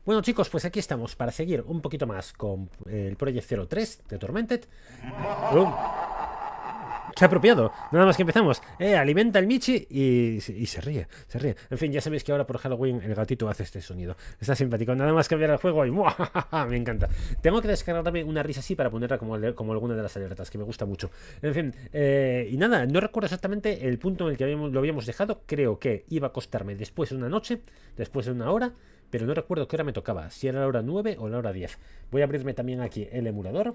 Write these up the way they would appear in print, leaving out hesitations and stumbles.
Bueno chicos, pues aquí estamos para seguir un poquito más con el Project 03 de Tormented. ¡Oh! Se ha apropiado, nada más que empezamos. Alimenta el Michi y se ríe, se ríe. En fin, ya sabéis que ahora por Halloween el gatito hace este sonido. Está simpático, nada más cambiar el juego y ¡muajaja! Me encanta. Tengo que descargarme una risa así para ponerla como alguna de las alertas, que me gusta mucho. En fin, y nada, no recuerdo exactamente el punto en el que lo habíamos dejado. Creo que iba a acostarme después de una noche, después de una hora, pero no recuerdo qué hora me tocaba, si era la hora 9 o la hora 10. Voy a abrirme también aquí el emulador.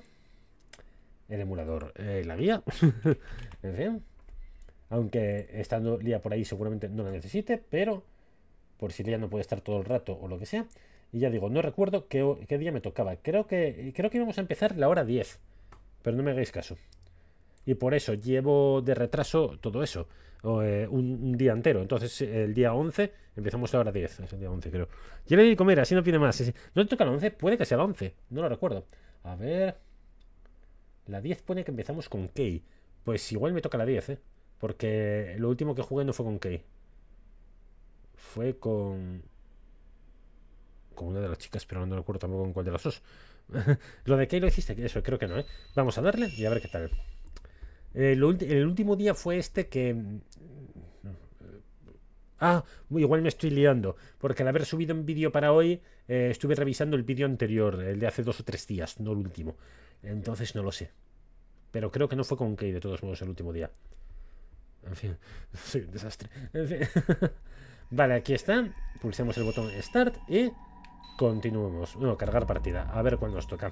La guía. En fin. Aunque estando Lía por ahí seguramente no la necesite, pero por si Lía no puede estar todo el rato o lo que sea. Y ya digo, no recuerdo qué día me tocaba. Creo que íbamos a empezar la hora 10, pero no me hagáis caso. Y por eso llevo de retraso todo eso. Un día entero. Entonces el día 11 empezamos la hora 10. Es el día 11 creo. Yo le di comer, así no pide más. ¿No te toca la 11? Puede que sea la 11. No lo recuerdo. A ver... La 10 pone que empezamos con Kay. Pues igual me toca la 10, ¿eh? Porque lo último que jugué no fue con Kay. Fue con una de las chicas, pero no recuerdo tampoco con cuál de las dos. Lo de Kay lo hiciste, eso creo que no, ¿eh? Vamos a darle y a ver qué tal. El último día fue este que... Ah, igual me estoy liando. Porque al haber subido un vídeo para hoy, estuve revisando el vídeo anterior, el de hace 2 o 3 días, no el último. Entonces no lo sé. Pero creo que no fue con Kay de todos modos el último día. En fin, soy un desastre. En fin. Vale, aquí está. Pulsemos el botón Start y continuemos. Bueno, cargar partida. A ver cuándo nos toca.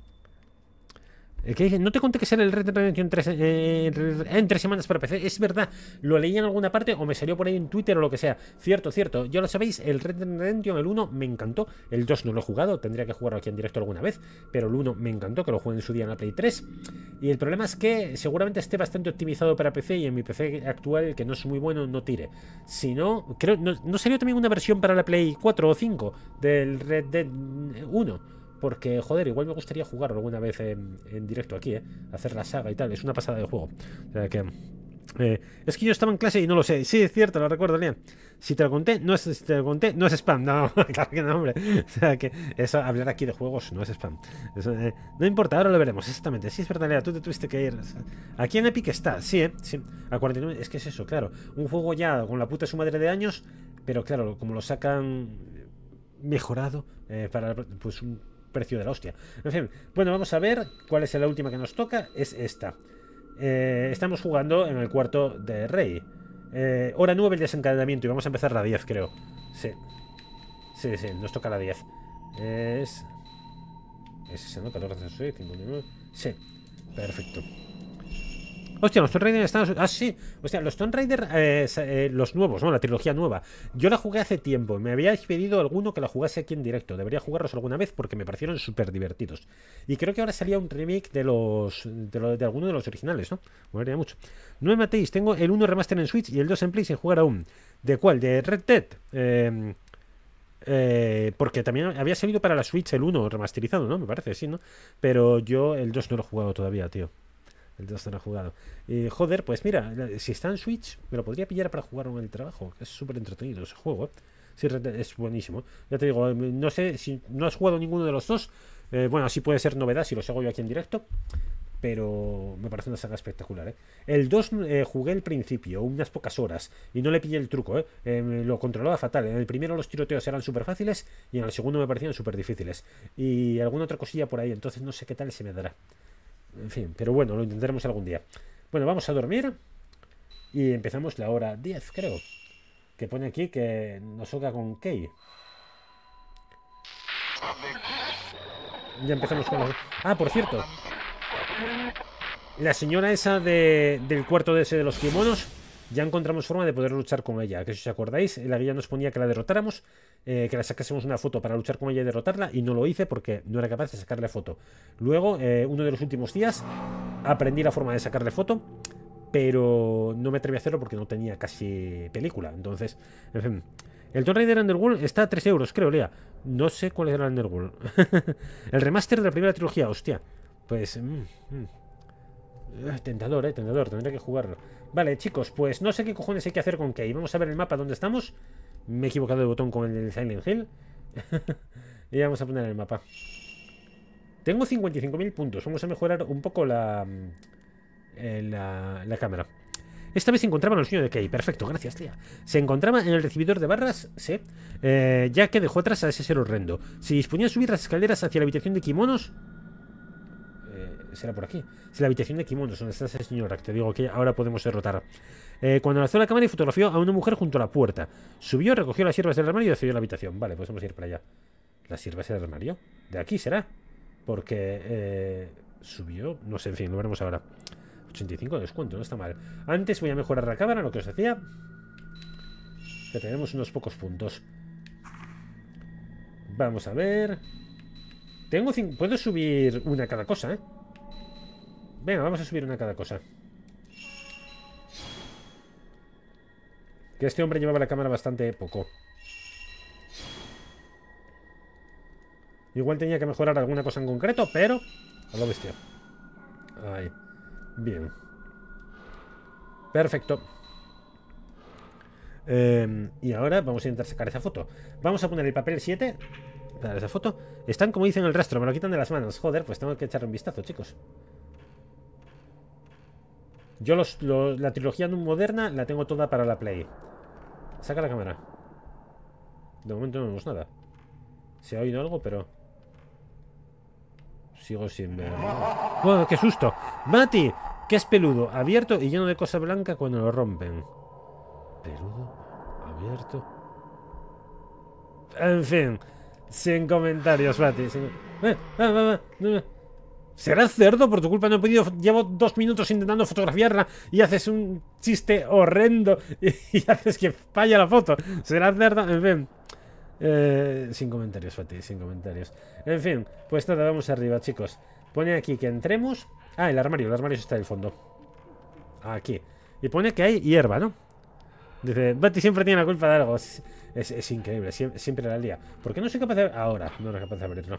¿Qué? No te conté que será el Red Dead Redemption 3 en 3 semanas para PC. Es verdad, lo leí en alguna parte o me salió por ahí en Twitter o lo que sea. Cierto, cierto. Ya lo sabéis, el Red Dead Redemption, el 1 me encantó. El 2 no lo he jugado, tendría que jugarlo aquí en directo alguna vez. Pero el 1 me encantó, que lo jugué en su día en la Play 3. Y el problema es que seguramente esté bastante optimizado para PC y en mi PC actual, que no es muy bueno, no tire. Si no, creo, ¿no salió también una versión para la Play 4 o 5 del Red Dead 1? Porque, joder, igual me gustaría jugar alguna vez en directo aquí, hacer la saga y tal. Es una pasada de juego. O sea que... es que yo estaba en clase y no lo sé. Sí, es cierto, lo recuerdo, Lian. Si te lo conté, no es spam. No, claro que no, hombre. O sea que eso, hablar aquí de juegos no es spam. Eso, no importa, ahora lo veremos, exactamente. Sí, es verdad, Lea, tú te tuviste que ir. Aquí en Epic está, sí, sí. A 49, es que es eso, claro. Un juego ya con la puta su madre de años, pero claro, como lo sacan mejorado para pues un precio de la hostia. En fin, bueno, vamos a ver cuál es la última que nos toca. Es esta. Estamos jugando en el cuarto de Rey. Hora 9 el desencadenamiento y vamos a empezar la 10, creo. Sí. Sí, sí, nos toca la 10. Es ese, ¿no? 14, 59. Sí, perfecto. Hostia, los Tomb Raider están... Ah, sí. Hostia, los Tomb Raider, los nuevos, ¿no? La trilogía nueva. Yo la jugué hace tiempo. Me habíais pedido alguno que la jugase aquí en directo. Debería jugarlos alguna vez porque me parecieron súper divertidos. Y creo que ahora salía un remake de alguno de los originales, ¿no? Me molaría mucho. No me matéis, tengo el 1 remaster en Switch y el 2 en Play sin jugar aún. ¿De cuál? ¿De Red Dead? Porque también había salido para la Switch el 1 remasterizado, ¿no? Me parece, sí, ¿no? Pero yo el 2 no lo he jugado todavía, tío. El 2 no lo he jugado. Joder, pues mira, si está en Switch, me lo podría pillar para jugar en el trabajo. Es súper entretenido ese juego, ¿eh? Sí, es buenísimo. Ya te digo, no sé si no has jugado ninguno de los dos. Bueno, así puede ser novedad si los hago yo aquí en directo. Pero me parece una saga espectacular, ¿eh? El 2 jugué el principio, unas pocas horas, y no le pillé el truco, ¿eh? Lo controlaba fatal. En el primero los tiroteos eran súper fáciles y en el segundo me parecían súper difíciles. Y alguna otra cosilla por ahí, entonces no sé qué tal se me dará. En fin, pero bueno, lo intentaremos algún día. Bueno, vamos a dormir y empezamos la hora 10, creo. Que pone aquí que nos toca con Kay. Ya empezamos con los... Ah, por cierto, la señora esa del cuarto ese de los kimonos, ya encontramos forma de poder luchar con ella. Que si os acordáis, la guía nos ponía que la derrotáramos, que la sacásemos una foto para luchar con ella y derrotarla, y no lo hice porque no era capaz de sacarle foto. Luego, uno de los últimos días, aprendí la forma de sacarle foto, pero no me atreví a hacerlo porque no tenía casi película. Entonces, en fin. El Tomb Raider Underworld está a 3 euros, creo, Lea. No sé cuál era el Underworld. El remaster de la primera trilogía, hostia. Pues... tentador, tentador, tendré que jugarlo. Vale, chicos, pues no sé qué cojones hay que hacer con Kay. Vamos a ver el mapa donde estamos. Me he equivocado de botón con el Silent Hill. Y vamos a poner el mapa. Tengo 55.000 puntos. Vamos a mejorar un poco la cámara. Esta vez se encontraba en el sueño de Kay. Perfecto, gracias, tía. Se encontraba en el recibidor de barras, sí. Ya que dejó atrás a ese ser horrendo. Se disponía a subir las escaleras hacia la habitación de kimonos. Será por aquí. Es la habitación de kimonos, donde está esa señora. Te digo que ahora podemos derrotar. Cuando lanzó la cámara y fotografió a una mujer junto a la puerta. Subió, recogió las hierbas del armario y accedió a la habitación. Vale, pues vamos a ir para allá. ¿Las hierbas del armario? De aquí será. Porque subió. No sé, en fin, lo veremos ahora. 85 de descuento, no está mal. Antes voy a mejorar la cámara, lo que os decía. Que tenemos unos pocos puntos. Vamos a ver. Puedo subir una a cada cosa, ¿eh? Venga, vamos a subir una a cada cosa. Que este hombre llevaba la cámara bastante poco. Igual tenía que mejorar alguna cosa en concreto, pero... a lo bestia. Ahí. Bien. Perfecto. Y ahora vamos a intentar sacar esa foto. Vamos a poner el papel 7 para esa foto. Están como dicen el rastro, me lo quitan de las manos. Joder, pues tengo que echarle un vistazo, chicos. Yo la trilogía moderna la tengo toda para la Play. Saca la cámara. De momento no vemos nada. Se ha oído algo, pero... sigo sin ver. ¡Oh, qué susto! ¡Mati! Que es peludo, abierto y lleno de cosa blanca cuando lo rompen. Peludo, abierto. En fin, sin comentarios, Mati. ¿Será cerdo? Por tu culpa no he podido. Llevo 2 minutos intentando fotografiarla y haces un chiste horrendo y haces que falla la foto. ¿Será cerdo? En fin. Sin comentarios, Fati, sin comentarios. En fin, pues nada, vamos arriba, chicos. Pone aquí que entremos. Ah, el armario está en el fondo. Aquí. Y pone que hay hierba, ¿no? Dice, Bati siempre tiene la culpa de algo. Es increíble, siempre la lía. ¿Por qué no soy capaz de... ahora, no era capaz de abrirlo.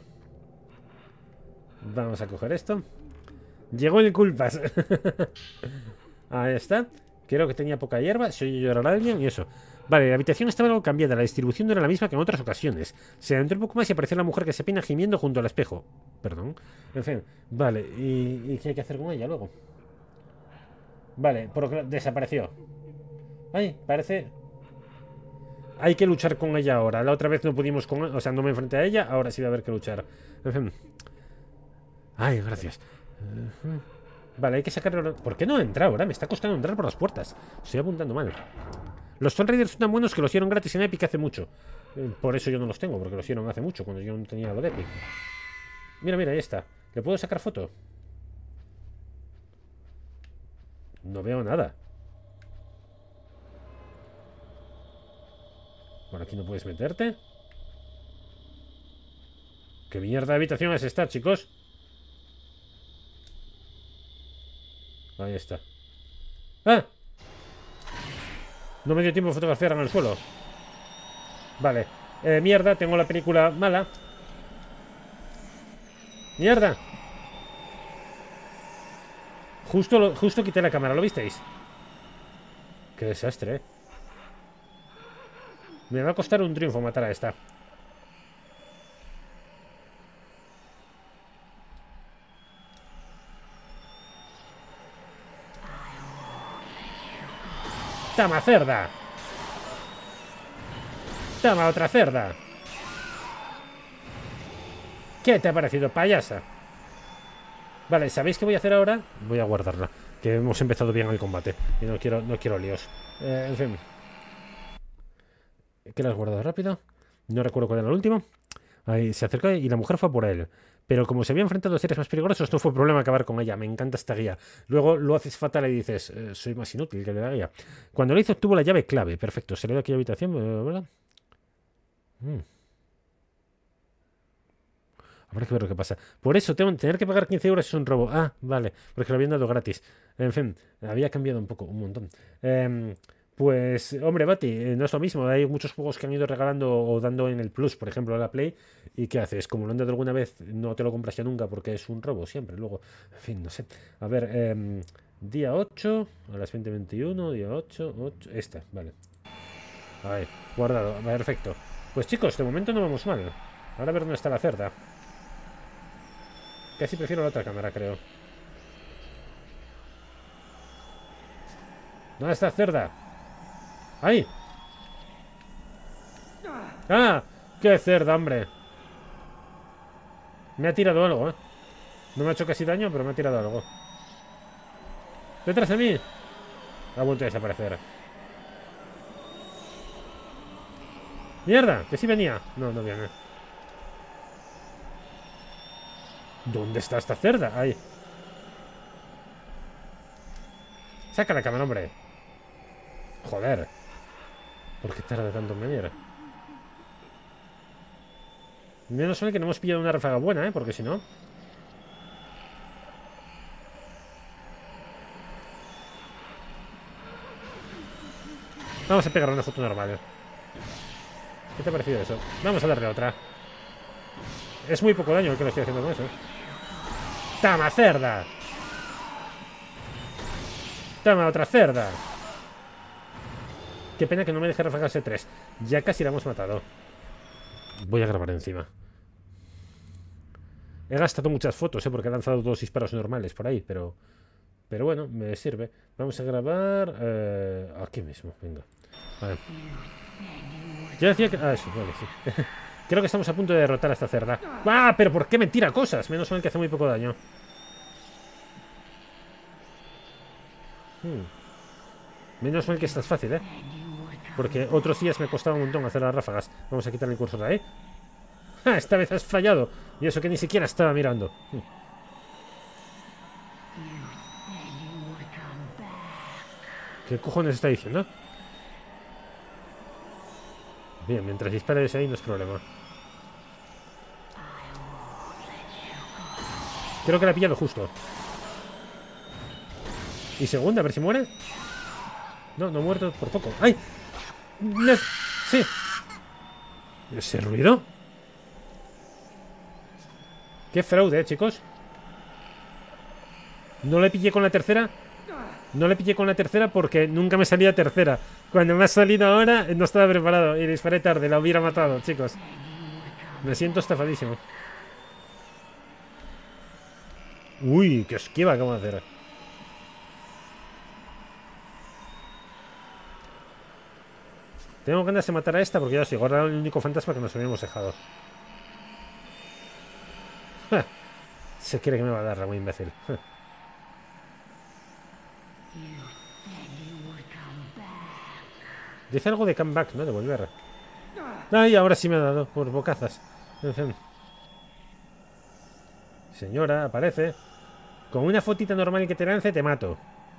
Vamos a coger esto. Llegó el culpas. Ahí está. Creo que tenía poca hierba. Se oye llorar a alguien y eso. Vale, la habitación estaba algo cambiada. La distribución no era la misma que en otras ocasiones. Se adentró un poco más y apareció la mujer que se peina gimiendo junto al espejo. Perdón. En fin. Vale, ¿y qué hay que hacer con ella luego? Vale, desapareció. Ay, parece... hay que luchar con ella ahora. La otra vez no pudimos con... o sea, no me enfrenté a ella. Ahora sí va a haber que luchar. En fin. Ay, gracias. Vale, hay que sacarlo. ¿Por qué no entra ahora? Me está costando entrar por las puertas. Estoy apuntando mal. Los Tomb Raiders son tan buenos que los dieron gratis en Epic hace mucho. Por eso yo no los tengo, porque los dieron hace mucho, cuando yo no tenía lo de Epic. Mira, mira, ahí está. ¿Le puedo sacar foto? No veo nada. Por aquí no puedes meterte. ¿Qué mierda de habitación es esta, chicos? Ahí está. ¡Ah! No me dio tiempo de fotografiar en el suelo. Vale. Mierda, tengo la película mala. ¡Mierda! Justo quité la cámara, ¿lo visteis? Qué desastre, ¿eh? Me va a costar un triunfo matar a esta. ¡Tama, cerda! ¡Tama, otra cerda! ¿Qué te ha parecido, payasa? Vale, ¿sabéis qué voy a hacer ahora? Voy a guardarla, que hemos empezado bien el combate y no quiero líos. En fin. ¿Qué la has guardado rápido? No recuerdo cuál era el último. Ahí se acercó y la mujer fue por él. Pero como se había enfrentado a seres más peligrosos, no fue problema acabar con ella. Me encanta esta guía. Luego lo haces fatal y dices, soy más inútil que la guía. Cuando lo hizo, obtuvo la llave clave. Perfecto. Se le da aquí a la habitación, ¿verdad? Habrá que ver lo que pasa. Por eso, tener que pagar 15 euros es un robo. Ah, vale. Porque lo habían dado gratis. En fin, había cambiado un montón. Pues, hombre, Bati, no es lo mismo. Hay muchos juegos que han ido regalando o dando en el Plus, por ejemplo, a la Play. ¿Y qué haces? Como lo han dado alguna vez, no te lo compras ya nunca porque es un robo siempre. Luego, en fin, no sé. A ver, día 8, a las 20:21, día 8. Vale. Ahí, guardado. Perfecto. Pues chicos, de momento no vamos mal. Ahora a ver dónde está la cerda. Casi prefiero la otra cámara, creo. ¿Dónde está la cerda? ¡Ahí! ¡Ah! ¡Qué cerda, hombre! Me ha tirado algo, ¿eh? No me ha hecho casi daño, pero me ha tirado algo. ¡Detrás de mí! Ha vuelto a desaparecer. ¡Mierda! Que sí venía. No, no viene. ¿Dónde está esta cerda? Ahí. Saca la cámara, hombre. Joder. ¿Por qué tarda tanto en venir? Menos mal que no hemos pillado una ráfaga buena, ¿eh? Porque si no... Vamos a pegar una foto normal. ¿Qué te ha parecido eso? Vamos a darle otra. Es muy poco daño el que le estoy haciendo con eso. ¡Tama, cerda! ¡Tama, otra cerda! Qué pena que no me deje rafagarse 3. Ya casi la hemos matado. Voy a grabar encima. He gastado muchas fotos, porque he lanzado 2 disparos normales por ahí, pero bueno, me sirve. Vamos a grabar aquí mismo, venga. Vale. Ya decía que... Ah, eso, vale, sí. Creo que estamos a punto de derrotar a esta cerda. ¡Ah! ¿Pero por qué me tira cosas? Menos mal que hace muy poco daño. Menos mal que esta es fácil, ¿eh? Porque otros días me costaba un montón hacer las ráfagas. Vamos a quitarle el cursor de ahí. ¡Ja! Esta vez has fallado. Y eso que ni siquiera estaba mirando. ¿Qué cojones está diciendo? Bien, mientras dispare desde ahí no es problema. Creo que la pilla lo justo. Y segunda, a ver si muere. No, no ha muerto por poco. ¡Ay! ¡Sí! ¿Ese ruido? ¡Qué fraude, chicos! No le pillé con la tercera. No le pillé con la tercera porque nunca me salía tercera. Cuando me ha salido ahora no estaba preparado y disparé tarde. La hubiera matado, chicos. Me siento estafadísimo. Uy, qué esquiva acabo de hacer. Tengo ganas de matar a esta porque ya os digo, ahora era el único fantasma que nos habíamos dejado. ¡Ja! Se cree que me va a dar la muy imbécil. ¡Ja! Dice algo de comeback, ¿no? De volver. Ay, ahora sí me ha dado por bocazas. En fin. Señora, aparece. Con una fotita normal que te lance, te mato.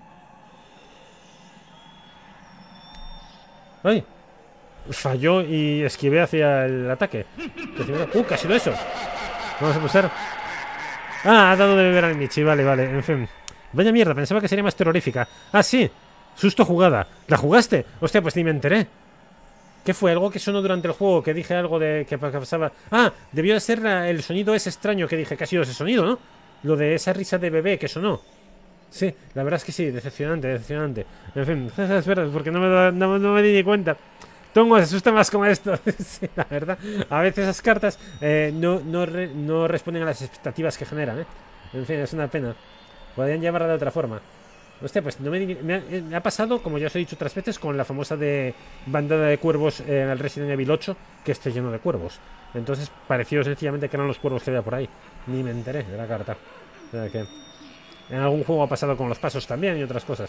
¡Ay! Falló y esquivé hacia el ataque. Casi lo eso. Vamos a pulsar. Ah, ha dado de beber al Michi. Vale, vale. En fin. Vaya mierda, pensaba que sería más terrorífica. Ah, sí. Susto jugada. ¿La jugaste? Hostia, pues ni me enteré. ¿Qué fue? ¿Algo que sonó durante el juego? Que dije algo de que pasaba. Ah, debió de ser el sonido ese extraño que dije. Que ha sido ese sonido, ¿no? Lo de esa risa de bebé que sonó. Sí, la verdad es que sí. Decepcionante, decepcionante. En fin, es verdad, porque no me di ni cuenta. Tongo se asusta más con esto. Sí, la verdad. A veces esas cartas no responden a las expectativas que generan, ¿eh? En fin, es una pena. Podrían llamarla de otra forma. Hostia, pues no me ha pasado, como ya os he dicho otras veces, con la famosa de bandada de cuervos en el Resident Evil 8, que esté lleno de cuervos. Entonces pareció sencillamente que eran los cuervos que había por ahí. Ni me enteré de la carta. O sea que en algún juego ha pasado con los pasos también y otras cosas.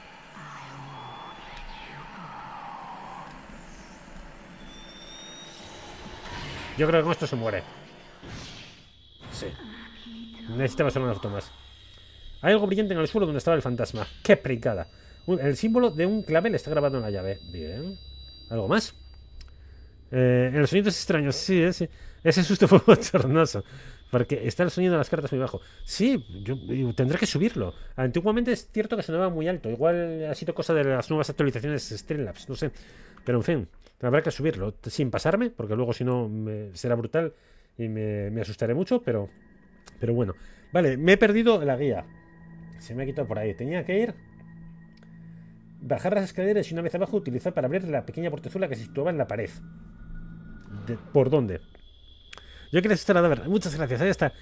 Yo creo que con esto se muere. Sí. Necesitaba hacer una foto más. Hay algo brillante en el suelo donde estaba el fantasma. ¡Qué pringada! El símbolo de un clavel está grabado en la llave. Bien. ¿Algo más? En los sonidos extraños. Sí, ese susto fue bochornoso. Porque está el sonido de las cartas muy bajo. Sí, yo tendré que subirlo. Antiguamente es cierto que sonaba muy alto. Igual ha sido cosa de las nuevas actualizaciones Streamlabs. No sé. Pero en fin, habrá que subirlo. Sin pasarme, porque luego si no será brutal y me asustaré mucho. Pero bueno. Vale, me he perdido la guía. Se me ha quitado por ahí. Tenía que ir, bajar las escaleras y una vez abajo utilizar para abrir la pequeña portezuela que se situaba en la pared. ¿Por dónde? Yo quería asustar a Daver. Muchas gracias, ahí está.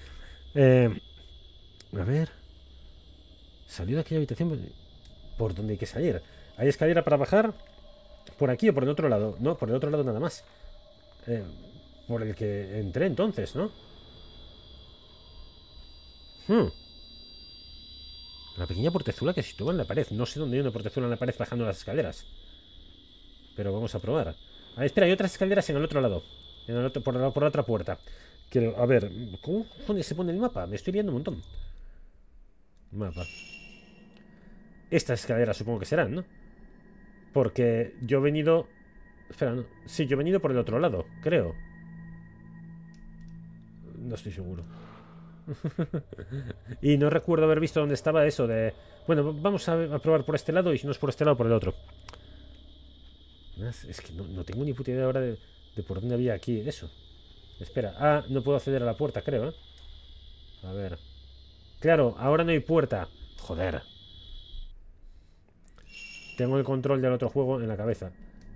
A ver. Salió de aquella habitación. ¿Por dónde hay que salir? ¿Hay escalera para bajar? ¿Por aquí o por el otro lado? No, por el otro lado nada más. Por el que entré entonces, ¿no? La pequeña portezuela que se sitúa en la pared. No sé dónde hay una portezuela en la pared bajando las escaleras. Pero vamos a probar. Ah, espera, hay otras escaleras en el otro lado. Por la otra puerta. Quiero, a ver, ¿cómo se pone el mapa? Me estoy liando un montón. Mapa. Estas escaleras supongo que serán, ¿no? Porque yo he venido... Espera, no. Sí, yo he venido por el otro lado, creo. No estoy seguro. Y no recuerdo haber visto dónde estaba eso de... Bueno, vamos a probar por este lado y si no es por este lado, por el otro. Es que no tengo ni puta idea ahora de por dónde había aquí eso. Espera. Ah, no puedo acceder a la puerta, creo, ¿eh? A ver. Claro, ahora no hay puerta. Joder. Tengo el control del otro juego en la cabeza.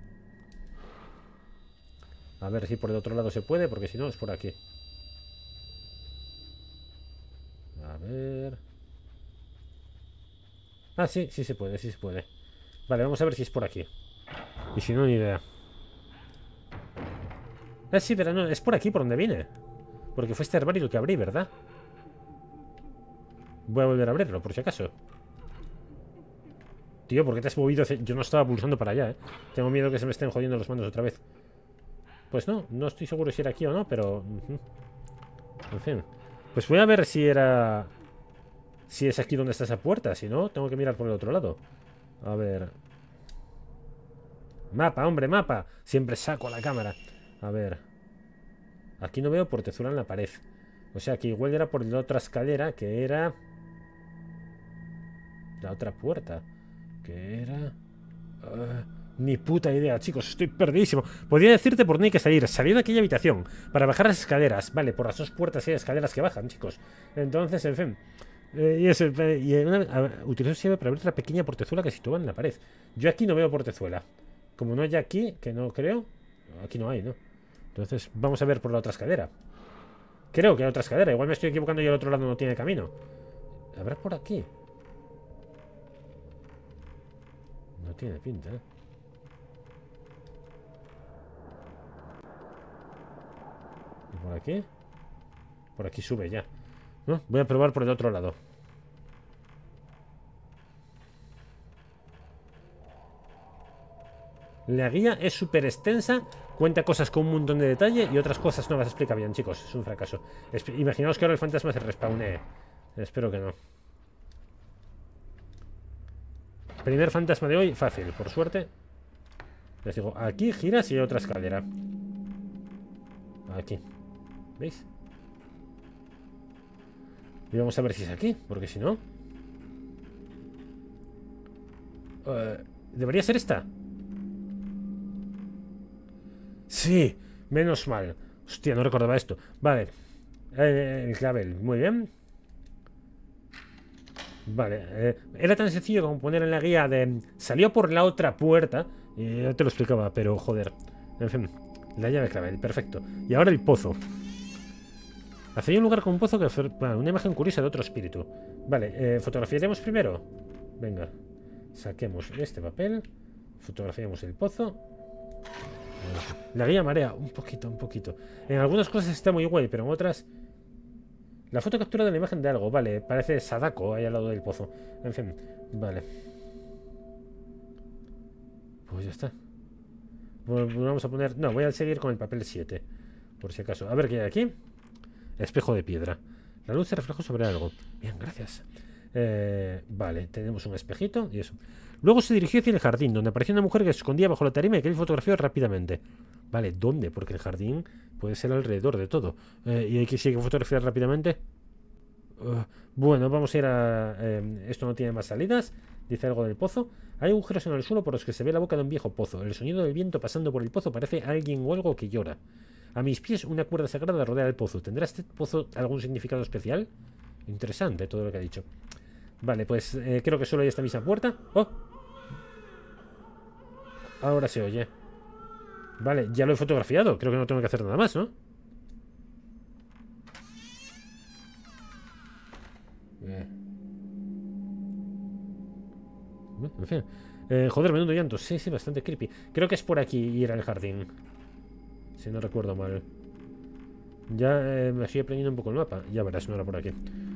A ver si por el otro lado se puede, porque si no es por aquí. A ver... Ah, sí, sí se puede, sí se puede. Vale, vamos a ver si es por aquí. Y si no, ni idea. Sí, pero no, es por aquí por donde vine. Porque fue este armario el que abrí, ¿verdad? Voy a volver a abrirlo, por si acaso. Tío, ¿por qué te has movido? Yo no estaba pulsando para allá, ¿eh? Tengo miedo que se me estén jodiendo los mandos otra vez. Pues no, no estoy seguro si era aquí o no, pero... En fin. Pues voy a ver si era... Si es aquí donde está esa puerta. Si no, tengo que mirar por el otro lado. A ver... Mapa, hombre, mapa. Siempre saco la cámara. A ver... Aquí no veo portezuela en la pared. O sea que igual era por la otra escalera, que era... La otra puerta. Que era... ni puta idea, chicos, estoy perdidísimo. Podría decirte por dónde hay que salir. Salir de aquella habitación para bajar las escaleras. Vale, por las dos puertas hay escaleras que bajan, chicos. Entonces, en fin. Utilizo siempre para abrir otra pequeña portezuela que se sitúa en la pared. Yo aquí no veo portezuela. Como no hay aquí, que no creo. Aquí no hay, ¿no? Entonces, vamos a ver por la otra escalera. Creo que hay otra escalera. Igual me estoy equivocando y el otro lado no tiene camino. ¿Habrá por aquí? No tiene pinta, ¿eh? ¿Y por aquí? Por aquí sube ya. ¿No? Voy a probar por el otro lado. La guía es súper extensa. Cuenta cosas con un montón de detalle y otras cosas no las explica bien, chicos. Es un fracaso. Imaginaos que ahora el fantasma se respawnee. Espero que no. Primer fantasma de hoy, fácil, por suerte. Les digo, aquí giras y hay otra escalera. Aquí. ¿Veis? Y vamos a ver si es aquí, porque si no... ¿Debería ser esta? Sí, menos mal. Hostia, no recordaba esto. Vale. El clavel, muy bien. Vale, era tan sencillo como poner en la guía de... Salió por la otra puerta. Y ya te lo explicaba, pero joder. En fin, la llave clavel, perfecto. Y ahora el pozo. Hacia un lugar con un pozo que... Bueno, una imagen curiosa de otro espíritu. Vale, fotografiaremos primero. Venga, saquemos este papel. Fotografiamos el pozo. La guía marea, un poquito, un poquito. En algunas cosas está muy guay, pero en otras... La foto captura de la imagen de algo, vale. Parece Sadako ahí al lado del pozo. En fin, vale. Pues ya está. Vamos a poner... No, voy a seguir con el papel 7. Por si acaso. A ver qué hay aquí. Espejo de piedra. La luz se refleja sobre algo. Bien, gracias. Vale, tenemos un espejito y eso. Luego se dirigió hacia el jardín, donde apareció una mujer que se escondía bajo la tarima y que él fotografió rápidamente. Vale, ¿dónde? Porque el jardín puede ser alrededor de todo. Y hay que fotografiar rápidamente. Bueno, vamos a ir a... esto no tiene más salidas. Dice algo del pozo. Hay agujeros en el suelo por los que se ve la boca de un viejo pozo. El sonido del viento pasando por el pozo parece alguien o algo que llora. A mis pies una cuerda sagrada rodea el pozo. ¿Tendrá este pozo algún significado especial? Interesante todo lo que ha dicho. Vale, pues creo que solo hay esta misma puerta. ¡Oh! Ahora se oye. Vale, ya lo he fotografiado. Creo que no tengo que hacer nada más, ¿no? En fin. Joder, menudo llanto. Sí, sí, bastante creepy. Creo que es por aquí ir al jardín. Si no recuerdo mal. Ya me estoy aprendiendo un poco el mapa. Ya verás, no era por aquí.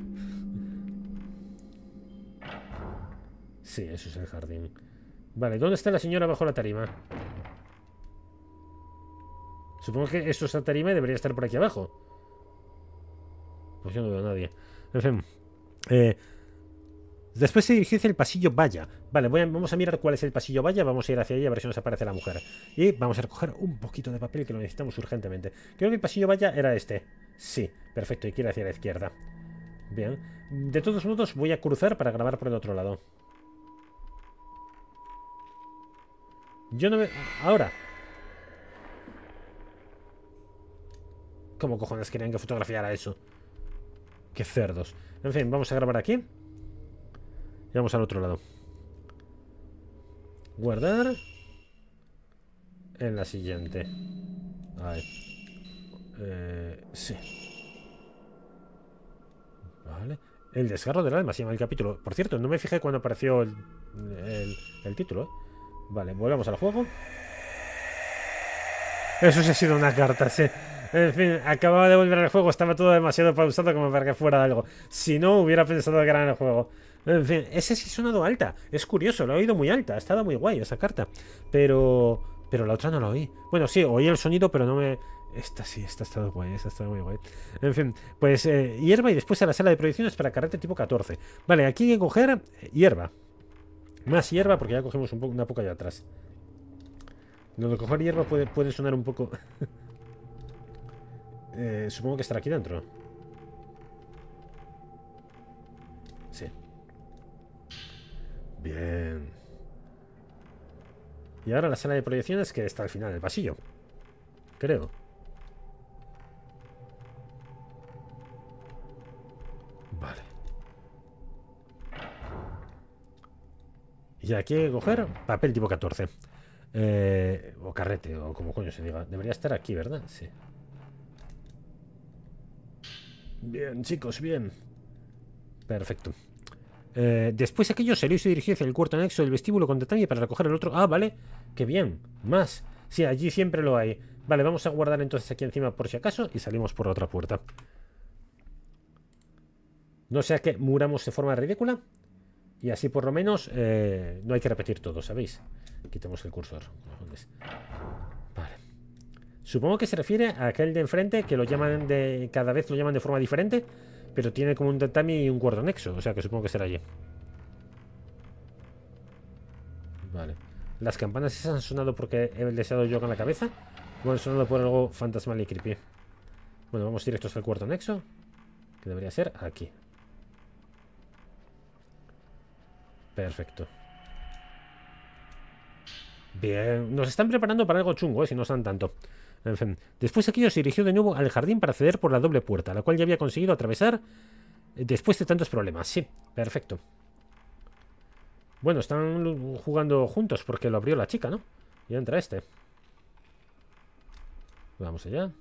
Sí, eso es el jardín. Vale, ¿dónde está la señora bajo la tarima? Supongo que eso es la tarima y debería estar por aquí abajo. Pues yo no veo a nadie. En fin. Después se dirige hacia el pasillo Valla. Vale, vamos a mirar cuál es el pasillo Valla. Vamos a ir hacia ahí a ver si nos aparece la mujer. Y vamos a recoger un poquito de papel que lo necesitamos urgentemente. Creo que el pasillo Valla era este. Sí, perfecto, y quiere hacia la izquierda. Bien. De todos modos voy a cruzar para grabar por el otro lado. Yo no me... Ahora. ¿Cómo cojones querían que fotografiara eso? Qué cerdos. En fin, vamos a grabar aquí. Y vamos al otro lado. Guardar. En la siguiente. Ahí. Sí. Vale. El desgarro del alma se llama el capítulo. Por cierto, no me fijé cuando apareció el título. Vale, volvemos al juego. Eso sí ha sido una carta, sí. En fin, acababa de volver al juego. Estaba todo demasiado pausado como para que fuera algo. Si no, hubiera pensado que era en el juego. En fin, ese sí ha sonado alta. Es curioso, lo he oído muy alta. Ha estado muy guay esa carta. Pero la otra no la oí. Bueno, sí, oí el sonido, pero no me... Esta sí, esta ha estado guay, esta ha estado muy guay. En fin, pues hierba y después a la sala de proyecciones para carrete tipo 14. Vale, aquí hay que coger hierba. Más hierba porque ya cogemos una poca allá atrás. Lo de coger hierba puede sonar un poco... supongo que estará aquí dentro. Sí. Bien. Y ahora la sala de proyecciones que está al final del pasillo. Creo. Vale. Y aquí hay que coger papel tipo 14. O carrete, o como coño se diga. Debería estar aquí, ¿verdad? Sí. Bien, chicos, bien. Perfecto. Después aquello salió y se dirigió hacia el cuarto anexo del vestíbulo con detalle para recoger el otro. Ah, vale. Qué bien. Más. Sí, allí siempre lo hay. Vale, vamos a guardar entonces aquí encima por si acaso y salimos por la otra puerta. No sea que muramos de forma ridícula. Y así por lo menos no hay que repetir todo, ¿sabéis? Quitemos el cursor. Vale. Supongo que se refiere a aquel de enfrente que lo llaman de... Cada vez lo llaman de forma diferente, pero tiene como un tatami y un cuarto anexo. O sea que supongo que será allí. Vale. Las campanas esas han sonado porque he deseado yo con la cabeza. O han sonado por algo fantasmal y creepy. Bueno, vamos directos al cuarto anexo. Que debería ser aquí. Perfecto. Bien, nos están preparando para algo chungo, si no están tanto. En fin, después aquello se dirigió de nuevo al jardín para acceder por la doble puerta, la cual ya había conseguido atravesar después de tantos problemas. Sí, perfecto. Bueno, están jugando juntos porque lo abrió la chica, ¿no? Y entra este. Vamos allá.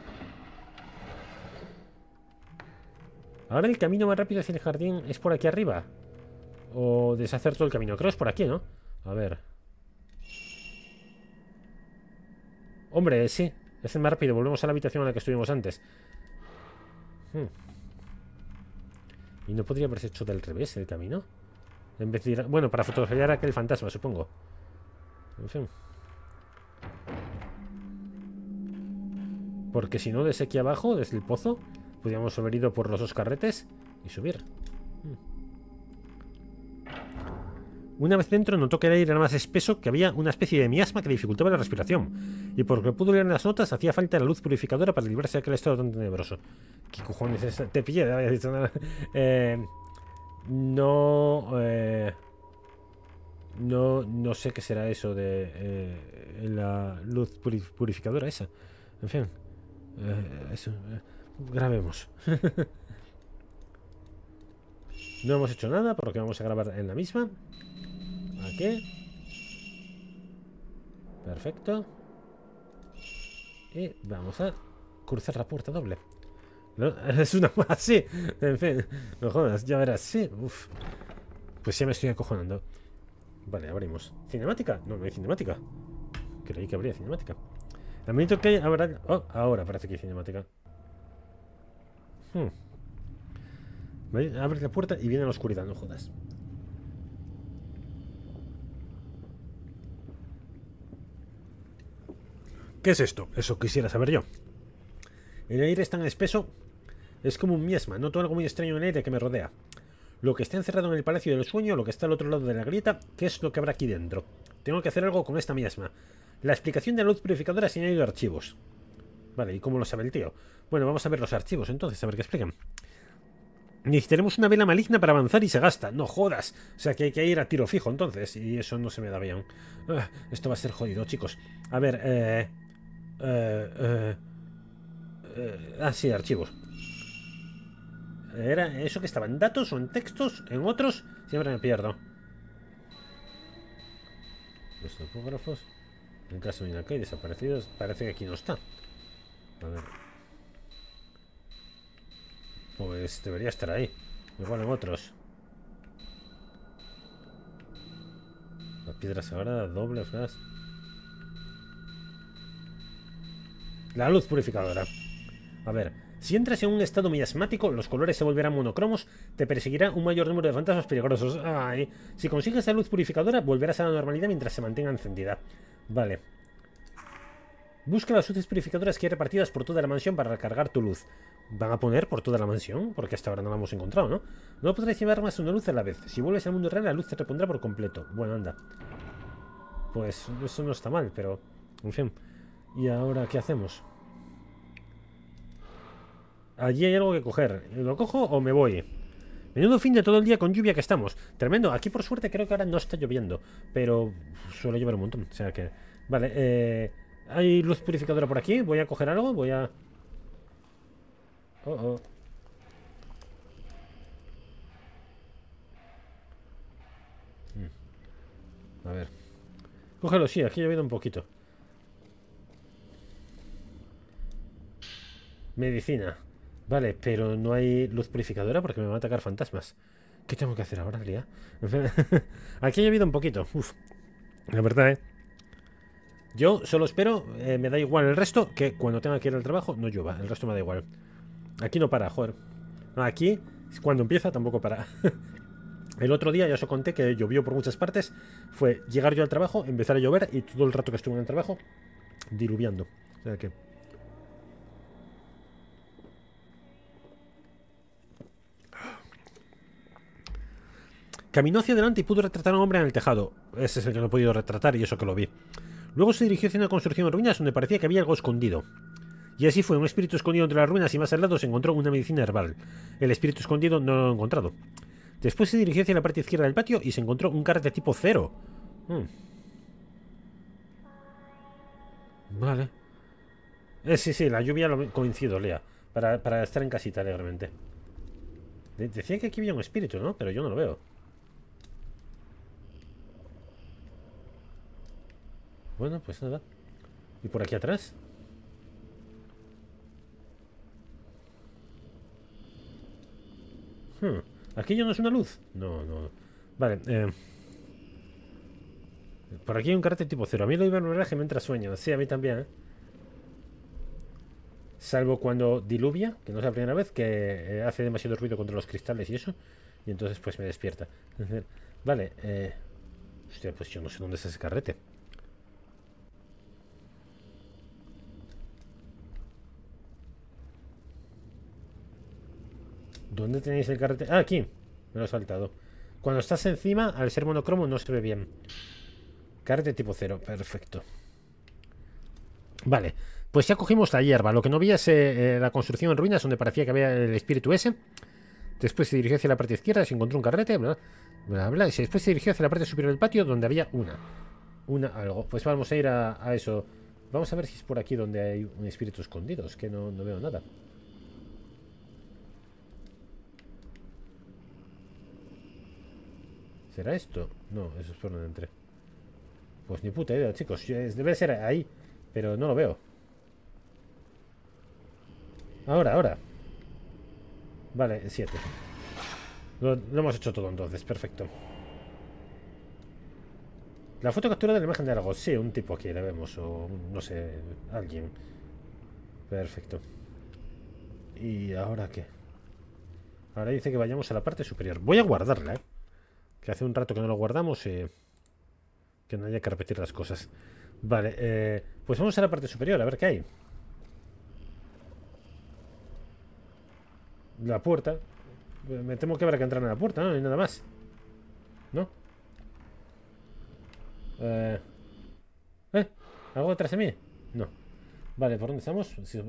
Ahora el camino más rápido hacia el jardín es por aquí arriba. O deshacer todo el camino. Creo que es por aquí, ¿no? A ver. Hombre, sí. Es el más rápido. Volvemos a la habitación en la que estuvimos antes. ¿Y no podría haberse hecho del revés el camino? En vez de ir... Bueno, para fotografiar a aquel fantasma, supongo. En fin. Porque si no, desde aquí abajo, desde el pozo, podríamos haber ido por los dos carretes y subir. Una vez dentro notó que el aire era más espeso, que había una especie de miasma que dificultaba la respiración. Y por lo que pudo leer en las notas, hacía falta la luz purificadora para librarse de aquel estado tan tenebroso. ¿Qué cojones es? Te pillé, no había dicho nada. No sé qué será eso de la luz purificadora esa. En fin. Eso. Grabemos. No hemos hecho nada, por lo que vamos a grabar en la misma. Aquí. Perfecto. Y vamos a cruzar la puerta doble. ¿No? Es una así. En fin, no jodas, ya verás. Sí, uf. Pues ya me estoy acojonando. Vale, abrimos. ¿Cinemática? No, no hay cinemática. Creí que habría cinemática. Al minuto que hay, ahora. Oh, ahora parece que hay cinemática. Abre la puerta y viene la oscuridad, no jodas. ¿Qué es esto? Eso quisiera saber yo. El aire es tan espeso. Es como un miasma. Noto algo muy extraño en el aire que me rodea. Lo que está encerrado en el palacio del sueño, lo que está al otro lado de la grieta, ¿qué es lo que habrá aquí dentro? Tengo que hacer algo con esta miasma. La explicación de la luz purificadora se ha añadido archivos. Vale, ¿y cómo lo sabe el tío? Bueno, vamos a ver los archivos entonces, a ver qué explican. Necesitaremos una vela maligna para avanzar y se gasta. No jodas. O sea que hay que ir a tiro fijo entonces. Y eso no se me da bien. Esto va a ser jodido, chicos. A ver, sí, archivos. ¿Era eso que estaba en datos o en textos? ¿En otros? Siempre me pierdo. Los topógrafos. En caso de Inakai desaparecidos. Parece que aquí no está. A ver. Pues debería estar ahí. Igual en otros. La piedra sagrada, doble flash. La luz purificadora. A ver, si entras en un estado miasmático, los colores se volverán monocromos, te perseguirá un mayor número de fantasmas peligrosos. Ay, si consigues la luz purificadora, volverás a la normalidad mientras se mantenga encendida. Vale. Busca las luces purificadoras que hay repartidas por toda la mansión para recargar tu luz. ¿Van a poner por toda la mansión? Porque hasta ahora no la hemos encontrado, ¿no? No podrás llevar más de una luz a la vez. Si vuelves al mundo real, la luz se repondrá por completo. Bueno, anda. Pues eso no está mal, pero... En fin. ¿Y ahora qué hacemos? Allí hay algo que coger. ¿Lo cojo o me voy? Menudo fin de todo el día con lluvia que estamos. Tremendo. Aquí por suerte creo que ahora no está lloviendo. Pero suele llover un montón. O sea que... Vale, hay luz purificadora por aquí. Voy a coger algo. Voy a... Oh. A ver. Cógelo, sí. Aquí ha llovido un poquito. Medicina. Vale, pero no hay luz purificadora porque me van a atacar fantasmas. ¿Qué tengo que hacer ahora, Lía? Aquí ha llovido un poquito. Uf. La verdad, Yo solo espero, me da igual el resto, que cuando tenga que ir al trabajo no llueva. El resto me da igual. Aquí no para, joder. Aquí, cuando empieza, tampoco para. El otro día ya os conté que llovió por muchas partes. Fue llegar yo al trabajo, empezar a llover y todo el rato que estuve en el trabajo, diluviando. O sea que... Caminó hacia adelante y pudo retratar a un hombre en el tejado. Ese es el que no he podido retratar y eso que lo vi. Luego se dirigió hacia una construcción en ruinas donde parecía que había algo escondido. Y así fue, un espíritu escondido entre las ruinas y más al lado se encontró una medicina herbal. El espíritu escondido no lo he encontrado. Después se dirigió hacia la parte izquierda del patio y se encontró un carrete tipo 0. Vale. Sí, la lluvia lo coincido, Lea. Para estar en casita alegremente. Decía que aquí había un espíritu, ¿no? Pero yo no lo veo. Bueno, pues nada. ¿Y por aquí atrás? ¿Aquello no es una luz? No. Vale, por aquí hay un cartel tipo 0. A mí lo iba a que me entra sueño. Sí, a mí también, Salvo cuando diluvia, que no es la primera vez, que hace demasiado ruido contra los cristales y eso. Y entonces pues me despierta. Vale, hostia, pues yo no sé dónde es ese carrete. ¿Dónde tenéis el carrete? Ah, aquí. Me lo he saltado. Cuando estás encima, al ser monocromo, no se ve bien. Carrete tipo 0, perfecto. Vale, pues ya cogimos la hierba. Lo que no vi es la construcción en ruinas donde parecía que había el espíritu ese. Después se dirigió hacia la parte izquierda, se encontró un carrete, bla, bla, bla. Y después se dirigió hacia la parte superior del patio donde había una algo. Pues vamos a ir a eso. Vamos a ver si es por aquí donde hay un espíritu escondido. Es que no veo nada. ¿Será esto? No, eso es por donde entré. Pues ni puta idea, chicos. Debe ser ahí, pero no lo veo. Ahora. Vale, 7. Lo hemos hecho todo entonces, perfecto. La foto captura de la imagen de algo. Sí, un tipo aquí le vemos. O no sé, alguien. Perfecto. ¿Y ahora qué? Ahora dice que vayamos a la parte superior. Voy a guardarla, ¿eh? Que hace un rato que no lo guardamos y... que no haya que repetir las cosas. Vale, pues vamos a la parte superior, a ver qué hay. La puerta. Me temo que habrá que entrar en la puerta, ¿no? No hay nada más. ¿No? Eh... ¿Algo detrás de mí? No. Vale, ¿por dónde estamos? Sí,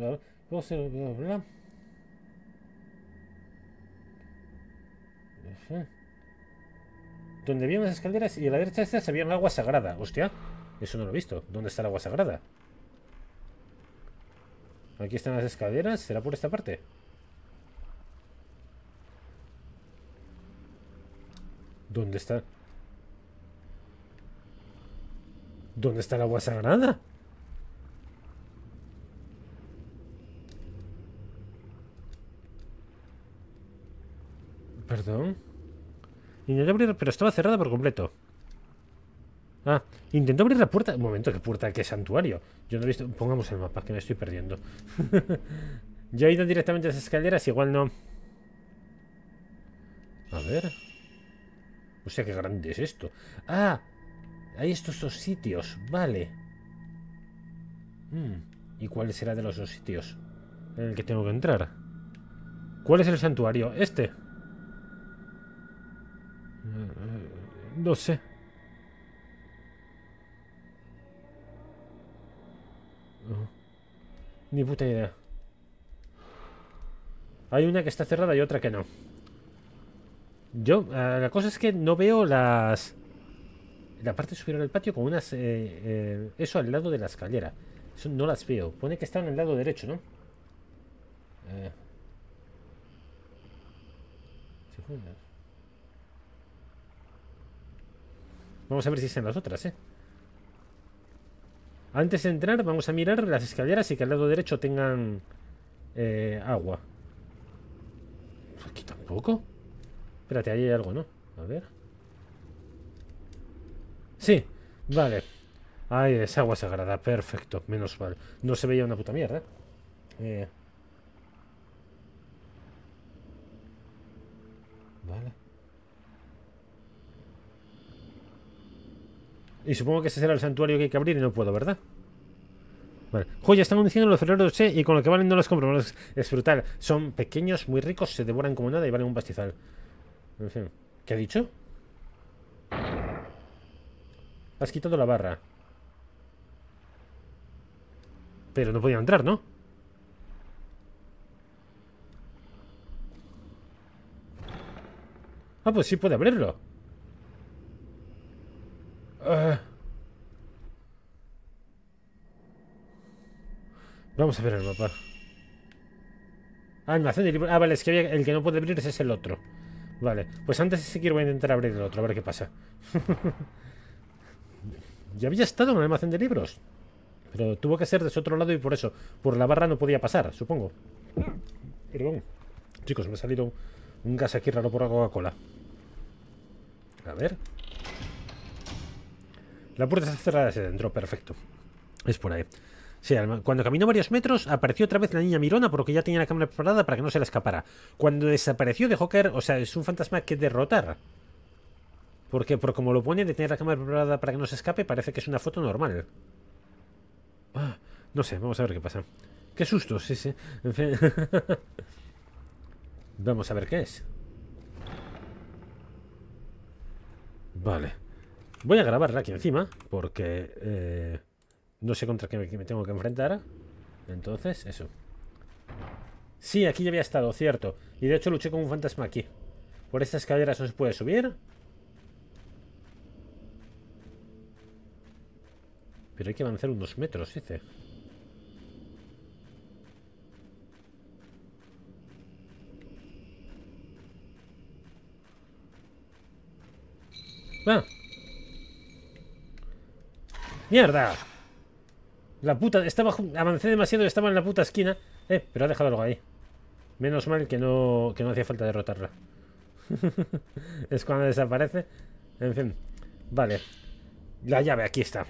donde había unas escaleras y a la derecha de estas había un agua sagrada. Hostia, eso no lo he visto. ¿Dónde está el agua sagrada? Aquí están las escaleras. ¿Será por esta parte? ¿Dónde está? ¿Dónde está el agua sagrada? Perdón. Intenté abrir, pero estaba cerrada por completo. Ah, intentó abrir la puerta. Un momento, ¿qué puerta? ¿Qué santuario? Yo no he visto. Pongamos el mapa, que me estoy perdiendo. Yo he ido directamente a las escaleras, igual no. A ver. O sea, qué grande es esto. Ah, hay estos dos sitios. Vale. ¿Y cuál será de los dos sitios en el que tengo que entrar? ¿Cuál es el santuario? Este. No sé. Ni puta idea. Hay una que está cerrada y otra que no. Yo, la cosa es que no veo la parte superior del patio con unas... eso al lado de la escalera. Eso no las veo. Pone que están en el lado derecho, ¿no? Vamos a ver si están las otras, ¿eh? Antes de entrar, vamos a mirar las escaleras y que al lado derecho tengan agua. Aquí tampoco. Espérate, ahí hay algo, ¿no? A ver. Sí, vale. Ahí es agua sagrada, perfecto. Menos mal. No se veía una puta mierda. Vale. Y supongo que ese será el santuario que hay que abrir y no puedo, ¿verdad? Vale. Joya, están diciendo los ferreros, y con lo que valen no los compro. Es brutal. Son pequeños, muy ricos, se devoran como nada y valen un pastizal. En fin. ¿Qué ha dicho? Has quitado la barra. Pero no podía entrar, ¿no? Ah, pues sí puede abrirlo. Vamos a ver el mapa. Ah, almacén de libros. Ah, vale, es que el que no puede abrir es el otro. Vale, pues antes de seguir voy a intentar abrir el otro, a ver qué pasa. Ya había estado en el almacén de libros. Pero tuvo que ser de ese otro lado y por eso. Por la barra no podía pasar, supongo. Perdón. Chicos, me ha salido un gas aquí raro por la Coca-Cola. A ver. La puerta está cerrada desde dentro, perfecto. Es por ahí. Sí, cuando caminó varios metros, apareció otra vez la niña mirona porque ya tenía la cámara preparada para que no se le escapara. Cuando desapareció dejó caer, o sea, es un fantasma que derrotar. Porque por como lo pone de tener la cámara preparada para que no se escape, parece que es una foto normal. No sé, vamos a ver qué pasa. Qué susto, sí, sí. En fin. Vamos a ver qué es. Vale. Voy a grabarla aquí encima porque no sé contra qué me tengo que enfrentar. Entonces, eso. Sí, aquí ya había estado, cierto. Y de hecho luché con un fantasma aquí. Por estas escaleras no se puede subir. Pero hay que avanzar unos metros, dice. ¡Ah! ¡Mierda! La puta... Avancé demasiado y estaba en la puta esquina. Pero ha dejado algo ahí. Menos mal que no hacía falta derrotarla. Es cuando desaparece. En fin. Vale. La llave, aquí está.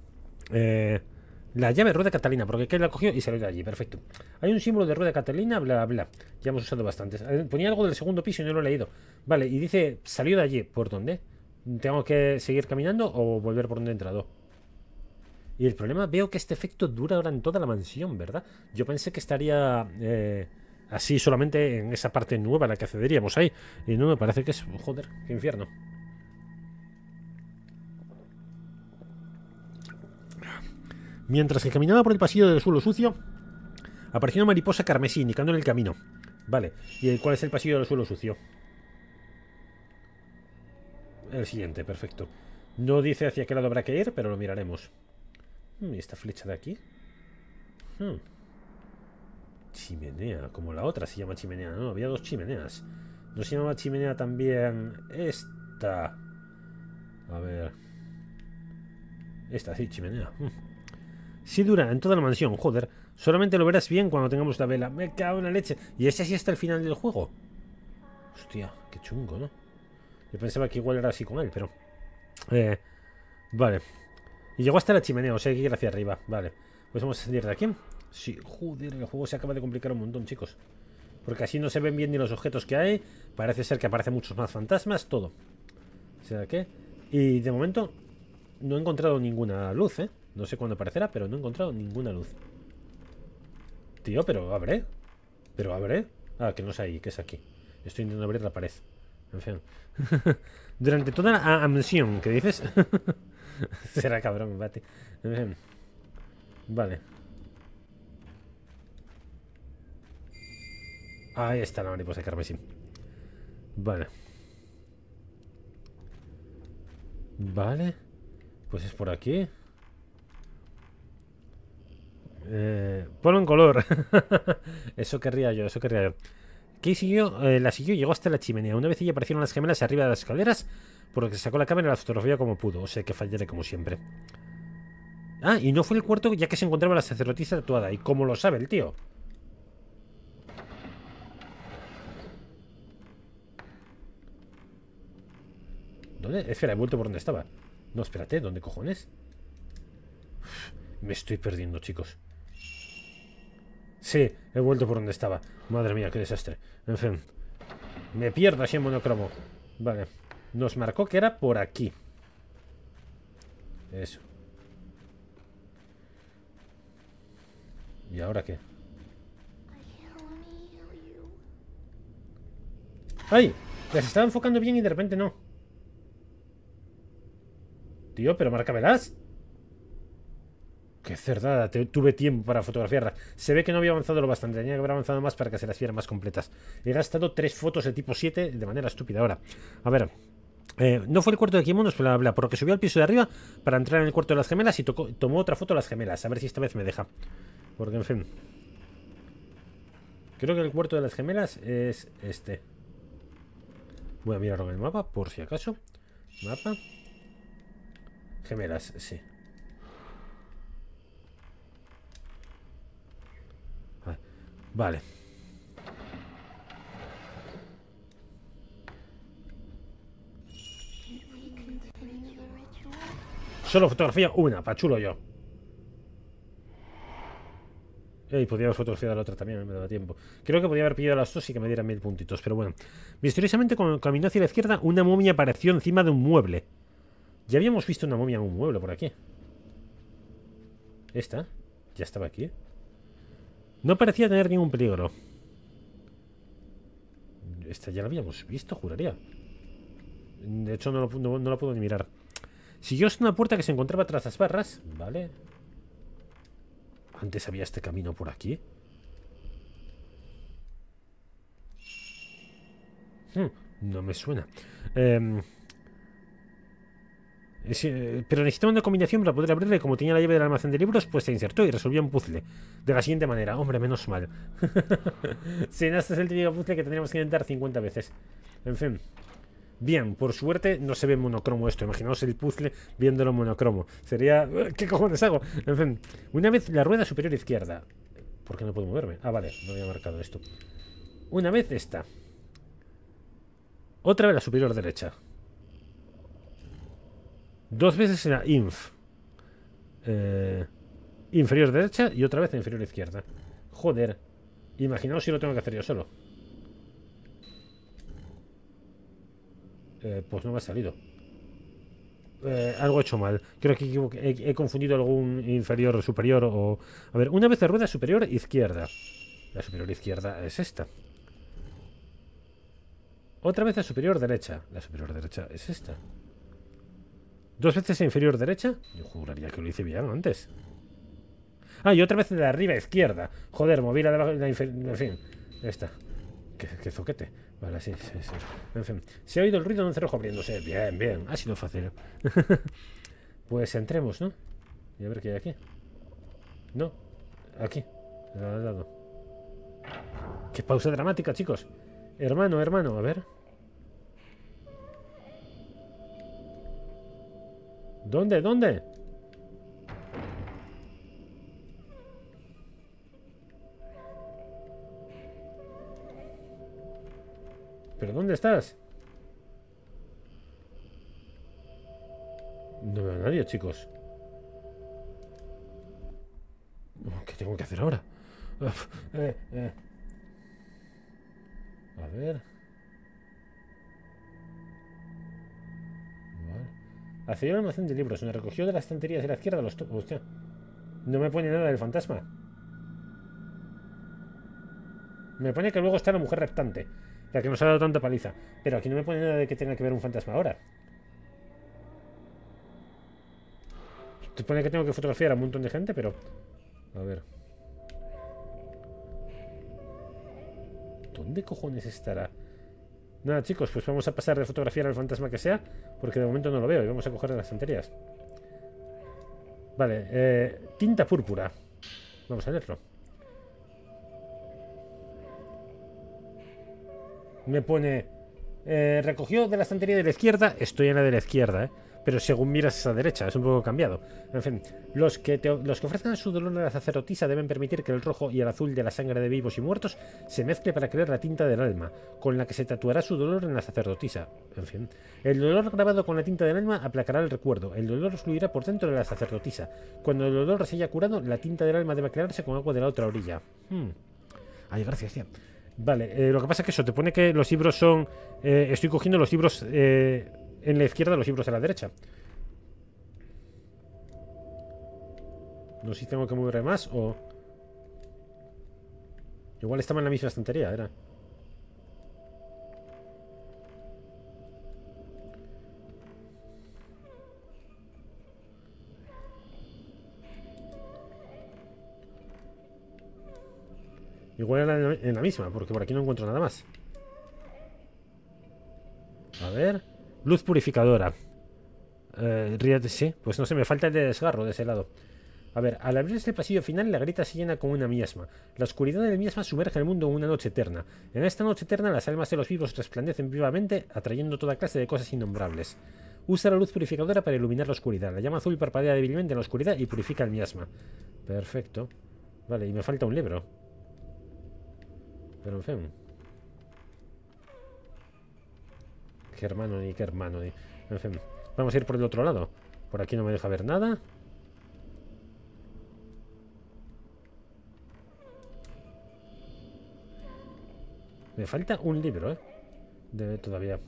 La llave rueda Catalina, porque Kate la cogió y salió de allí. Perfecto. Hay un símbolo de rueda Catalina, bla, bla. Ya hemos usado bastantes. Ponía algo del segundo piso y no lo he leído. Vale, y dice, salió de allí. ¿Por dónde? ¿Tengo que seguir caminando o volver por donde he entrado? Y el problema, veo que este efecto dura ahora en toda la mansión, ¿verdad? Yo pensé que estaría así solamente en esa parte nueva a la que accederíamos ahí. Y no, me parece que es... Joder, qué infierno. Mientras que caminaba por el pasillo del suelo sucio, apareció una mariposa carmesí indicando en el camino. Vale, ¿y cuál es el pasillo del suelo sucio? El siguiente, perfecto. No dice hacia qué lado habrá que ir, pero lo miraremos. ¿Y esta flecha de aquí? Chimenea, como la otra se llama chimenea, ¿no? Había dos chimeneas. ¿No se llamaba chimenea también esta? A ver... Esta, sí, chimenea. Sí dura en toda la mansión, joder. Solamente lo verás bien cuando tengamos la vela. Me cago en la leche. Y ese sí hasta el final del juego. Hostia, qué chungo, ¿no? Yo pensaba que igual era así con él, pero... Vale. Y llegó hasta la chimenea, o sea hay que ir hacia arriba. Vale. Pues vamos a salir de aquí. Sí, joder, el juego se acaba de complicar un montón, chicos. Porque así no se ven bien ni los objetos que hay. Parece ser que aparecen muchos más fantasmas, todo. ¿Será qué? Y de momento no he encontrado ninguna luz, ¿eh? No sé cuándo aparecerá, pero no he encontrado ninguna luz. Tío, pero abre. Pero abre. Ah, que no es ahí, que es aquí. Estoy intentando abrir la pared. En fin. Durante toda la misión, ¿qué dices? Será cabrón, bate. En fin. Vale. Ahí está la mariposa carmesí. Vale. Vale. Pues es por aquí. Ponlo en color. Eso querría yo, eso querría yo. ¿Qué siguió? La siguió y llegó hasta la chimenea. Una vez ya aparecieron las gemelas arriba de las escaleras, por lo que sacó la cámara y la fotografía como pudo. O sea que fallaré como siempre. Ah, y no fue el cuarto ya que se encontraba la sacerdotisa tatuada. ¿Y cómo lo sabe el tío? ¿Dónde? Espera, he vuelto por donde estaba. No, espérate, ¿dónde cojones? Me estoy perdiendo, chicos. Sí, he vuelto por donde estaba. Madre mía, qué desastre. En fin. Me pierdo así en monocromo. Vale. Nos marcó que era por aquí. Eso. ¿Y ahora qué? ¡Ay! Las estaba enfocando bien y de repente no. Tío, pero márcamelas. Qué cerdada, tuve tiempo para fotografiarlas. Se ve que no había avanzado lo bastante. Tenía que haber avanzado más para que se las vieran más completas. He gastado 3 fotos de tipo 7 de manera estúpida. Ahora, a ver. No fue el cuarto de kimonos, bla, bla, porque subió al piso de arriba para entrar en el cuarto de las gemelas y tomó otra foto de las gemelas. A ver si esta vez me deja. Porque, en fin. Creo que el cuarto de las gemelas es este. Voy a mirarlo en el mapa, por si acaso. Mapa. Gemelas, sí. Vale. Solo fotografía una, pa' chulo yo. Y podría haber fotografiado a la otra también, me daba tiempo. Creo que podría haber pillado a las dos y que me dieran 1000 puntitos, pero bueno. Misteriosamente, cuando caminó hacia la izquierda, una momia apareció encima de un mueble. Ya habíamos visto una momia en un mueble por aquí. Esta ya estaba aquí. No parecía tener ningún peligro. Esta ya la habíamos visto, juraría. De hecho, no la puedo ni mirar. Siguió hasta una puerta que se encontraba tras las barras. Vale. Antes había este camino por aquí. No me suena. Pero necesitaba una combinación para poder abrirle. Como tenía la llave del almacén de libros, pues se insertó y resolvió un puzzle. De la siguiente manera. Hombre, menos mal. Si no, este es el típico puzzle que tendríamos que intentar 50 veces. En fin. Bien, por suerte no se ve monocromo esto. Imaginaos el puzzle viéndolo monocromo. Sería... ¿Qué cojones hago? En fin. Una vez la rueda superior izquierda. ¿Por qué no puedo moverme? Ah, vale. No había marcado esto. Una vez esta. Otra vez la superior derecha. Dos veces en la inf. Inferior derecha y otra vez en inferior izquierda. Joder. Imaginaos si lo tengo que hacer yo solo. Pues no me ha salido. Algo he hecho mal. Creo que he confundido algún inferior o superior. O... A ver, una vez de rueda superior izquierda. La superior izquierda es esta. Otra vez la superior derecha. La superior derecha es esta. Dos veces en inferior derecha. Yo juraría que lo hice bien antes. Ah, y otra vez de arriba izquierda. Joder, moví la de abajo. En fin, esta. Qué zoquete. Vale, sí. En fin. Se ha oído el ruido de un cerrojo abriéndose. Bien, bien. Ha sido fácil. Pues entremos, ¿no? Y a ver qué hay aquí. No. Aquí. Al lado. Qué pausa dramática, chicos. Hermano. A ver. ¿Dónde? ¿Pero dónde estás? No veo a nadie, chicos. ¿Qué tengo que hacer ahora? A ver. Vale. Accedió al almacén de libros. Me recogió de las estanterías de la izquierda los... Hostia. No me pone nada del fantasma. Me pone que luego está la mujer reptante, la que nos ha dado tanta paliza. Pero aquí no me pone nada de que tenga que ver un fantasma ahora. Te pone que tengo que fotografiar a un montón de gente, pero... A ver. ¿Dónde cojones estará? Nada, chicos, pues vamos a pasar de fotografiar al fantasma que sea, porque de momento no lo veo y vamos a coger las estanterías. Vale, tinta púrpura. Vamos a leerlo. Me pone... recogió de la estantería de la izquierda. Estoy en la de la izquierda, pero según miras a la derecha, es un poco cambiado. En fin, los que ofrezcan su dolor a la sacerdotisa deben permitir que el rojo y el azul de la sangre de vivos y muertos se mezcle para crear la tinta del alma, con la que se tatuará su dolor en la sacerdotisa. En fin, el dolor grabado con la tinta del alma aplacará el recuerdo. El dolor fluirá por dentro de la sacerdotisa. Cuando el dolor se haya curado, la tinta del alma debe aclararse con agua de la otra orilla. Ay, gracias, tía. Vale, lo que pasa es que eso, te pone que los libros son... estoy cogiendo los libros en la izquierda, los libros a la derecha. No sé si tengo que mover más o... Igual estaba en la misma estantería, era. Igual era en la misma, porque por aquí no encuentro nada más. A ver... Luz purificadora. Sí, pues no sé, me falta el de desgarro de ese lado. A ver, al abrir este pasillo final, la grita se llena con una miasma. La oscuridad del miasma sumerge el mundo en una noche eterna. En esta noche eterna, las almas de los vivos resplandecen vivamente, atrayendo toda clase de cosas innombrables. Usa la luz purificadora para iluminar la oscuridad. La llama azul parpadea débilmente en la oscuridad y purifica el miasma. Perfecto. Vale, y me falta un libro. Pero en fin. Qué hermano ni. En fin. Vamos a ir por el otro lado. Por aquí no me deja ver nada. Me falta un libro, todavía.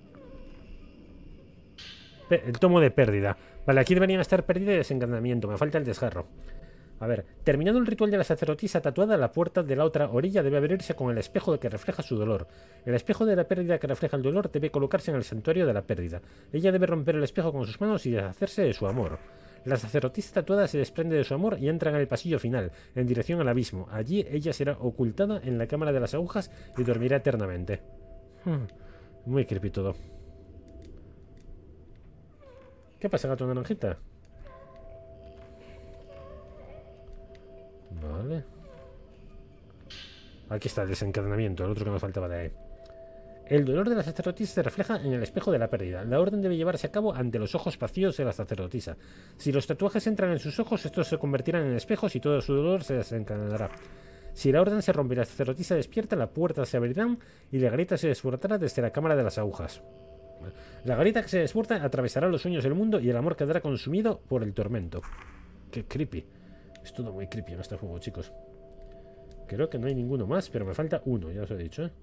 El tomo de pérdida. Vale, aquí deberían estar pérdida y desencadenamiento. Me falta el desgarro. A ver, terminado el ritual de la sacerdotisa tatuada, la puerta de la otra orilla debe abrirse con el espejo que refleja su dolor. El espejo de la pérdida que refleja el dolor debe colocarse en el santuario de la pérdida. Ella debe romper el espejo con sus manos y deshacerse de su amor. La sacerdotisa tatuada se desprende de su amor y entra en el pasillo final, en dirección al abismo. Allí ella será ocultada en la cámara de las agujas y dormirá eternamente. Muy creepy todo. ¿Qué pasa, gato naranjita? Vale. Aquí está el desencadenamiento, el otro que nos faltaba de ahí. El dolor de la sacerdotisa se refleja en el espejo de la pérdida. La orden debe llevarse a cabo ante los ojos vacíos de la sacerdotisa. Si los tatuajes entran en sus ojos, estos se convertirán en espejos y todo su dolor se desencadenará. Si la orden se rompe y la sacerdotisa despierta, las puertas se abrirán y la garita se desbordará desde la cámara de las agujas. La garita que se desborda atravesará los sueños del mundo y el amor quedará consumido por el tormento. Qué creepy. Es todo muy creepy en este juego, chicos. Creo que no hay ninguno más, pero me falta uno, ya os he dicho, ¿eh?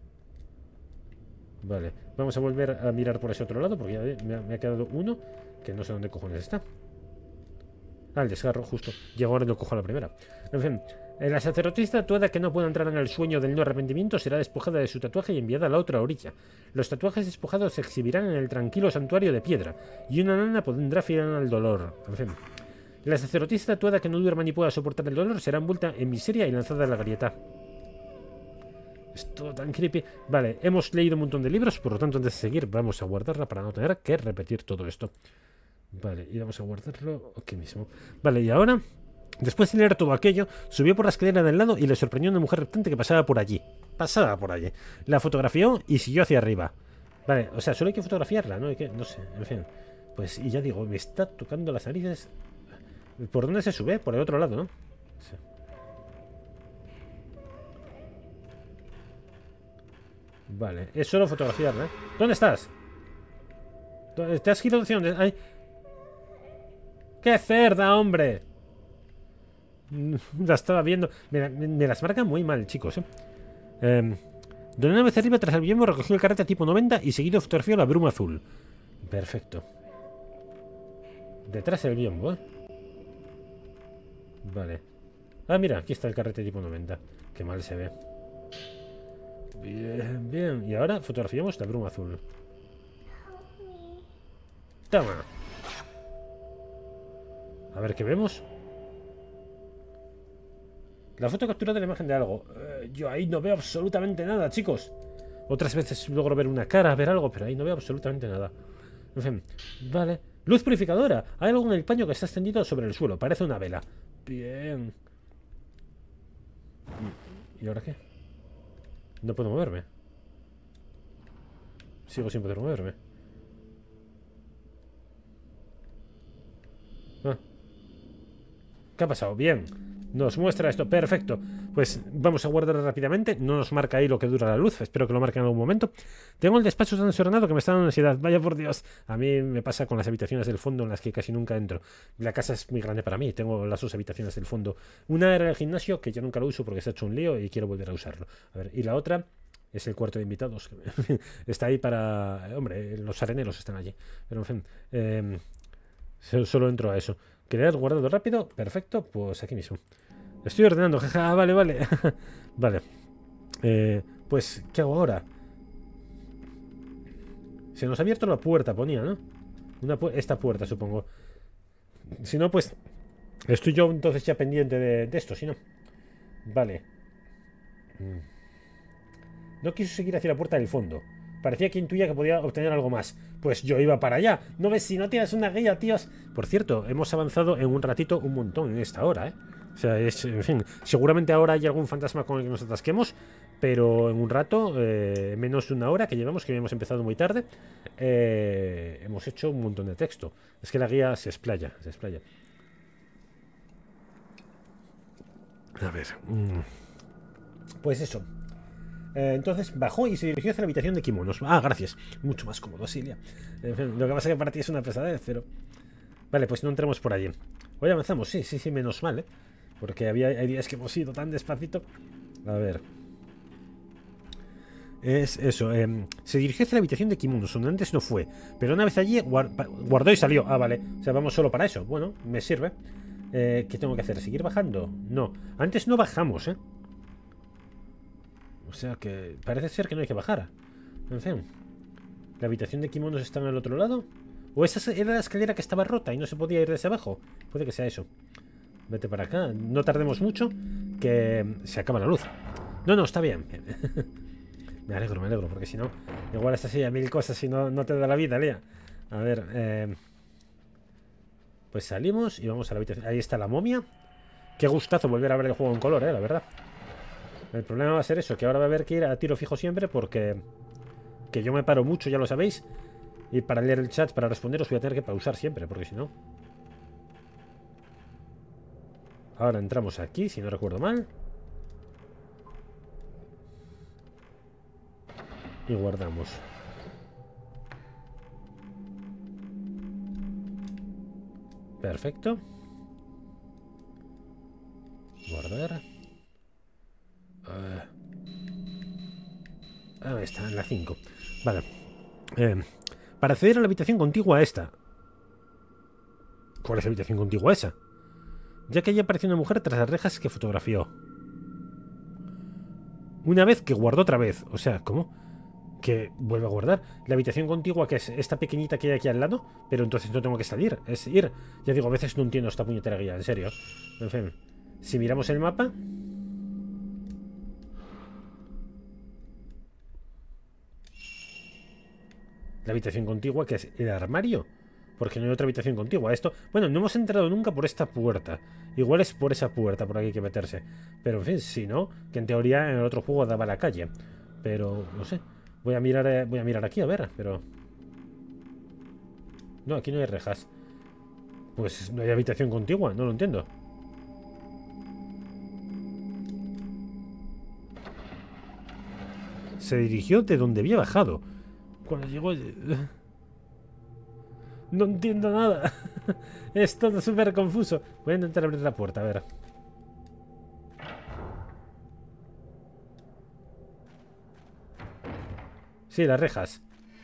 Vale, vamos a volver a mirar por ese otro lado, porque ya me ha quedado uno que no sé dónde cojones está. Ah, el desgarro, justo. Llego ahora y lo cojo a la primera. En fin, la sacerdotisa, toda que no pueda entrar en el sueño del no arrepentimiento, será despojada de su tatuaje y enviada a la otra orilla. Los tatuajes despojados se exhibirán en el tranquilo santuario de piedra, y una nana pondrá fin al dolor. En fin, la sacerdotisa, toda que no duerma ni pueda soportar el dolor, será envuelta en miseria y lanzada a la grieta. Es todo tan creepy. Vale, hemos leído un montón de libros, por lo tanto, antes de seguir, vamos a guardarla para no tener que repetir todo esto. Vale, y vamos a guardarlo aquí mismo. Vale, y ahora, después de leer todo aquello, subió por la escalera del lado y le sorprendió una mujer reptante que pasaba por allí. Pasaba por allí. La fotografió y siguió hacia arriba. Vale, o sea, solo hay que fotografiarla, ¿no? Hay que, no sé, en fin. Pues, y ya digo, me está tocando las narices. ¿Por dónde se sube? Por el otro lado, ¿no? Sí. Vale, es solo fotografiarla, ¿eh? ¿Dónde estás? ¿Te has girado hacia dónde? ¡Ay! ¡Qué cerda, hombre! La estaba viendo. Me las marcan muy mal, chicos, de una vez arriba, tras el biombo, recogió el carrete tipo 90 y seguido fotografió la bruma azul. Perfecto. Detrás del biombo, ¿eh? Vale. Ah, mira, aquí está el carrete tipo 90. Qué mal se ve. Bien, bien. Y ahora fotografiamos la bruma azul. Toma. A ver qué vemos. La foto captura de la imagen de algo. Yo ahí no veo absolutamente nada, chicos. Otras veces logro ver una cara, ver algo, pero ahí no veo absolutamente nada. En fin, vale. Luz purificadora. Hay algo en el paño que está extendido sobre el suelo. Parece una vela. Bien. ¿Y ahora qué? No puedo moverme. Sigo sin poder moverme. Ah. ¿Qué ha pasado? Bien. Nos muestra esto. Perfecto. Pues vamos a guardar rápidamente. No nos marca ahí lo que dura la luz. Espero que lo marque en algún momento. Tengo el despacho tan desordenado que me está dando ansiedad. Vaya por Dios. A mí me pasa con las habitaciones del fondo en las que casi nunca entro. La casa es muy grande para mí. Tengo las dos habitaciones del fondo. Una era el gimnasio, que yo nunca lo uso porque se ha hecho un lío y quiero volver a usarlo. A ver, y la otra es el cuarto de invitados. Está ahí para... Hombre, los areneros están allí. Pero en fin, solo entro a eso. Crear guardado rápido. Perfecto, pues aquí mismo. Estoy ordenando, jaja, vale, vale. Vale. Pues, ¿qué hago ahora? Se nos ha abierto la puerta, ponía, ¿no? Esta puerta, supongo. Si no, pues estoy yo entonces ya pendiente de esto, si no. Vale. No quiso seguir hacia la puerta del fondo. Parecía que intuía que podía obtener algo más. Pues yo iba para allá. ¿No ves si no tienes una guía, tíos? Por cierto, hemos avanzado en un ratito un montón en esta hora, ¿eh? O sea, en fin, seguramente ahora hay algún fantasma con el que nos atasquemos, pero en un rato, menos de una hora que llevamos, que habíamos empezado muy tarde, hemos hecho un montón de texto. Es que la guía se explaya, se explaya. A ver. Pues eso. Entonces bajó y se dirigió hacia la habitación de kimonos. Ah, gracias. Mucho más cómodo, Silvia. En fin, lo que pasa es que para ti es una pesadez, pero... Vale, pues no entremos por allí. Hoy avanzamos, sí, menos mal, ¿eh? Porque hay días que hemos ido tan despacito. A ver. Es eso. Se dirigió hacia la habitación de kimonos, donde antes no fue. Pero una vez allí, guardó y salió. Ah, vale. O sea, vamos solo para eso. Bueno, me sirve. ¿Qué tengo que hacer? ¿Seguir bajando? No. Antes no bajamos, ¿eh? O sea que parece ser que no hay que bajar. En fin. ¿La habitación de kimonos está en el otro lado? ¿O esa era la escalera que estaba rota y no se podía ir desde abajo? Puede que sea eso. Vete para acá. No tardemos mucho, que se acaba la luz. No, está bien. Me alegro, porque si no, igual estás ahí a mil cosas y no te da la vida, Lea. A ver, pues salimos y vamos a la habitación. Ahí está la momia. Qué gustazo volver a ver el juego en color, la verdad. El problema va a ser eso, que ahora va a haber que ir a tiro fijo siempre porque... Que yo me paro mucho, ya lo sabéis. Y para leer el chat, para responderos, voy a tener que pausar siempre, porque si no... Ahora entramos aquí, si no recuerdo mal. Y guardamos. Perfecto. Guardar. Ahí está, en la 5. Vale. Para acceder a la habitación contigua a esta. ¿Cuál es la habitación contigua a esa? Ya que allí apareció una mujer tras las rejas que fotografió. Una vez que guardó otra vez. O sea, ¿cómo? Que vuelve a guardar. La habitación contigua, que es esta pequeñita que hay aquí al lado. Pero entonces no tengo que salir. Es ir. Ya digo, a veces no entiendo esta puñetera guía. En serio. En fin. Si miramos el mapa... La habitación contigua, que es el armario. Porque no hay otra habitación contigua. Esto... Bueno, no hemos entrado nunca por esta puerta. Igual es por esa puerta por aquí hay que meterse. Pero en fin, si no, que en teoría en el otro juego daba a la calle. Pero, no sé. Voy a mirar aquí, a ver, pero... No, aquí no hay rejas. Pues no hay habitación contigua, no lo entiendo. Se dirigió de donde había bajado. Cuando llegó... No entiendo nada. Es todo súper confuso. Voy a intentar abrir la puerta, a ver. Sí, las rejas.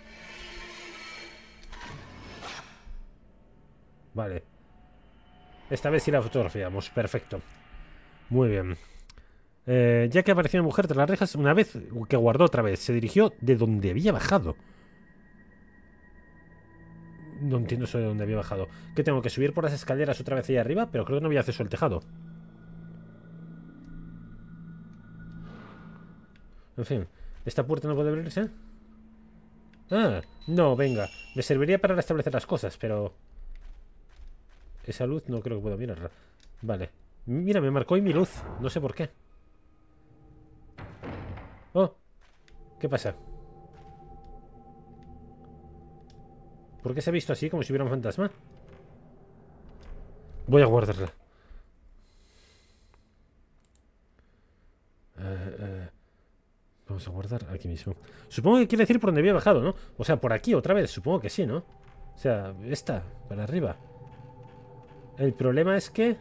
Vale. Esta vez sí la fotografiamos. Perfecto. Muy bien. Ya que apareció una mujer tras las rejas, una vez que guardó otra vez, se dirigió de donde había bajado. No entiendo eso de dónde había bajado. ¿Que tengo que subir por las escaleras otra vez ahí arriba? Pero creo que no había acceso al tejado. En fin, ¿esta puerta no puede abrirse? Ah, no, venga. Me serviría para restablecer las cosas, pero... Esa luz no creo que pueda mirarla. Vale. Mira, me marcó ahí mi luz. No sé por qué. Oh, ¿qué pasa? ¿Por qué se ha visto así, como si hubiera un fantasma? Voy a guardarla. Vamos a guardar aquí mismo. Supongo que quiere decir por donde había bajado, ¿no? O sea, por aquí otra vez. Supongo que sí, ¿no? O sea, esta, para arriba. El problema es que...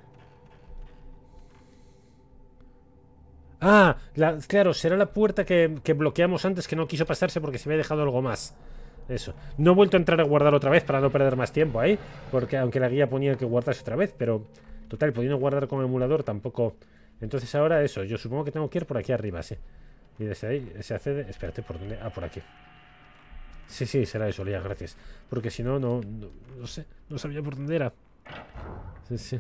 Ah, claro, será la puerta que bloqueamos antes, que no quiso pasarse porque se había dejado algo más. Eso. No he vuelto a entrar a guardar otra vez para no perder más tiempo ahí. Porque aunque la guía ponía que guardase otra vez, pero... Total, pudiendo guardar con el emulador tampoco... Entonces ahora eso, yo supongo que tengo que ir por aquí arriba, sí. Y desde ahí se accede... Espérate, ¿por dónde? Ah, por aquí. Sí, sí, será eso, Lía, gracias. Porque si no, no sé, no sabía por dónde era. Sí, sí.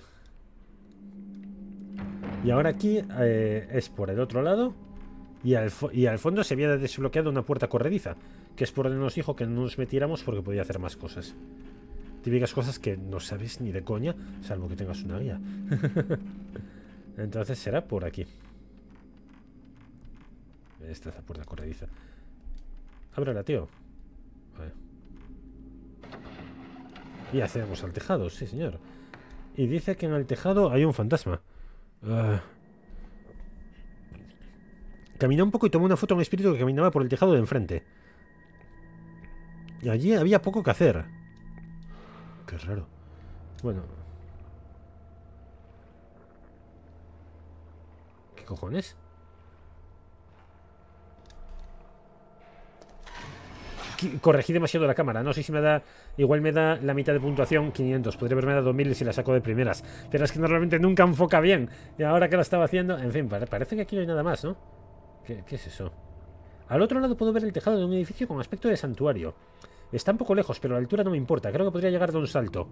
Y ahora aquí es por el otro lado. Y al fondo se había desbloqueado una puerta corrediza. Que es por donde nos dijo que no nos metiéramos porque podía hacer más cosas. Típicas cosas que no sabes ni de coña, salvo que tengas una guía. Entonces será por aquí. Esta es la puerta corrediza. Ábrela, tío. Vale. Y accedemos al tejado, sí, señor. Y dice que en el tejado hay un fantasma. Caminé un poco y tomé una foto a un espíritu que caminaba por el tejado de enfrente. Y allí había poco que hacer. Qué raro. Bueno. ¿Qué cojones? Corregí demasiado la cámara. No sé si me da... Igual me da la mitad de puntuación, 500. Podría haberme dado 1000 si la saco de primeras. Pero es que normalmente nunca enfoca bien. Y ahora que lo estaba haciendo... En fin, parece que aquí no hay nada más, ¿no? ¿Qué es eso? Al otro lado puedo ver el tejado de un edificio con aspecto de santuario. Está un poco lejos, pero la altura no me importa. Creo que podría llegar de un salto.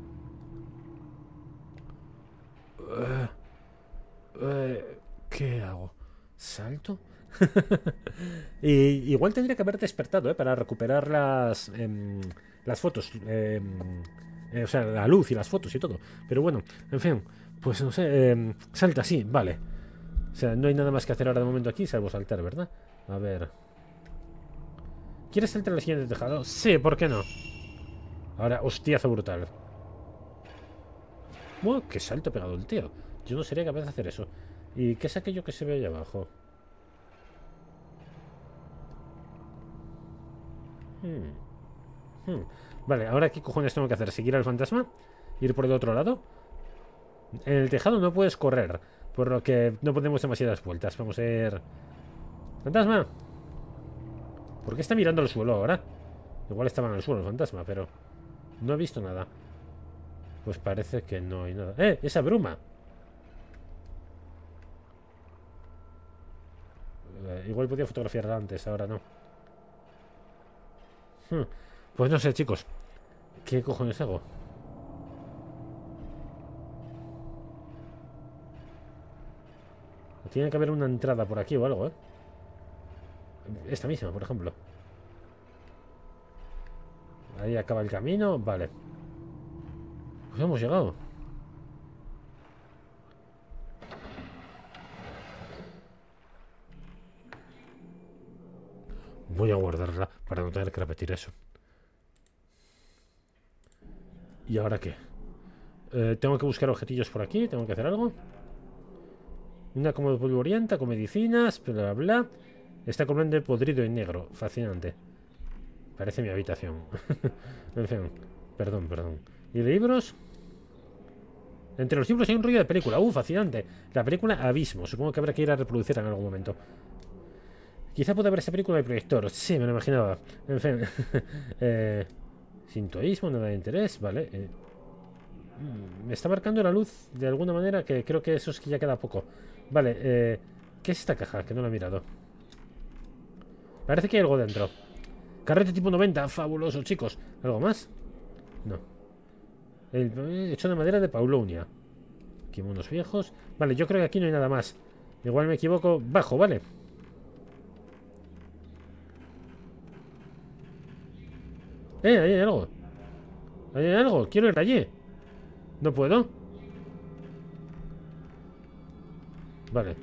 ¿Qué hago? ¿Salto? Y igual tendría que haber despertado, para recuperar las fotos. O sea, la luz y las fotos y todo. Pero bueno, en fin, pues no sé. Salta, sí, vale. O sea, no hay nada más que hacer ahora de momento aquí, salvo saltar, ¿verdad? A ver. ¿Quieres saltar al siguiente tejado? Sí, ¿por qué no? Ahora, hostiazo brutal. ¡Wow! ¡Qué salto pegado el tío! Yo no sería capaz de hacer eso. ¿Y qué es aquello que se ve ahí abajo? Vale, ahora ¿qué cojones tengo que hacer? ¿Seguir al fantasma? ¿Ir por el otro lado? En el tejado no puedes correr, por lo que no podemos demasiadas vueltas. Vamos a ir... ¡Fantasma! ¿Por qué está mirando al suelo ahora? Igual estaba en el suelo el fantasma, pero... no he visto nada. Pues parece que no hay nada. ¡Eh! ¡Esa bruma! Igual podía fotografiarla antes, ahora no. Pues no sé, chicos. ¿Qué cojones hago? Tiene que haber una entrada por aquí o algo, ¿eh? Esta misma, por ejemplo. Ahí acaba el camino. Vale. Pues hemos llegado. Voy a guardarla para no tener que repetir eso. ¿Y ahora qué? Tengo que buscar objetillos por aquí. Tengo que hacer algo. Una como polvorienta con medicinas, bla bla bla. Está completamente podrido y negro. Fascinante. Parece mi habitación. En fin. Perdón. ¿Y libros? Entre los libros hay un rollo de película. Fascinante. La película Abismo. Supongo que habrá que ir a reproducirla en algún momento. Quizá pueda ver esa película de proyector. Sí, me lo imaginaba. En fin. Sintoísmo, nada de interés. Vale. Me está marcando la luz de alguna manera que creo que eso es que ya queda poco. Vale. ¿Qué es esta caja? Que no la he mirado. Parece que hay algo dentro. Carrete tipo 90. Fabuloso, chicos. ¿Algo más? No. El hecho de madera de Paulonia. Kimonos viejos. Vale, yo creo que aquí no hay nada más. Igual me equivoco. Bajo, vale. Ahí hay algo. Ahí hay algo. Quiero ir allí. No puedo. Vale.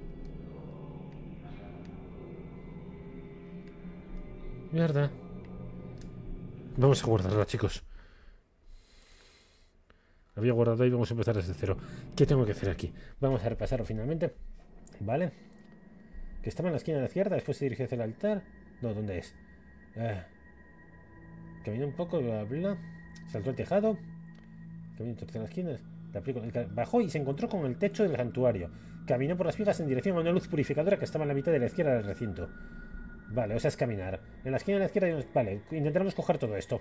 Mierda. Vamos a guardarla, chicos. Había guardado y vamos a empezar desde cero. ¿Qué tengo que hacer aquí? Vamos a repasarlo finalmente. Vale. Que estaba en la esquina de la izquierda. Después se dirige hacia el altar. No, ¿dónde es? Caminó un poco, bla, bla. Saltó el tejado. Caminó entre las esquinas. Bajó y se encontró con el techo del santuario. Caminó por las vigas en dirección a una luz purificadora que estaba en la mitad de la izquierda del recinto. Vale, o sea, es caminar. En la esquina de la izquierda hay unos... Vale, intentaremos coger todo esto.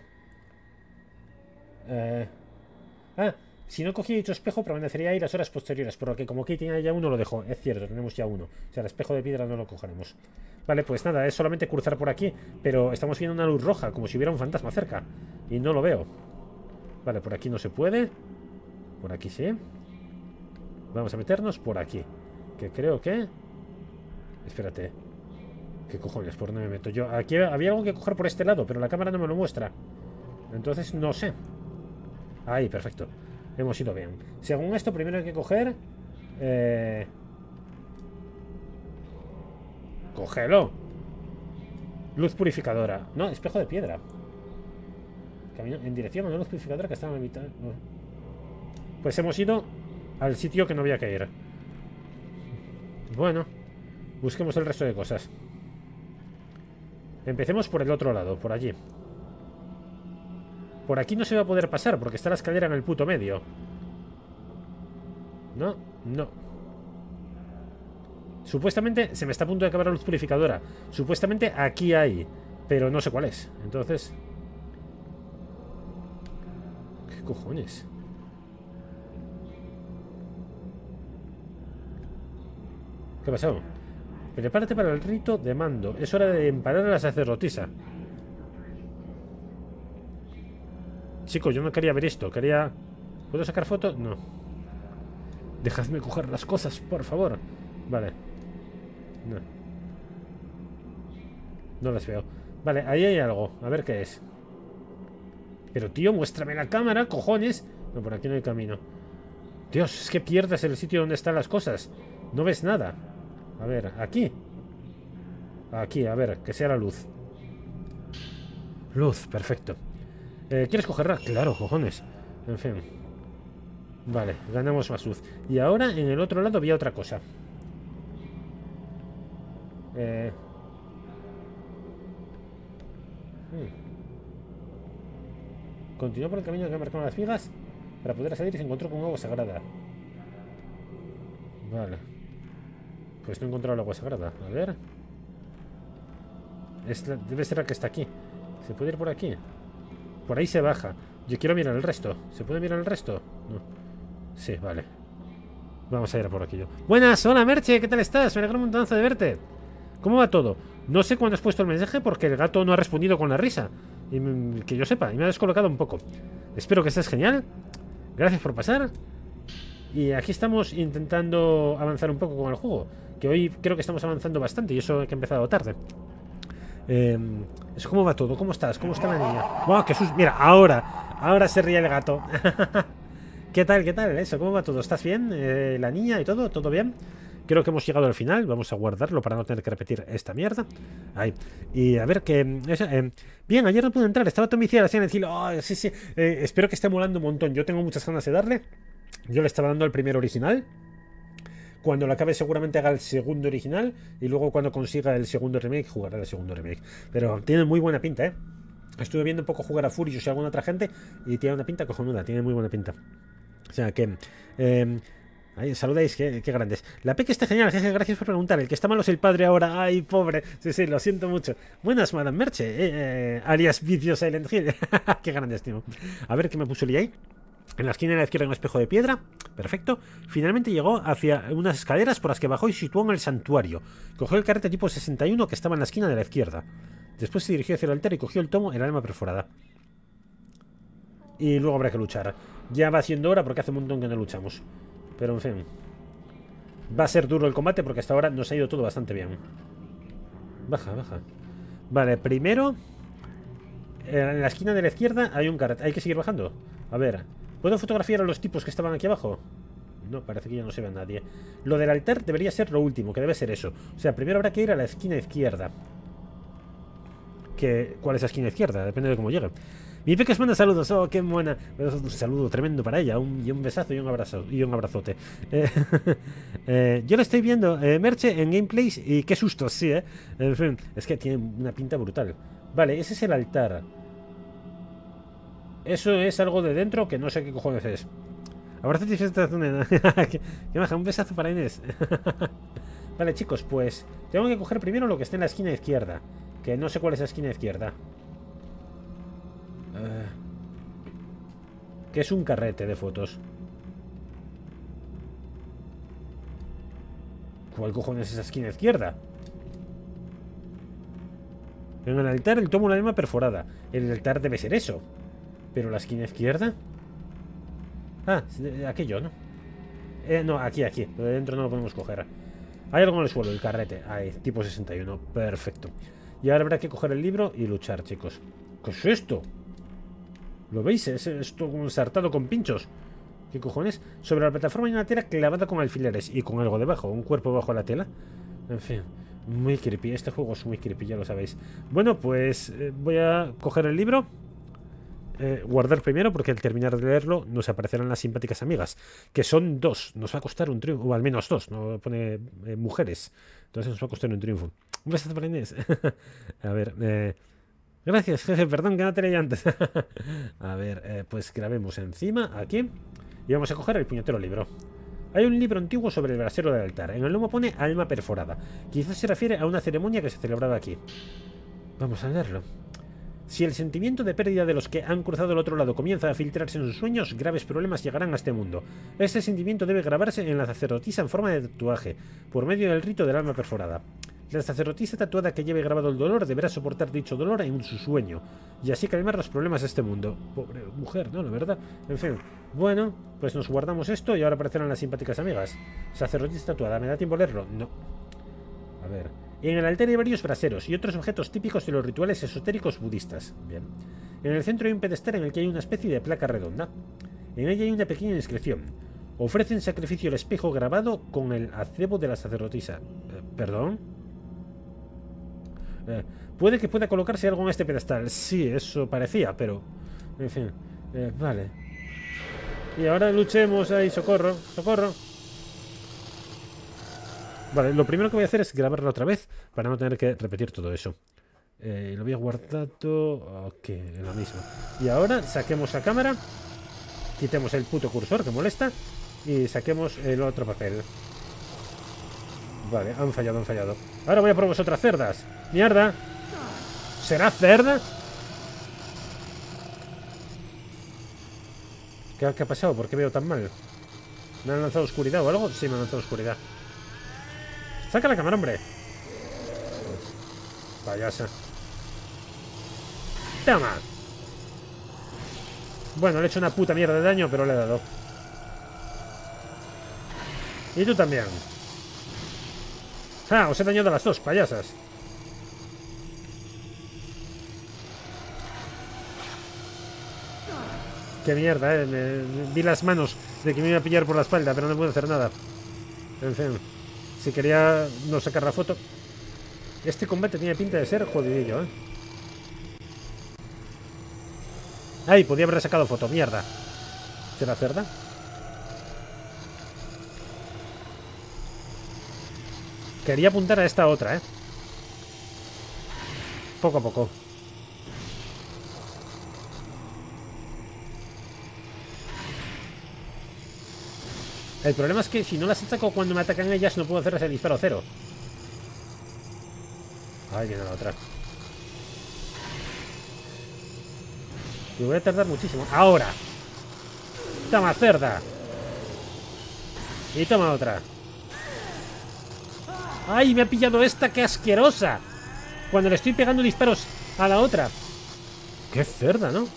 Si no cogía dicho espejo, permanecería ahí las horas posteriores. Por lo que como aquí tenía ya uno, lo dejo. Es cierto, tenemos ya uno. O sea, el espejo de piedra no lo cogeremos. Vale, pues nada, es solamente cruzar por aquí. Pero estamos viendo una luz roja, como si hubiera un fantasma cerca. Y no lo veo. Vale, por aquí no se puede. Por aquí sí. Vamos a meternos por aquí. Que creo que... Espérate. ¿Qué cojones? ¿Por dónde me meto yo? Aquí había algo que coger por este lado, pero la cámara no me lo muestra. Entonces no sé. Ahí, perfecto. Hemos ido bien. Según esto, primero hay que coger... ¡Cógelo! Luz purificadora. No, espejo de piedra. Camino en dirección a una luz purificadora que está en la mitad. Pues hemos ido al sitio que no había que ir. Bueno, busquemos el resto de cosas. Empecemos por el otro lado, por allí. Por aquí no se va a poder pasar porque está la escalera en el puto medio. No, no. Supuestamente se me está a punto de acabar la luz purificadora. Supuestamente aquí hay, pero no sé cuál es. Entonces... ¿Qué cojones? ¿Qué ha pasado? Prepárate para el rito de mando. Es hora de emparar a la sacerdotisa. Chicos, yo no quería ver esto. Quería... ¿Puedo sacar foto? No. Dejadme coger las cosas, por favor. Vale. No. No las veo. Vale, ahí hay algo. A ver qué es. Pero, tío, muéstrame la cámara, cojones. No, por aquí no hay camino. Dios, es que pierdes el sitio donde están las cosas. No ves nada. A ver, aquí. Aquí, a ver, que sea la luz. Luz, perfecto. ¿Quieres cogerla? Claro, cojones. En fin. Vale, ganamos más luz. Y ahora en el otro lado había otra cosa. Continuó por el camino que marcaron las vigas para poder salir y se encontró con agua sagrada. Vale. Pues no he encontrado el agua sagrada. A ver. Debe ser la que está aquí. ¿Se puede ir por aquí? Por ahí se baja. Yo quiero mirar el resto. ¿Se puede mirar el resto? No. Sí, vale. Vamos a ir por aquí yo. Buenas, hola Merche, ¿qué tal estás? Me alegro un montonazo de verte. ¿Cómo va todo? No sé cuándo has puesto el mensaje porque el gato no ha respondido con la risa. Y que yo sepa, y me ha descolocado un poco. Espero que estés genial. Gracias por pasar. Y aquí estamos intentando avanzar un poco con el juego. Que hoy creo que estamos avanzando bastante y eso que ha empezado tarde. Eso, ¿cómo va todo? ¿Cómo estás? ¿Cómo está la niña? ¡Wow, qué susto! Mira, ahora se ríe el gato. ¿Qué tal? ¿Qué tal? Eso, ¿cómo va todo? ¿Estás bien? ¿La niña y todo? ¿Todo bien? Creo que hemos llegado al final. Vamos a guardarlo para no tener que repetir esta mierda. Ahí. Y a ver que... bien, ayer no pude entrar. Estaba todo viciado así en el cielo. Oh, sí, sí. Espero que esté molando un montón. Yo tengo muchas ganas de darle. Yo le estaba dando al primer original. Cuando lo acabe seguramente haga el segundo original. Y luego cuando consiga el segundo remake, jugará el segundo remake. Pero tiene muy buena pinta, ¿eh? Estuve viendo un poco jugar a Furious y a alguna otra gente. Y tiene una pinta cojonuda. Tiene muy buena pinta. O sea que... ahí, saludáis, qué grandes. La Peque está genial, jeje, gracias por preguntar. El que está malo es el padre ahora. Ay, pobre. Sí, sí, lo siento mucho. Buenas, Madame Merche, alias Vicio Silent Hill. Qué grandes, tío. A ver qué me puso el ahí. En la esquina de la izquierda hay un espejo de piedra. Perfecto. Finalmente llegó hacia unas escaleras por las que bajó y situó en el santuario. Cogió el carrete tipo 61 que estaba en la esquina de la izquierda. Después se dirigió hacia el altar y cogió el tomo, el alma perforada. Y luego habrá que luchar. Ya va siendo hora porque hace un montón que no luchamos. Pero en fin. Va a ser duro el combate porque hasta ahora nos ha ido todo bastante bien. Baja, baja. Vale, primero... en la esquina de la izquierda hay un carrete. Hay que seguir bajando. A ver. ¿Puedo fotografiar a los tipos que estaban aquí abajo? No, parece que ya no se ve a nadie. Lo del altar debería ser lo último, que debe ser eso. O sea, primero habrá que ir a la esquina izquierda. ¿Cuál es la esquina izquierda? Depende de cómo llegue. Mi Peque os manda saludos. Oh, qué buena. Un saludo tremendo para ella. Un besazo y un abrazo. Y un abrazote. Yo la estoy viendo, Merche, en gameplays. Y qué susto, sí, En fin, es que tiene una pinta brutal. Vale, ese es el altar. Eso es algo de dentro que no sé qué cojones es. Abrazo y que baja. Un besazo para Inés. Vale, chicos, pues tengo que coger primero lo que está en la esquina izquierda. Que no sé cuál es la esquina izquierda. Que es un carrete de fotos. ¿Cuál cojones es esa esquina izquierda? En el altar el tomo una alma perforada. El altar debe ser eso. Pero la esquina izquierda... Ah, aquello, ¿no? No, aquí. Lo de dentro no lo podemos coger. Hay algo en el suelo, el carrete. Ahí, tipo 61. Perfecto. Y ahora habrá que coger el libro y luchar, chicos. ¿Qué es esto? ¿Lo veis? Es esto ensartado con pinchos. ¿Qué cojones? Sobre la plataforma hay una tela clavada con alfileres y con algo debajo. Un cuerpo bajo la tela. En fin, muy creepy. Este juego es muy creepy, ya lo sabéis. Bueno, pues voy a coger el libro. Guardar primero porque al terminar de leerlo nos aparecerán las simpáticas amigas. Que son dos. Nos va a costar un triunfo. O al menos dos. No pone mujeres. Entonces nos va a costar un triunfo. Un besazo para Inés. A ver, gracias, jefe, perdón que no te leí antes. A ver, pues grabemos encima, aquí. Y vamos a coger el puñetero libro. Hay un libro antiguo sobre el brasero del altar. En el lomo pone alma perforada. Quizás se refiere a una ceremonia que se celebraba aquí. Vamos a leerlo. Si el sentimiento de pérdida de los que han cruzado el otro lado comienza a filtrarse en sus sueños, graves problemas llegarán a este mundo. Este sentimiento debe grabarse en la sacerdotisa en forma de tatuaje, por medio del rito del alma perforada. La sacerdotisa tatuada que lleve grabado el dolor deberá soportar dicho dolor en su sueño, y así calmar los problemas de este mundo. Pobre mujer, ¿no? La verdad. En fin. Bueno, pues nos guardamos esto y ahora aparecerán las simpáticas amigas. Sacerdotisa tatuada. ¿Me da tiempo a leerlo? No. A ver. En el altar hay varios braseros y otros objetos típicos de los rituales esotéricos budistas. Bien. En el centro hay un pedestal en el que hay una especie de placa redonda. En ella hay una pequeña inscripción. Ofrecen sacrificio al espejo grabado con el acebo de la sacerdotisa. ¿Perdón? Puede que pueda colocarse algo en este pedestal. Sí, eso parecía, pero... En fin. Vale. Y ahora luchemos ahí. Socorro, socorro. Vale, lo primero que voy a hacer es grabarlo otra vez para no tener que repetir todo eso. Lo había guardado. Ok, en la misma. Y ahora saquemos la cámara. Quitemos el puto cursor que molesta. Y saquemos el otro papel. Vale, han fallado, han fallado. Ahora voy a por vosotras cerdas. ¡Mierda! ¿Será cerda? ¿Qué ha pasado? ¿Por qué veo tan mal? ¿Me han lanzado oscuridad o algo? Sí, me han lanzado oscuridad. ¡Saca la cámara, hombre! Payasa. ¡Toma! Bueno, le he hecho una puta mierda de daño, pero le he dado. Y tú también. ¡Ah! Os he dañado a las dos, payasas. ¡Qué mierda, vi las manos de que me iba a pillar por la espalda, pero no puedo hacer nada. En fin. Si quería no sacar la foto. Este combate tiene pinta de ser jodidillo, ¿eh? ¡Ay! Podía haber sacado foto, mierda. ¿Será cerda? Quería apuntar a esta otra, ¿eh? Poco a poco. El problema es que si no las ataco cuando me atacan ellas, no puedo hacer ese disparo cero. Ahí viene la otra. Y voy a tardar muchísimo. ¡Ahora! ¡Toma, cerda! Y toma otra. ¡Ay, me ha pillado esta! ¡Qué asquerosa! Cuando le estoy pegando disparos a la otra. ¡Qué cerda!, ¿no?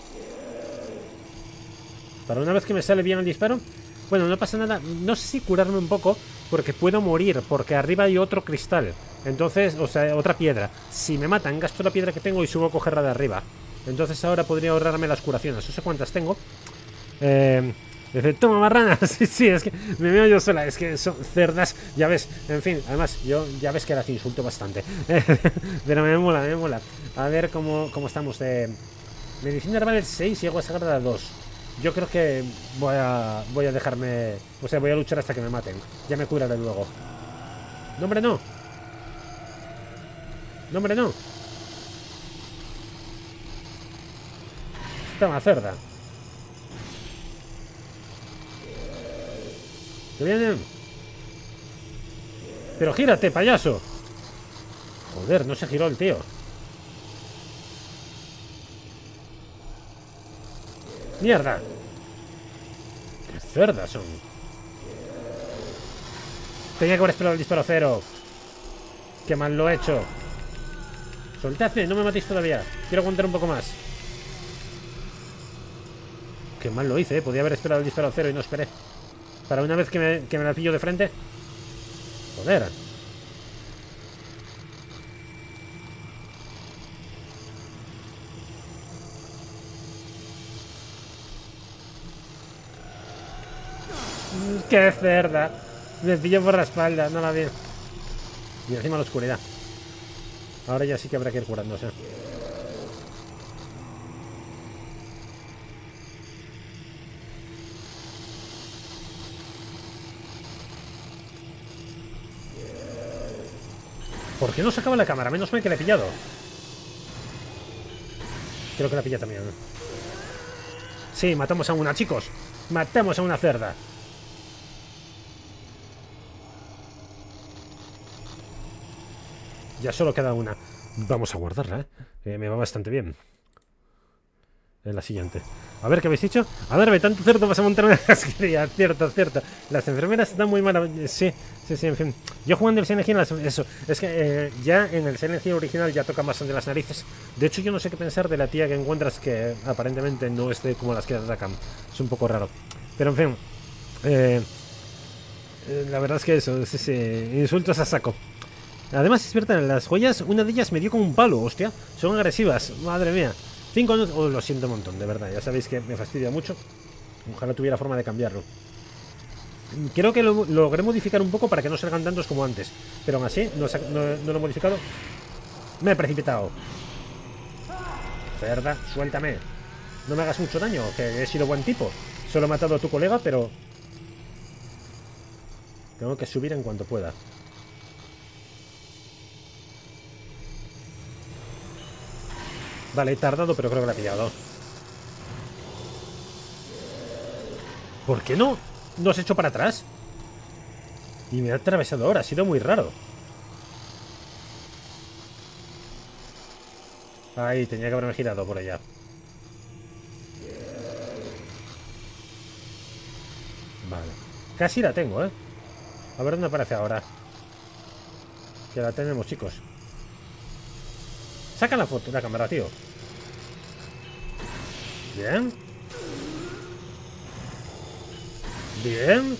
Para una vez que me sale bien el disparo. Bueno, no pasa nada. No sé si curarme un poco, porque puedo morir, porque arriba hay otro cristal. Entonces, o sea, otra piedra. Si me matan, gasto la piedra que tengo y subo a cogerla de arriba. Entonces ahora podría ahorrarme las curaciones. No sé cuántas tengo. Dice, toma, marrana. Sí, sí, es que me veo yo sola. Es que son cerdas, ya ves. En fin, además, yo ya ves que las insulto bastante. Pero me mola, me mola. A ver cómo estamos de medicina herbal 6 y agua sagrada 2. Yo creo que voy a dejarme... O sea, voy a luchar hasta que me maten. Ya me curaré luego. ¡No, hombre, no! ¡No, hombre, no! Toma, cerda. ¿Qué vienen? ¡Pero gírate, payaso! Joder, no se giró el tío. ¡Mierda! ¡Qué cerdas son! Tenía que haber esperado el disparo cero. ¡Qué mal lo he hecho! Soltadme, no me matéis todavía. Quiero aguantar un poco más. ¡Qué mal lo hice! Podía haber esperado el disparo cero y no esperé. Para una vez que me la pillo de frente. Joder. ¡Qué cerda! Me pillo por la espalda, no la vi. Y encima la oscuridad. Ahora ya sí que habrá que ir curándose. ¿Por qué no sacaba la cámara? Menos mal que la he pillado. Creo que la pilla también. Sí, matamos a una, chicos. Matamos a una cerda. Ya solo queda una. Vamos a guardarla, ¿eh? Me va bastante bien. En la siguiente. A ver, ¿qué habéis dicho? A ver, tanto cerdo vas a montar una casquería. Cierto, cierto. Las enfermeras están muy malas. Sí, sí, sí, en fin. Yo jugando el Silent Hill, eso. Es que ya en el Silent Hill original ya tocan bastante las narices. De hecho, yo no sé qué pensar de la tía que encuentras, que aparentemente no es como las que atacan. Es un poco raro. Pero en fin. La verdad es que eso, sí, insultos a saco. Además, es verdad, las joyas, una de ellas me dio como un palo, hostia. Son agresivas, madre mía. 5 años... Oh, lo siento un montón, de verdad. Ya sabéis que me fastidia mucho. Ojalá tuviera forma de cambiarlo. Creo que lo logré modificar un poco para que no salgan tantos como antes. Pero aún así, no lo he modificado. Me he precipitado. Cerda, suéltame. No me hagas mucho daño, que he sido buen tipo. Solo he matado a tu colega, pero... Tengo que subir en cuanto pueda. Vale, he tardado, pero creo que la he pillado. ¿Por qué no? ¿No has hecho para atrás? Y me ha atravesado ahora, ha sido muy raro. Ahí, tenía que haberme girado por allá. Vale. Casi la tengo, ¿eh? A ver dónde aparece ahora. Que la tenemos, chicos. Saca la foto, la cámara, tío. Bien. Bien.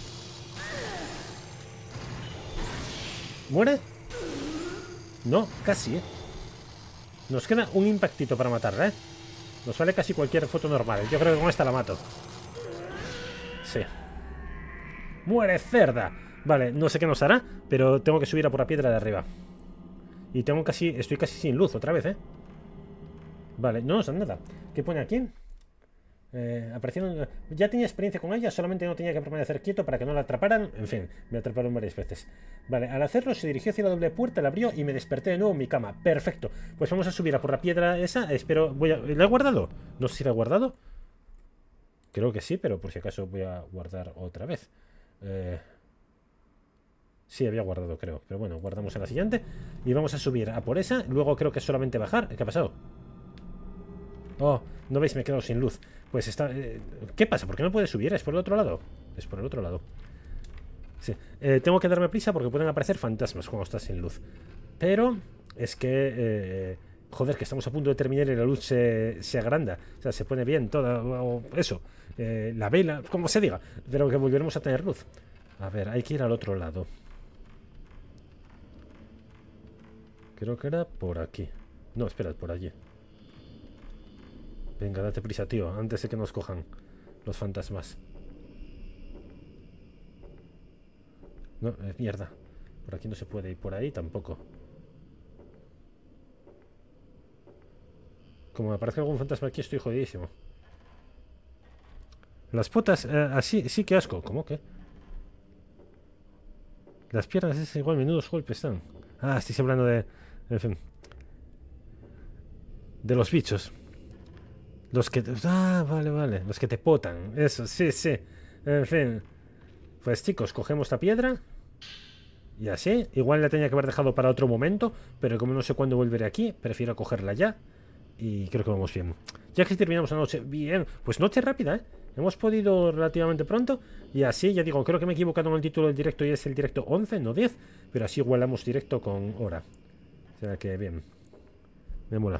¿Muere? No, casi, ¿eh? Nos queda un impactito para matarla, ¿eh? Nos vale casi cualquier foto normal. Yo creo que con esta la mato. Sí. ¡Muere, cerda! Vale, no sé qué nos hará, pero tengo que subir a por la piedra de arriba. Y tengo casi... Estoy casi sin luz otra vez, ¿eh? Vale, no nos dan nada. ¿Qué pone aquí? Aparecieron... Ya tenía experiencia con ella, solamente no tenía que permanecer quieto para que no la atraparan. En fin, me atraparon varias veces. Vale, al hacerlo se dirigió hacia la doble puerta, la abrió y me desperté de nuevo en mi cama. Perfecto. Pues vamos a subir a por la piedra esa. Espero... ¿La he guardado? No sé si la he guardado. Creo que sí, pero por si acaso voy a guardar otra vez. Sí, había guardado, creo. Pero bueno, guardamos en la siguiente. Y vamos a subir a por esa. Luego creo que es solamente bajar. ¿Qué ha pasado? Oh, no veis, me he quedado sin luz. Pues está... ¿qué pasa? ¿Por qué no puede subir? ¿Es por el otro lado? Es por el otro lado. Sí. Tengo que darme prisa porque pueden aparecer fantasmas cuando estás sin luz. Pero es que... joder, que estamos a punto de terminar y la luz se agranda. O sea, se pone bien toda... o eso. La vela, como se diga. Pero que volveremos a tener luz. A ver, hay que ir al otro lado. Creo que era por aquí. No, espera, por allí. Venga, date prisa, tío, antes de que nos cojan los fantasmas. No, mierda. Por aquí no se puede y por ahí tampoco. Como me aparezca algún fantasma aquí, estoy jodidísimo. Las potas, así, sí que asco. ¿Cómo que? Las piernas es igual, menudos golpes están. Ah, estoy hablando de... En fin. De los bichos. Los que... Ah, vale, vale. Los que te potan. Eso, sí, sí. En fin. Pues chicos, cogemos la piedra. Y así. Igual la tenía que haber dejado para otro momento. Pero como no sé cuándo volveré aquí, prefiero cogerla ya. Y creo que vamos bien. Ya que terminamos la noche. Bien. Pues noche rápida, ¿eh? Hemos podido relativamente pronto. Y así, ya digo, creo que me he equivocado en el título del directo y es el directo 11, no 10. Pero así igualamos directo con hora. O sea que bien. Me mola.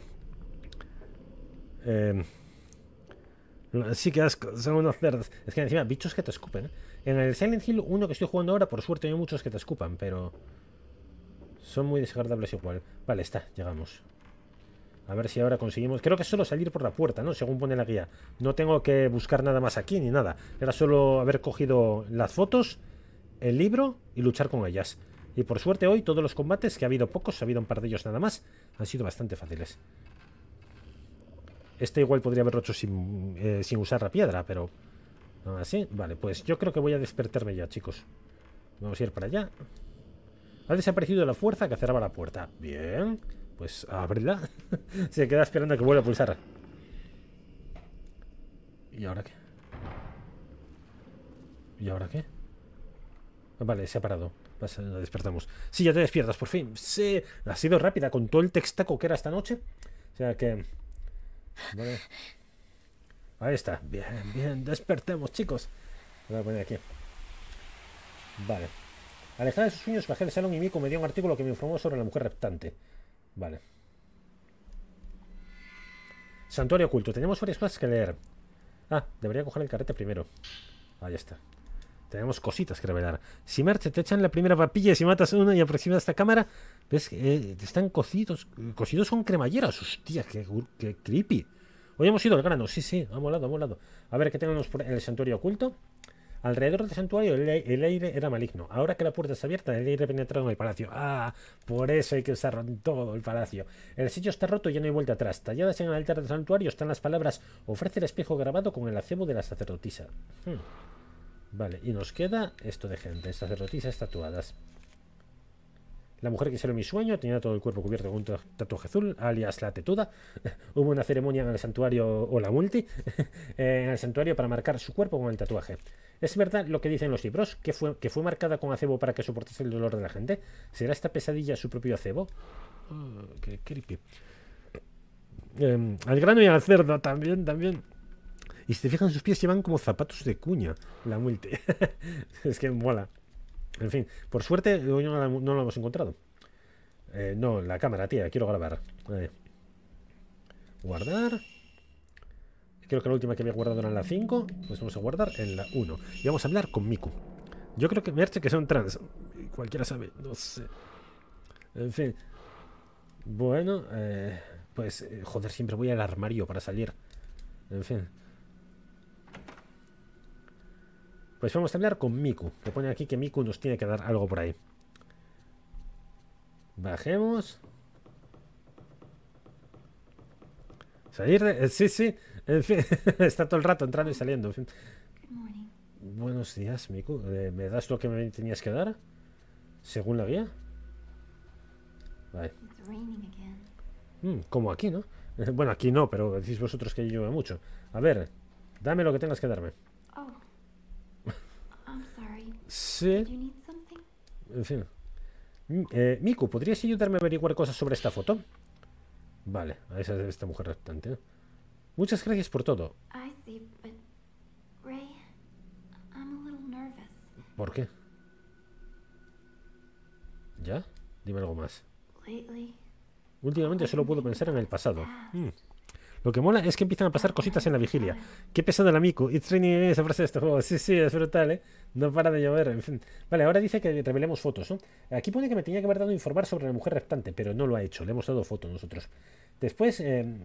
Sí que asco, son unos cerdos. Es que encima, bichos que te escupen, ¿eh? En el Silent Hill 1 que estoy jugando ahora, por suerte hay muchos que te escupan, pero... son muy desagradables igual. Vale, está, llegamos. A ver si ahora conseguimos... Creo que es solo salir por la puerta, ¿no? Según pone la guía. No tengo que buscar nada más aquí, ni nada. Era solo haber cogido las fotos, el libro y luchar con ellas. Y por suerte hoy todos los combates, que ha habido pocos, ha habido un par de ellos nada más, han sido bastante fáciles. Este igual podría haberlo hecho sin usar la piedra, pero... así, vale, pues yo creo que voy a despertarme ya, chicos. Vamos a ir para allá. Ha desaparecido la fuerza que cerraba la puerta. Bien, pues ábrela. Se queda esperando a que vuelva a pulsar. ¿Y ahora qué? ¿Y ahora qué? Vale, se ha parado. La despertamos. Sí, ya te despiertas, por fin. Sí, ha sido rápida con todo el textaco que era esta noche. O sea que... Vale. Ahí está. Bien, bien. Despertemos, chicos. Voy a poner aquí. Vale. Alejada de sus sueños, bajé del salón y Miko me dio un artículo que me informó sobre la mujer reptante. Vale. Santuario oculto. Tenemos varias cosas que leer. Ah, debería coger el carrete primero. Ahí está. Tenemos cositas que revelar. Si Marche te echan la primera papilla y si matas una y aproximas a esta cámara, ves que están cocidos con cremalleras. Hostia, qué creepy. Hoy hemos ido al grano. Sí, sí, ha molado, ha molado. A ver, ¿qué tenemos por el santuario oculto? Alrededor del santuario el aire era maligno. Ahora que la puerta está abierta, el aire ha penetrado en el palacio. Ah, por eso hay que usarlo en todo el palacio. El sello está roto y ya no hay vuelta atrás. Talladas en el altar del santuario están las palabras: ofrece el espejo grabado con el acebo de la sacerdotisa. Vale, y nos queda esto de gente, sacerdotisas tatuadas. La mujer que salió en mi sueño tenía todo el cuerpo cubierto con un tatuaje azul, alias la tetuda. Hubo una ceremonia en el santuario o la multi, en el santuario para marcar su cuerpo con el tatuaje. ¿Es verdad lo que dicen los libros? ¿Que fue marcada con acebo para que soportase el dolor de la gente? ¿Será esta pesadilla su propio acebo? Oh, qué creepy. Al grano y al cerdo también. Y si te fijas, sus pies llevan como zapatos de cuña. La multi. Es que mola. En fin, por suerte hoy no lo hemos encontrado. No, la cámara, tía, quiero grabar. Guardar. Creo que la última que había guardado era en la 5. Pues vamos a guardar en la 1. Y vamos a hablar con Miku. Yo creo que Merche que son trans. Cualquiera sabe, no sé. En fin. Bueno, pues joder, siempre voy al armario para salir. En fin. Pues vamos a hablar con Miku. Que pone aquí que Miku nos tiene que dar algo por ahí. Bajemos. Salir de... sí. En fin, está todo el rato entrando y saliendo. En fin. Buenos días, Miku. ¿Me das lo que me tenías que dar? Según la guía. Vale. Como aquí, ¿no? Bueno, aquí no, pero decís vosotros que llueve mucho. A ver, dame lo que tengas que darme. Sí. En fin. Miku, ¿podrías ayudarme a averiguar cosas sobre esta foto? Vale, a esta mujer restante. Muchas gracias por todo. ¿Por qué? ¿Ya? Dime algo más. Últimamente solo puedo pensar en el pasado. Lo que mola es que empiezan a pasar cositas en la vigilia. Qué pesada la Miku. It's raining, esa frase de este juego. Sí, es brutal, ¿eh? No para de llover, en fin. Vale, ahora dice que revelemos fotos, ¿no? Aquí pone que me tenía que haber dado a informar sobre la mujer reptante, pero no lo ha hecho. Le hemos dado fotos nosotros. Después,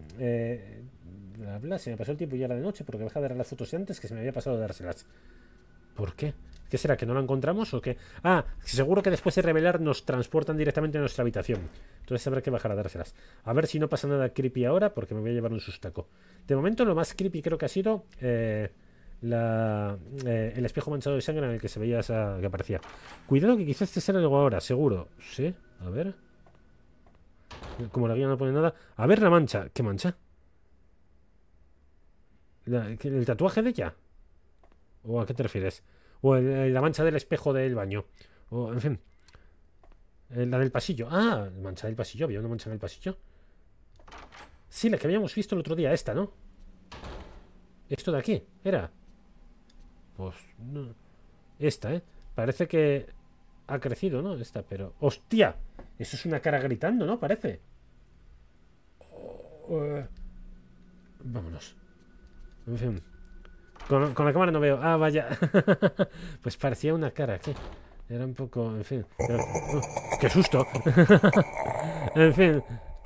bla, bla, se me pasó el tiempo y ya era de noche porque dejé de dar las fotos antes que se me había pasado de dárselas. ¿Por qué? ¿Qué será? ¿Que no la encontramos o qué? Ah, seguro que después de revelar nos transportan directamente a nuestra habitación. Entonces habrá que bajar a dárselas. A ver si no pasa nada creepy ahora porque me voy a llevar un sustaco. De momento lo más creepy creo que ha sido el espejo manchado de sangre en el que se veía esa que aparecía. Cuidado que quizás te sale algo ahora, seguro. ¿Sí? A ver. Como la guía no pone nada. A ver la mancha. ¿Qué mancha? ¿El tatuaje de ella? ¿O a qué te refieres? O la mancha del espejo del baño. O, en fin. La del pasillo. Ah, la mancha del pasillo. Había una mancha en el pasillo. Sí, la que habíamos visto el otro día. Esta, ¿no? Esto de aquí. ¿Era? Pues no. Esta, ¿eh? Parece que ha crecido, ¿no? Esta, pero... ¡Hostia! Eso es una cara gritando, ¿no? Parece. Vámonos. En fin. Con la cámara no veo. Ah, vaya. Pues parecía una cara aquí. Era un poco... En fin. Pero... ¡Qué susto! En fin.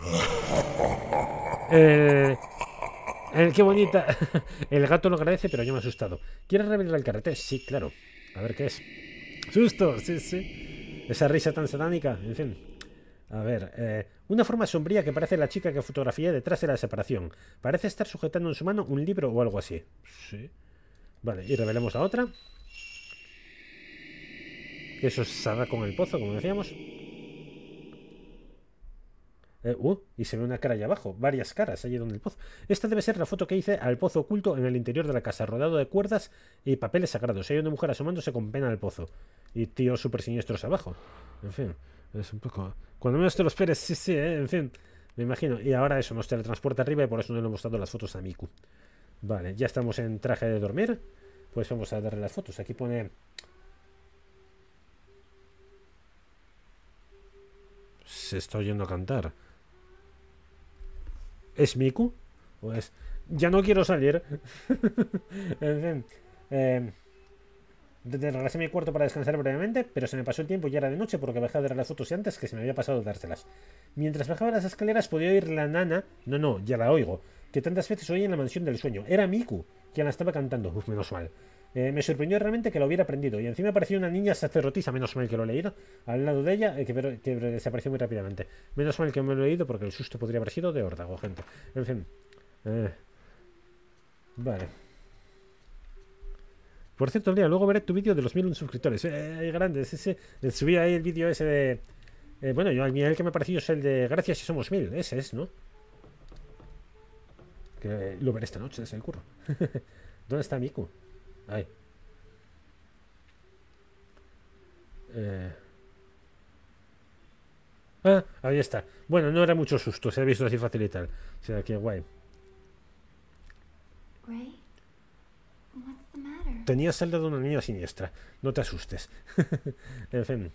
¡Qué bonita! El gato lo agradece, pero yo me he asustado. ¿Quieres revelar el carrete? Sí, claro. A ver qué es. ¡Susto! Sí. Esa risa tan satánica. En fin. A ver, una forma sombría que parece la chica que fotografié detrás de la separación. Parece estar sujetando en su mano un libro o algo así. Sí. Vale, y revelemos a otra. Eso salga con el pozo, como decíamos. Y se ve una cara allá abajo. Varias caras allí donde el pozo. Esta debe ser la foto que hice al pozo oculto en el interior de la casa, rodeado de cuerdas y papeles sagrados. Hay una mujer asomándose con pena al pozo. Y tíos súper siniestros abajo. En fin, es un poco... Cuando menos te lo esperes, sí, en fin. Me imagino. Y ahora eso nos teletransporta arriba y por eso no le hemos dado las fotos a Miku. Vale, ya estamos en traje de dormir. Pues vamos a darle las fotos. Aquí pone... Se está oyendo cantar. ¿Es Miku? ¿O es...? Ya no quiero salir. En fin. Regresé a mi cuarto para descansar brevemente, pero se me pasó el tiempo y ya era de noche porque dejé de dar las fotos y antes que se me había pasado dárselas. Mientras bajaba las escaleras podía oír la nana... No, ya la oigo. Que tantas veces oí en la mansión del sueño. Era Miku quien la estaba cantando. Uf, menos mal. Me sorprendió realmente que lo hubiera aprendido. Y encima apareció una niña sacerdotisa, menos mal que lo he leído, al lado de ella, que desapareció muy rápidamente. Menos mal que me lo he leído porque el susto podría haber sido de órdago, gente. En fin. Vale. Por cierto, Lea, luego veré tu vídeo de los 1001 suscriptores. Grande, sí. Subí ahí el vídeo ese Bueno, yo a mí el que me ha parecido es el de Gracias si somos 1000. Ese es, ¿no? Que lo veré esta noche, es el curro. ¿Dónde está Miku? Ahí. Ah, ahí está. Bueno, no era mucho susto, se ha visto así fácil y tal. O sea, que guay. Ray, what's the matter? Tenías celda de una niña siniestra. No te asustes. En fin.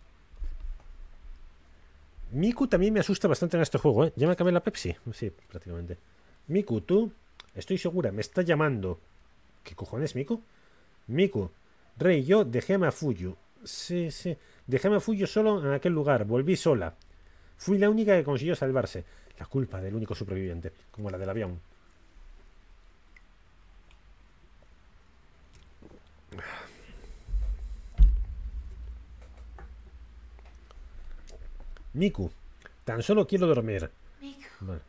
Miku también me asusta bastante en este juego, ¿eh? ¿Ya me acabé la Pepsi? Sí, prácticamente. Miku, tú, estoy segura, me está llamando. ¿Qué cojones, Miku? Miku, Rey, yo dejé a Mafuyu. Sí, sí. Dejé a Mafuyu solo en aquel lugar. Volví sola. Fui la única que consiguió salvarse. La culpa del único superviviente, como la del avión. Miku, tan solo quiero dormir. Miku. Vale.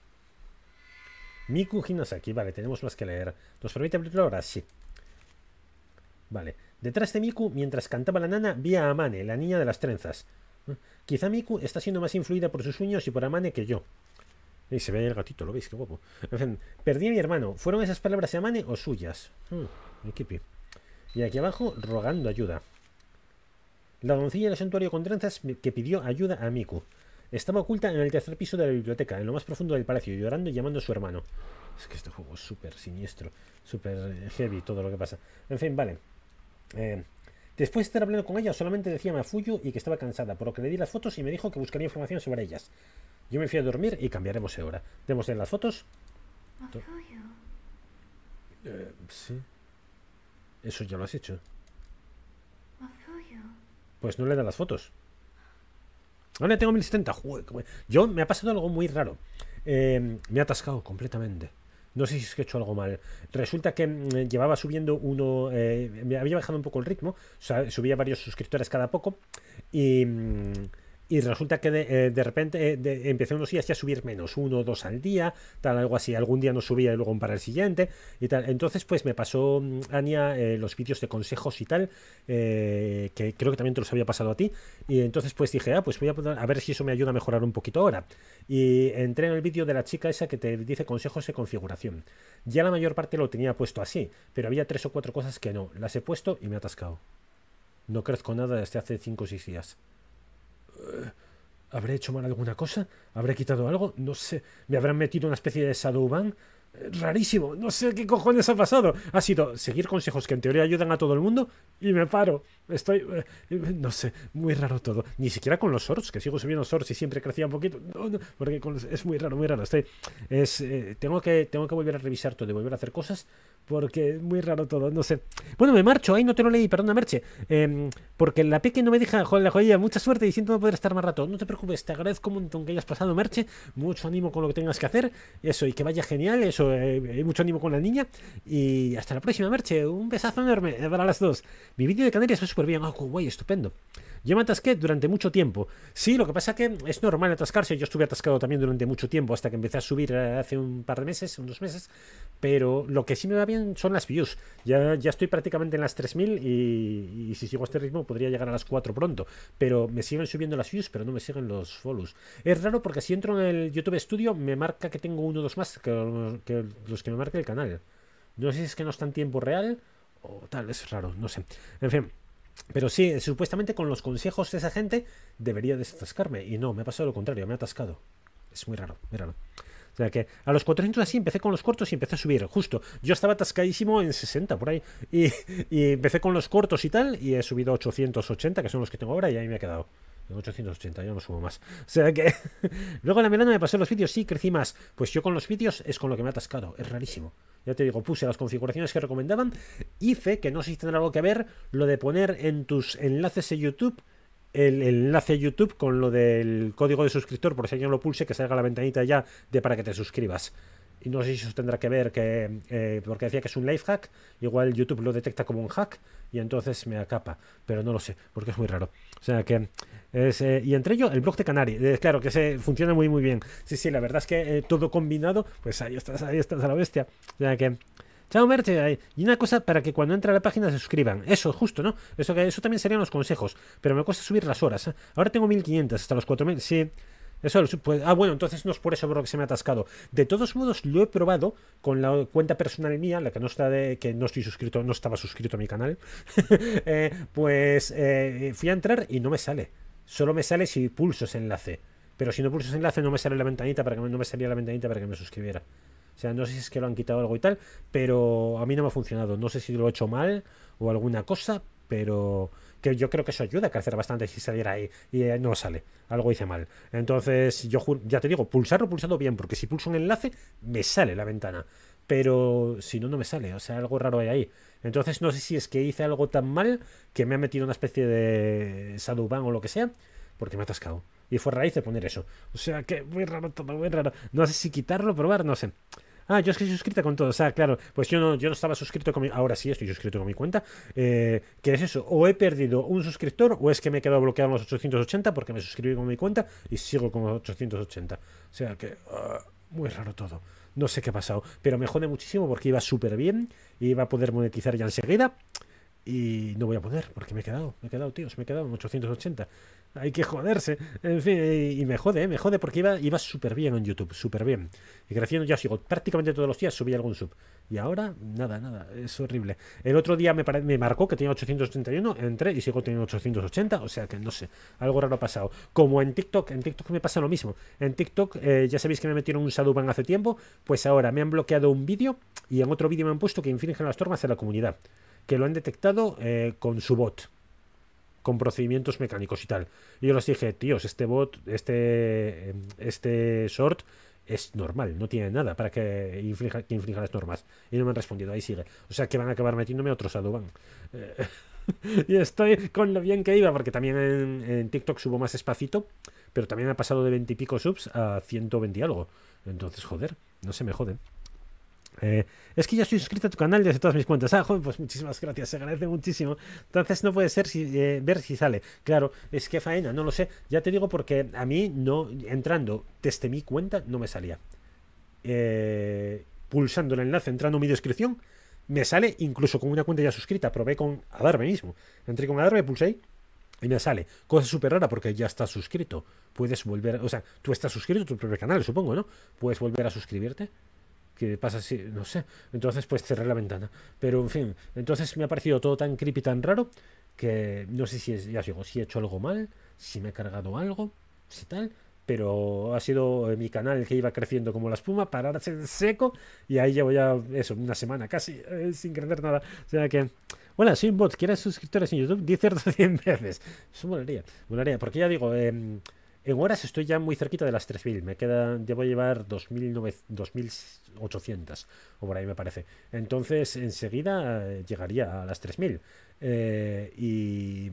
Miku Hinasaki, vale, tenemos más que leer. ¿Nos permite abrirlo ahora? Sí. Vale. Detrás de Miku, mientras cantaba la nana, vi a Amane, la niña de las trenzas. Quizá Miku está siendo más influida por sus sueños y por Amane que yo. Y se ve ahí el gatito, ¿lo veis? Qué guapo. En fin, perdí a mi hermano. ¿Fueron esas palabras de Amane o suyas? Equipi. Y aquí abajo, rogando ayuda. La doncella del santuario con trenzas que pidió ayuda a Miku. Estaba oculta en el tercer piso de la biblioteca, en lo más profundo del palacio, llorando y llamando a su hermano. Es que este juego es súper siniestro, súper heavy todo lo que pasa. En fin, vale. Después de estar hablando con ella, solamente decía Mafuyu y que estaba cansada, por lo que le di las fotos y me dijo que buscaría información sobre ellas. Yo me fui a dormir y cambiaremos de hora. Démosle las fotos. Mafuyu. Sí. Eso ya lo has hecho. Mafuyu. Pues no le da las fotos. Ahora tengo 1070. Joder, yo me ha pasado algo muy raro. Me ha atascado completamente. No sé si es que he hecho algo mal. Resulta que llevaba subiendo uno. Me había bajado un poco el ritmo. O sea, subía varios suscriptores cada poco. Y resulta que de repente empecé unos días ya a subir menos, 1 o 2 al día, tal, algo así. Algún día no subía y luego para el siguiente y tal. Entonces, pues me pasó Ania los vídeos de consejos y tal, que creo que también te los había pasado a ti. Y entonces, pues dije, pues voy a ver si eso me ayuda a mejorar un poquito ahora. Y entré en el vídeo de la chica esa que te dice consejos de configuración. Ya la mayor parte lo tenía puesto así, pero había 3 o 4 cosas que no. Las he puesto y me ha atascado. No crezco nada desde hace 5 o 6 días. ¿Habré hecho mal alguna cosa? ¿Habré quitado algo? No sé. ¿Me habrán metido una especie de Shadowban? Rarísimo. No sé qué cojones ha pasado. Ha sido seguir consejos que en teoría ayudan a todo el mundo y me paro. Estoy... no sé. Muy raro todo. Ni siquiera con los shorts, que sigo subiendo shorts y siempre crecía un poquito. No, porque es muy raro, muy raro. Tengo que volver a revisar todo y volver a hacer cosas porque es muy raro todo. No sé. Bueno, me marcho. Ahí no te lo leí. Perdona, Merche. Porque la peque no me deja joder la joya. Mucha suerte y siento no poder estar más rato. No te preocupes. Te agradezco un montón que hayas pasado, Merche. Mucho ánimo con lo que tengas que hacer. Eso, y que vaya genial. Eso, mucho ánimo con la niña. Y hasta la próxima, Merche. Un besazo enorme para las dos. Mi vídeo de Canarias fue súper bien. Oh, guay, estupendo. Yo me atasqué durante mucho tiempo. Sí, lo que pasa que es normal atascarse. Yo estuve atascado también durante mucho tiempo hasta que empecé a subir hace un par de meses, unos meses. Pero lo que sí me va bien son las views. Ya estoy prácticamente en las 3000 y si sigo a este ritmo podría llegar a las 4 pronto. Pero me siguen subiendo las views, pero no me siguen los follows. Es raro porque si entro en el YouTube Studio me marca que tengo 1 o 2 más que los que me marca el canal. No sé si es que no está en tiempo real o tal, es raro, no sé. En fin. Pero sí, supuestamente con los consejos de esa gente debería desatascarme. Y no, me ha pasado lo contrario, me ha atascado. Es muy raro, muy raro. O sea que a los 400 así empecé con los cortos y empecé a subir. Justo, yo estaba atascadísimo en 60 por ahí. Y empecé con los cortos y tal. Y he subido a 880, que son los que tengo ahora, y ahí me he quedado. En 880, yo no subo más. O sea que... Luego la Melana me pasó los vídeos, sí, crecí más. Pues yo con los vídeos es con lo que me ha atascado. Es rarísimo. Ya te digo, puse las configuraciones que recomendaban. Hice, que no sé si tendrá algo que ver, lo de poner en tus enlaces de YouTube el enlace a YouTube con lo del código de suscriptor, por si alguien lo pulse, que salga la ventanita ya de para que te suscribas. Y no sé si eso tendrá que ver que porque decía que es un life hack, igual YouTube lo detecta como un hack y entonces me acapa, pero no lo sé, porque es muy raro. O sea que es, y entre ello el blog de Canari, claro que funciona muy bien. Sí, la verdad es que todo combinado, pues ahí estás a la bestia. O sea que Chao, Merche. Y una cosa para que cuando entre a la página se suscriban. Eso, justo, ¿no? Eso también serían los consejos. Pero me cuesta subir las horas. Ahora tengo 1500 hasta los 4000. Sí. Eso, pues, bueno, entonces no es por eso por lo que se me ha atascado. De todos modos, lo he probado con la cuenta personal mía, la que no está que no estoy suscrito, no estaba suscrito a mi canal. Fui a entrar y no me sale. Solo me sale si pulso ese enlace. Pero si no pulso ese enlace no me sale la ventanita no me salía la ventanita para que me suscribiera. O sea, no sé si es que lo han quitado algo y tal, pero a mí no me ha funcionado. No sé si lo he hecho mal o alguna cosa, pero que yo creo que eso ayuda a crecer bastante si saliera ahí y no sale. Algo hice mal. Entonces, ya te digo, pulsado bien, porque si pulso un enlace, me sale la ventana. Pero si no, no me sale. O sea, algo raro hay ahí. Entonces, no sé si es que hice algo tan mal que me ha metido una especie de shadowban o lo que sea, porque me ha atascado. Y fue raíz de poner eso. O sea, que muy raro todo, muy raro. No sé si quitarlo, probar, no sé. Yo es que estoy suscrita con todo. O sea, claro, pues yo no estaba suscrito con mi... Ahora sí estoy suscrito con mi cuenta. ¿Qué es eso? O he perdido un suscriptor o es que me he quedado bloqueado en los 880 porque me suscribí con mi cuenta y sigo con los 880. O sea que... muy raro todo. No sé qué ha pasado. Pero me jode muchísimo porque iba súper bien. Y iba a poder monetizar ya enseguida. Y no voy a poder porque me he quedado, tíos. Me he quedado en 880. Hay que joderse. En fin, y me jode porque iba súper bien en YouTube, súper bien. Y creciendo, ya sigo prácticamente todos los días, subí algún sub. Y ahora, nada, es horrible. El otro día me marcó que tenía 881, entré y sigo teniendo 880, o sea que no sé, algo raro ha pasado. Como en TikTok me pasa lo mismo. En TikTok, ya sabéis que me metieron un shadowban hace tiempo, pues ahora me han bloqueado un vídeo y en otro vídeo me han puesto que infringen las normas de la comunidad. Que lo han detectado con su bot. Con procedimientos mecánicos y tal. Y yo les dije, tíos, este bot, este short es normal, no tiene nada para que infrinja las normas. Y no me han respondido, ahí sigue. O sea que van a acabar metiéndome otro shadowban. Y estoy con lo bien que iba, porque también en TikTok subo más despacito, pero también ha pasado de 20 y pico subs a 120 y algo. Entonces, joder, no se me joden. Es que ya estoy suscrito a tu canal desde todas mis cuentas. Joder, pues muchísimas gracias, se agradece muchísimo. Entonces no puede ser ver si sale. Claro, es que faena, no lo sé. Ya te digo porque a mí no, entrando desde mi cuenta no me salía. Pulsando el enlace, entrando en mi descripción, me sale incluso con una cuenta ya suscrita. Probé con Adarve mismo. Entré con Adarve, pulsé y me sale. Cosa súper rara porque ya estás suscrito. Puedes volver, o sea, tú estás suscrito a tu propio canal, supongo, ¿no? Puedes volver a suscribirte. ¿Qué pasa si...? No sé. Entonces pues cerré la ventana. Pero en fin, entonces me ha parecido todo tan creepy, tan raro, que no sé si ya os digo, si he hecho algo mal, si me he cargado algo, si tal, pero ha sido mi canal que iba creciendo como la espuma, pararse en seco, y ahí llevo ya, eso, una semana casi, sin crecer nada. O sea que... Hola, soy un bot, ¿quieres suscriptores en YouTube? Di cierto 100 veces. Eso molaría, porque ya digo... en horas estoy ya muy cerquita de las 3000. Me queda, debo llevar 2800 o por ahí me parece. Entonces enseguida llegaría a las 3000. Que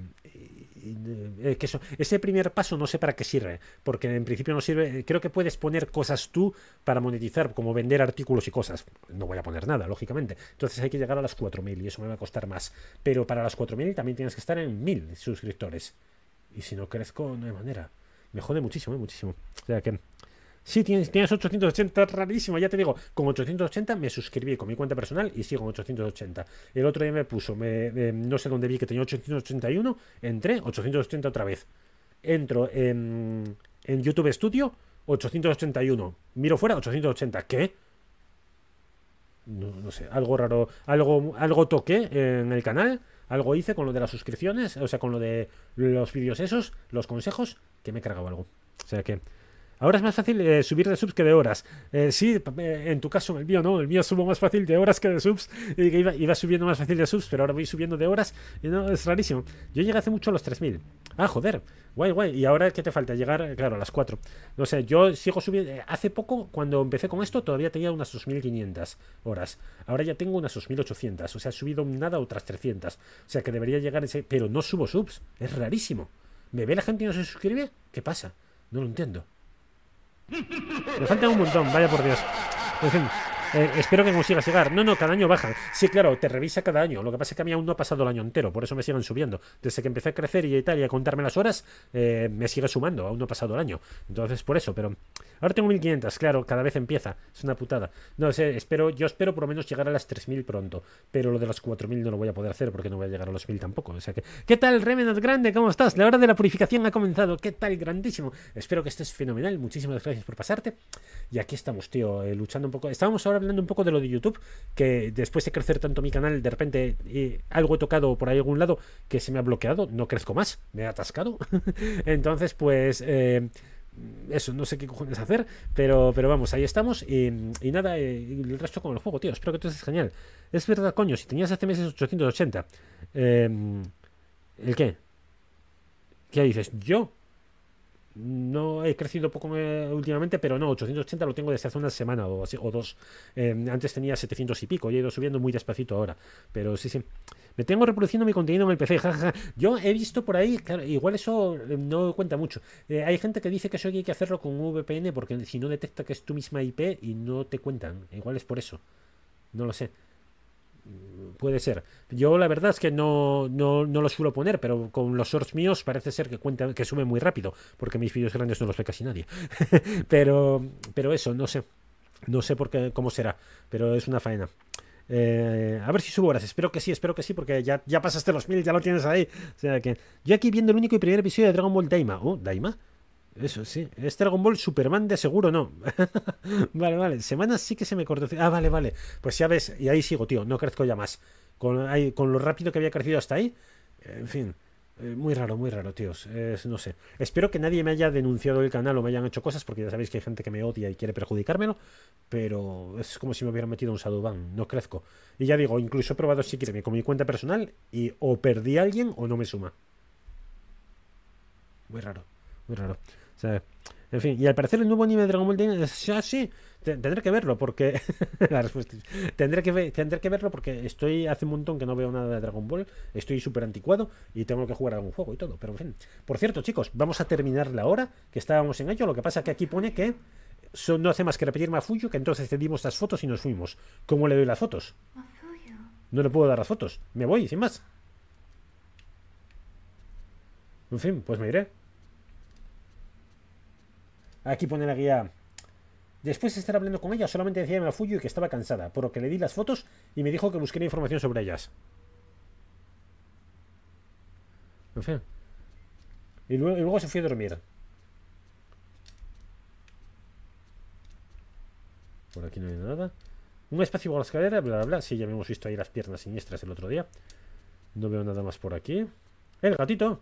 ese primer paso no sé para qué sirve, porque en principio no sirve. Creo que puedes poner cosas tú para monetizar, como vender artículos y cosas. No voy a poner nada, lógicamente. Entonces hay que llegar a las 4000 y eso me va a costar más. Pero para las 4000 también tienes que estar en 1000 suscriptores. Y si no crezco, no hay manera. Me jode muchísimo, muchísimo. O sea que... Sí, tienes 880, rarísimo, ya te digo. Con 880 me suscribí con mi cuenta personal y sigo en 880. El otro día me puso, no sé dónde vi que tenía 881, entré, 880 otra vez. Entro en YouTube Studio, 881. Miro fuera, 880. ¿Qué? No sé, algo raro. Algo toqué en el canal. Algo hice con lo de las suscripciones, o sea, con lo de los vídeos esos, los consejos, que me he cargado algo. O sea que ahora es más fácil subir de subs que de horas. Sí, en tu caso, el mío no, el mío subo más fácil de horas que de subs. Y que iba subiendo más fácil de subs, pero ahora voy subiendo de horas. Y no, es rarísimo. Yo llegué hace mucho a los 3000. Joder, guay. Y ahora, ¿qué te falta? Llegar, claro, a las 4. No sé, yo sigo subiendo. Hace poco, cuando empecé con esto, todavía tenía unas 2500 horas. Ahora ya tengo unas 2800. O sea, he subido nada otras 300. O sea, que debería llegar ese. Pero no subo subs. Es rarísimo. ¿Me ve la gente y no se suscribe? ¿Qué pasa? No lo entiendo. Me falta un montón, vaya por Dios. En fin, Espero que consigas llegar. No, cada año bajan. Sí, claro, te revisa cada año. Lo que pasa es que a mí aún no ha pasado el año entero, por eso me siguen subiendo. Desde que empecé a crecer y tal, y a contarme las horas, me sigue sumando. Aún no ha pasado el año. Entonces, por eso, pero ahora tengo 1500, claro, cada vez empieza. Es una putada. No sé, yo espero por lo menos llegar a las 3000 pronto. Pero lo de los 4000 no lo voy a poder hacer porque no voy a llegar a los 1000 tampoco. O sea que, ¿qué tal, Revenant Grande? ¿Cómo estás? La hora de la purificación ha comenzado. ¿Qué tal, grandísimo? Espero que estés fenomenal. Muchísimas gracias por pasarte. Y aquí estamos, tío, luchando un poco. Estábamos ahora hablando un poco de lo de YouTube, que después de crecer tanto mi canal, de repente algo he tocado por ahí algún lado que se me ha bloqueado. No crezco más, me he atascado. Entonces, pues... eso, no sé qué cojones hacer, pero vamos, ahí estamos. Y nada, el resto con el juego, tío. Espero que todo estés genial. Es verdad, coño, si tenías hace meses 880. ¿El qué? ¿Qué dices? Yo no he crecido poco últimamente, pero no, 880 lo tengo desde hace una semana o así, o dos. Antes tenía 700 y pico, y he ido subiendo muy despacito ahora. Pero sí, sí. Me tengo reproduciendo mi contenido en el PC, jajaja. Yo he visto por ahí, claro, igual eso no cuenta mucho. Hay gente que dice que eso hay que hacerlo con un VPN porque si no detecta que es tu misma IP y no te cuentan. Igual es por eso. No lo sé. Puede ser. Yo la verdad es que no lo suelo poner, pero con los shorts míos parece ser que cuentan, que suben muy rápido, porque mis vídeos grandes no los ve casi nadie. pero eso, no sé. No sé por qué, cómo será, pero es una faena. A ver si subo horas, espero que sí, porque ya pasaste los 1000, ya lo tienes ahí. O sea que yo aquí viendo el único y primer episodio de Dragon Ball Daima. Oh, Daima. Eso sí, es Dragon Ball Superman de seguro, no. Vale. Semanas sí que se me cortó. Ah, vale. Pues ya ves, y ahí sigo, tío. No crezco ya más. Con lo rápido que había crecido hasta ahí. En fin. Muy raro, tíos. No sé. Espero que nadie me haya denunciado el canal o me hayan hecho cosas, porque ya sabéis que hay gente que me odia y quiere perjudicármelo. Pero es como si me hubieran metido un Shadowban. No crezco. Y ya digo, incluso he probado si quiere con mi cuenta personal y o perdí a alguien o no me suma. Muy raro. O sea, en fin, y al parecer el nuevo anime de Dragon Ball es así. Tendré que verlo porque la respuesta es, tendré que verlo porque estoy hace un montón que no veo nada de Dragon Ball, estoy súper anticuado y tengo que jugar a algún juego y todo, pero en fin. Por cierto, chicos, vamos a terminar la hora que estábamos en ello. Lo que pasa que aquí pone que no hace más que repetirme a Fuyo, que entonces te dimos las fotos y nos fuimos. ¿Cómo le doy las fotos? Mafuyu. No le puedo dar las fotos, me voy sin más. En fin, pues me iré. Aquí pone la guía. Después de estar hablando con ella, solamente decía a Fuyu que estaba cansada, por lo que le di las fotos y me dijo que busqué información sobre ellas. En fin. Y luego se fue a dormir. Por aquí no hay nada. Un espacio bajo la escalera, bla. Sí, ya hemos visto ahí las piernas siniestras el otro día. No veo nada más por aquí. ¡El gatito!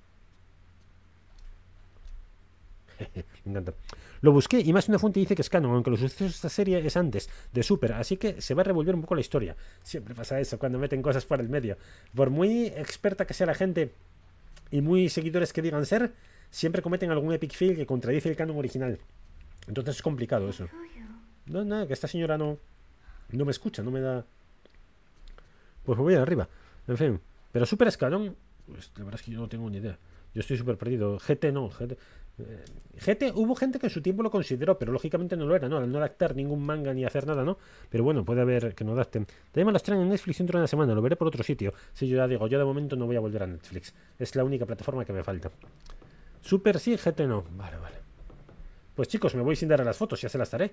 Me encanta. Lo busqué y más de una fuente dice que es canon, aunque los sucesos de esta serie es antes de Super, así que se va a revolver un poco la historia. Siempre pasa eso cuando meten cosas por el medio. Por muy experta que sea la gente y muy seguidores que digan ser, siempre cometen algún epic fail que contradice el canon original. Entonces es complicado eso. No, nada, que esta señora no me escucha, no me da... Pues me voy arriba. En fin. Pero Super es canon. Pues la verdad es que yo no tengo ni idea. Yo estoy súper perdido. GT no. GT hubo gente que en su tiempo lo consideró, pero lógicamente no lo era, ¿no? Al no adaptar ningún manga ni hacer nada, ¿no? Pero bueno, puede haber que no adapten. También me lo traen en Netflix dentro de una semana, lo veré por otro sitio. Sí, yo ya digo, yo de momento no voy a volver a Netflix. Es la única plataforma que me falta. Super sí, GT no. Vale. Pues chicos, me voy sin dar a las fotos, ya se las daré.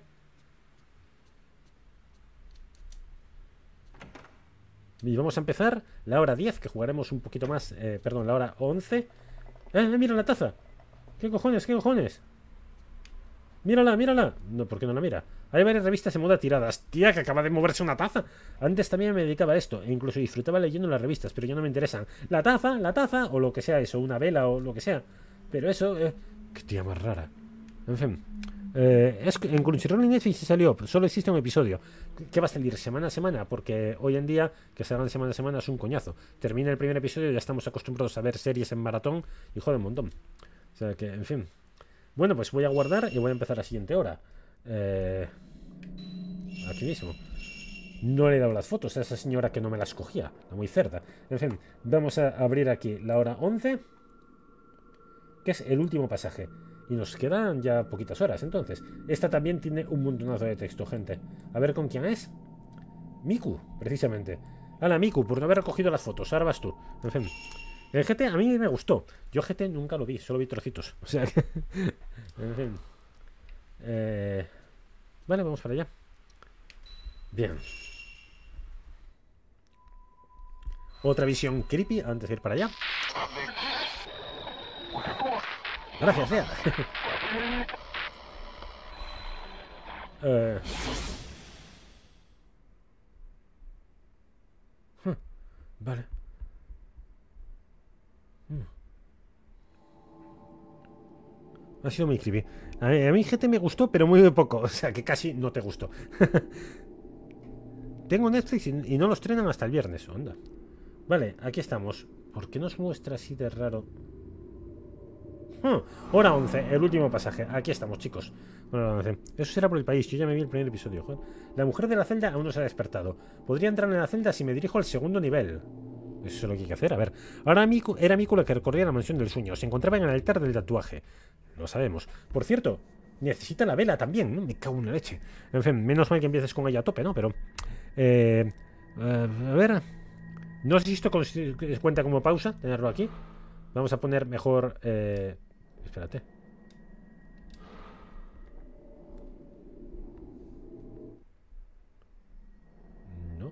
Y vamos a empezar la hora 10, que jugaremos un poquito más, perdón, la hora 11. Mira la taza. ¿Qué cojones? Mírala. No, ¿por qué no la mira? Hay varias revistas en moda tiradas. Tía, que acaba de moverse una taza. Antes también me dedicaba a esto, e incluso disfrutaba leyendo las revistas, pero ya no me interesan. La taza, o lo que sea eso, una vela o lo que sea. Pero eso, qué tía más rara. En fin. En Crunchyroll y Netflix se salió, solo existe un episodio que va a salir semana a semana, porque hoy en día que salgan semana a semana es un coñazo. Termina el primer episodio, ya estamos acostumbrados a ver series en maratón y jode un montón. O sea que, en fin. Bueno, pues voy a guardar y voy a empezar la siguiente hora. Aquí mismo. No le he dado las fotos a esa señora que no me las cogía, la muy cerda. En fin, vamos a abrir aquí la hora 11, que es el último pasaje. Y nos quedan ya poquitas horas. Entonces, esta también tiene un montonazo de texto, gente. A ver con quién es. Miku, precisamente. Hala, Miku, por no haber recogido las fotos. Ahora vas tú. En fin. El GT a mí me gustó. Yo GT nunca lo vi, solo vi trocitos. O sea que... en fin. Vale, vamos para allá. Bien. Otra visión creepy antes de ir para allá. Gracias, sea. Vale. Ha sido muy creepy. A mí GT me gustó, pero muy poco. O sea, que casi no te gustó. Tengo Netflix y no los estrenan hasta el viernes. Onda. Vale, aquí estamos. ¿Por qué nos muestra así de raro? Hora 11, el último pasaje. Aquí estamos, chicos. Hora 11. Eso será por el país. Yo ya me vi el primer episodio. Joder. La mujer de la celda aún no se ha despertado. Podría entrar en la celda si me dirijo al segundo nivel. Eso es lo que hay que hacer. A ver. Ahora era Miku la que recorría la mansión del sueño. Se encontraba en el altar del tatuaje. Lo sabemos. Por cierto, necesita la vela también, ¿no? Me cago en la leche. En fin, menos mal que empieces con ella a tope, ¿no? Pero... a ver... No sé si esto cuenta como pausa, tenerlo aquí. Vamos a poner mejor... espérate. No.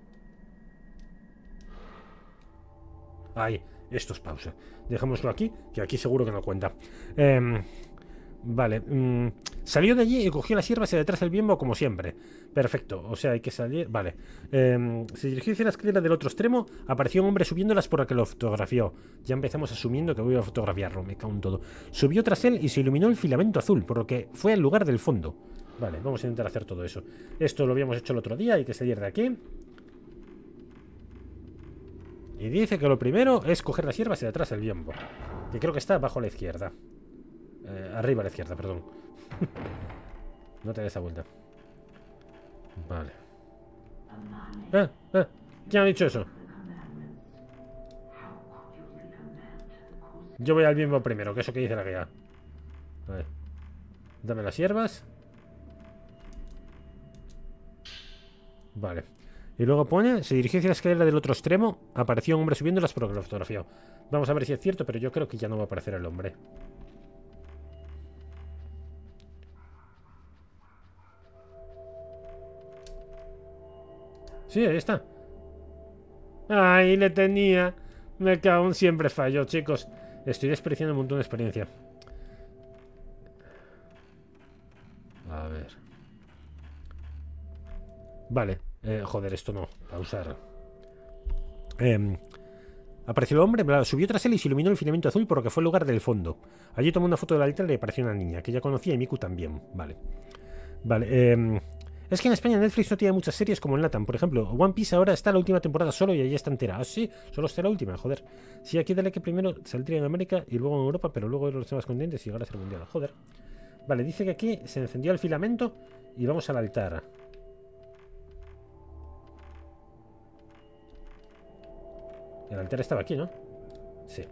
Ahí, esto es pausa. Dejémoslo aquí, que aquí seguro que no cuenta. Vale. Salió de allí y cogió las hierbas y detrás del biombo como siempre. Perfecto, o sea, hay que salir... Vale. Se dirigió hacia la escalera del otro extremo. Apareció un hombre subiéndolas por la que lo fotografió. Ya empezamos asumiendo que voy a fotografiarlo. Me cago en todo. Subió tras él y se iluminó el filamento azul, por lo que fue al lugar del fondo. Vale, vamos a intentar hacer todo eso. Esto lo habíamos hecho el otro día, hay que salir de aquí. Y dice que lo primero es coger las hierbas y detrás el biombo. Que creo que está bajo a la izquierda. Arriba a la izquierda, perdón. No te des esa vuelta. Vale. ¿Quién ha dicho eso? Yo voy al biombo primero, que eso que dice la guía. Vale. Dame las hierbas. Vale. Y luego pone, se dirigió hacia la escalera del otro extremo. Apareció un hombre subiéndolas por lo que lo fotografió. Vamos a ver si es cierto, pero yo creo que ya no va a aparecer el hombre. Sí, ahí está. Ahí le tenía. Me cago en siempre fallo, chicos. Estoy desperdiciando un montón de experiencia. A ver. Vale. Joder, esto no. Pausar. Apareció el hombre, subió tras él y se iluminó el filamento azul por lo que fue el lugar del fondo. Allí tomó una foto del altar y apareció una niña, que ya conocía y Miku también. Vale. Vale, es que en España Netflix no tiene muchas series como en Latam. Por ejemplo, One Piece ahora está la última temporada solo y allí está entera. Ah, sí, solo está la última, joder. Sí, aquí dale que primero saldría en América y luego en Europa, pero luego en los demás continentes y llegar a ser mundial, joder. Vale, dice que aquí se encendió el filamento y vamos al altar. El altar estaba aquí, ¿no? Sí.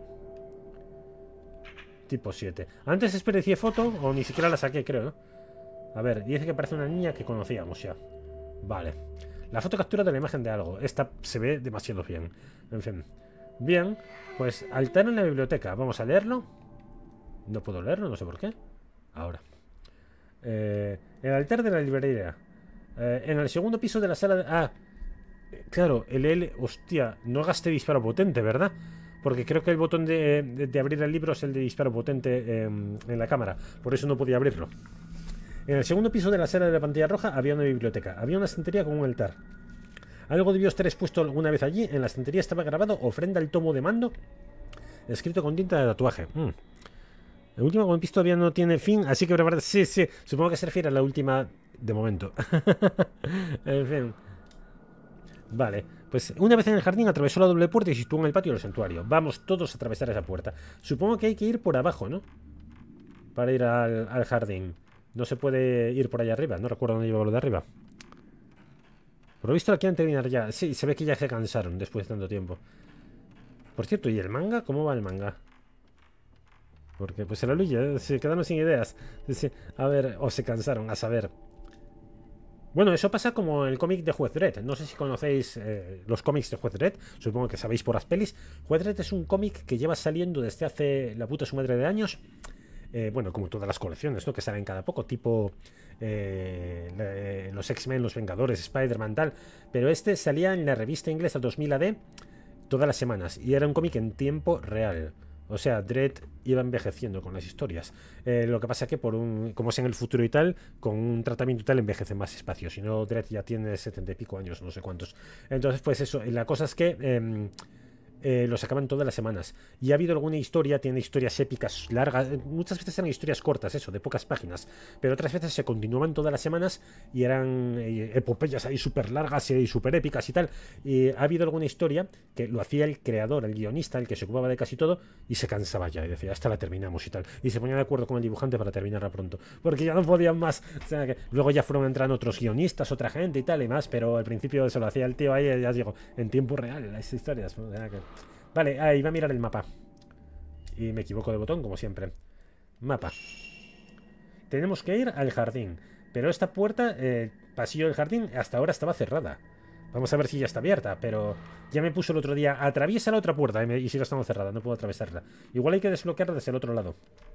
Tipo 7. Antes desperdicié foto o ni siquiera la saqué, creo, ¿no? A ver, dice que parece una niña que conocíamos ya. Vale. La foto captura de la imagen de algo. Esta se ve demasiado bien. En fin. Bien, pues altar en la biblioteca. Vamos a leerlo. No puedo leerlo, no sé por qué. Ahora. El altar de la librería. En el segundo piso de la sala de... Ah, claro, el L... Hostia, no gasté disparo potente, ¿verdad? Porque creo que el botón de abrir el libro es el de disparo potente en la cámara. Por eso no podía abrirlo. En el segundo piso de la sala de la pantalla roja había una biblioteca. Había una estantería con un altar. Algo debió estar expuesto alguna vez allí. En la estantería estaba grabado ofrenda al tomo de mando, escrito con tinta de tatuaje. El último que he visto todavía no tiene fin, así que prepárate. Sí, sí, supongo que se refiere a la última de momento. En fin. Vale, pues una vez en el jardín atravesó la doble puerta y se situó en el patio del santuario. Vamos todos a atravesar esa puerta. Supongo que hay que ir por abajo, ¿no? Para ir al jardín. No se puede ir por allá arriba. No recuerdo dónde llevaba lo de arriba. Por lo visto la quieren terminar ya. Sí, se ve que ya se cansaron después de tanto tiempo. Por cierto, ¿y el manga? ¿Cómo va el manga? Porque pues el Aluya se quedaron sin ideas. A ver, o se cansaron, a saber. Bueno, eso pasa como el cómic de Juez Dredd. No sé si conocéis los cómics de Juez Dredd. Supongo que sabéis por las pelis. Juez Dredd es un cómic que lleva saliendo desde hace la puta su madre de años. Bueno, como todas las colecciones, ¿no? Que salen cada poco, tipo los X-Men, los Vengadores, Spider-Man, tal. Pero este salía en la revista inglesa 2000 AD todas las semanas. Y era un cómic en tiempo real. O sea, Dredd iba envejeciendo con las historias. Lo que pasa que como es en el futuro y tal, con un tratamiento y tal envejece más espacio. Si no, Dredd ya tiene 70 y pico años, no sé cuántos. Entonces, pues eso. La cosa es que lo sacaban todas las semanas. Y ha habido alguna historia, tiene historias épicas largas. Muchas veces eran historias cortas, eso, de pocas páginas. Pero otras veces se continuaban todas las semanas y eran epopeyas ahí súper largas y súper épicas y tal. Y ha habido alguna historia que lo hacía el creador, el guionista, el que se ocupaba de casi todo, y se cansaba ya y decía, hasta la terminamos y tal. Y se ponía de acuerdo con el dibujante para terminarla pronto. Porque ya no podían más. O sea, que luego ya fueron entrando otros guionistas, otra gente y tal y más. Pero al principio se lo hacía el tío ahí, ya digo, en tiempo real, las historias. O sea, que... Vale, ahí va a mirar el mapa. Y me equivoco de botón, como siempre. Mapa. Tenemos que ir al jardín. Pero esta puerta, pasillo del jardín, hasta ahora estaba cerrada. Vamos a ver si ya está abierta, pero ya me puso el otro día, atraviesa la otra puerta y sigue estando cerrada, no puedo atravesarla. Igual hay que desbloquearla desde el otro lado.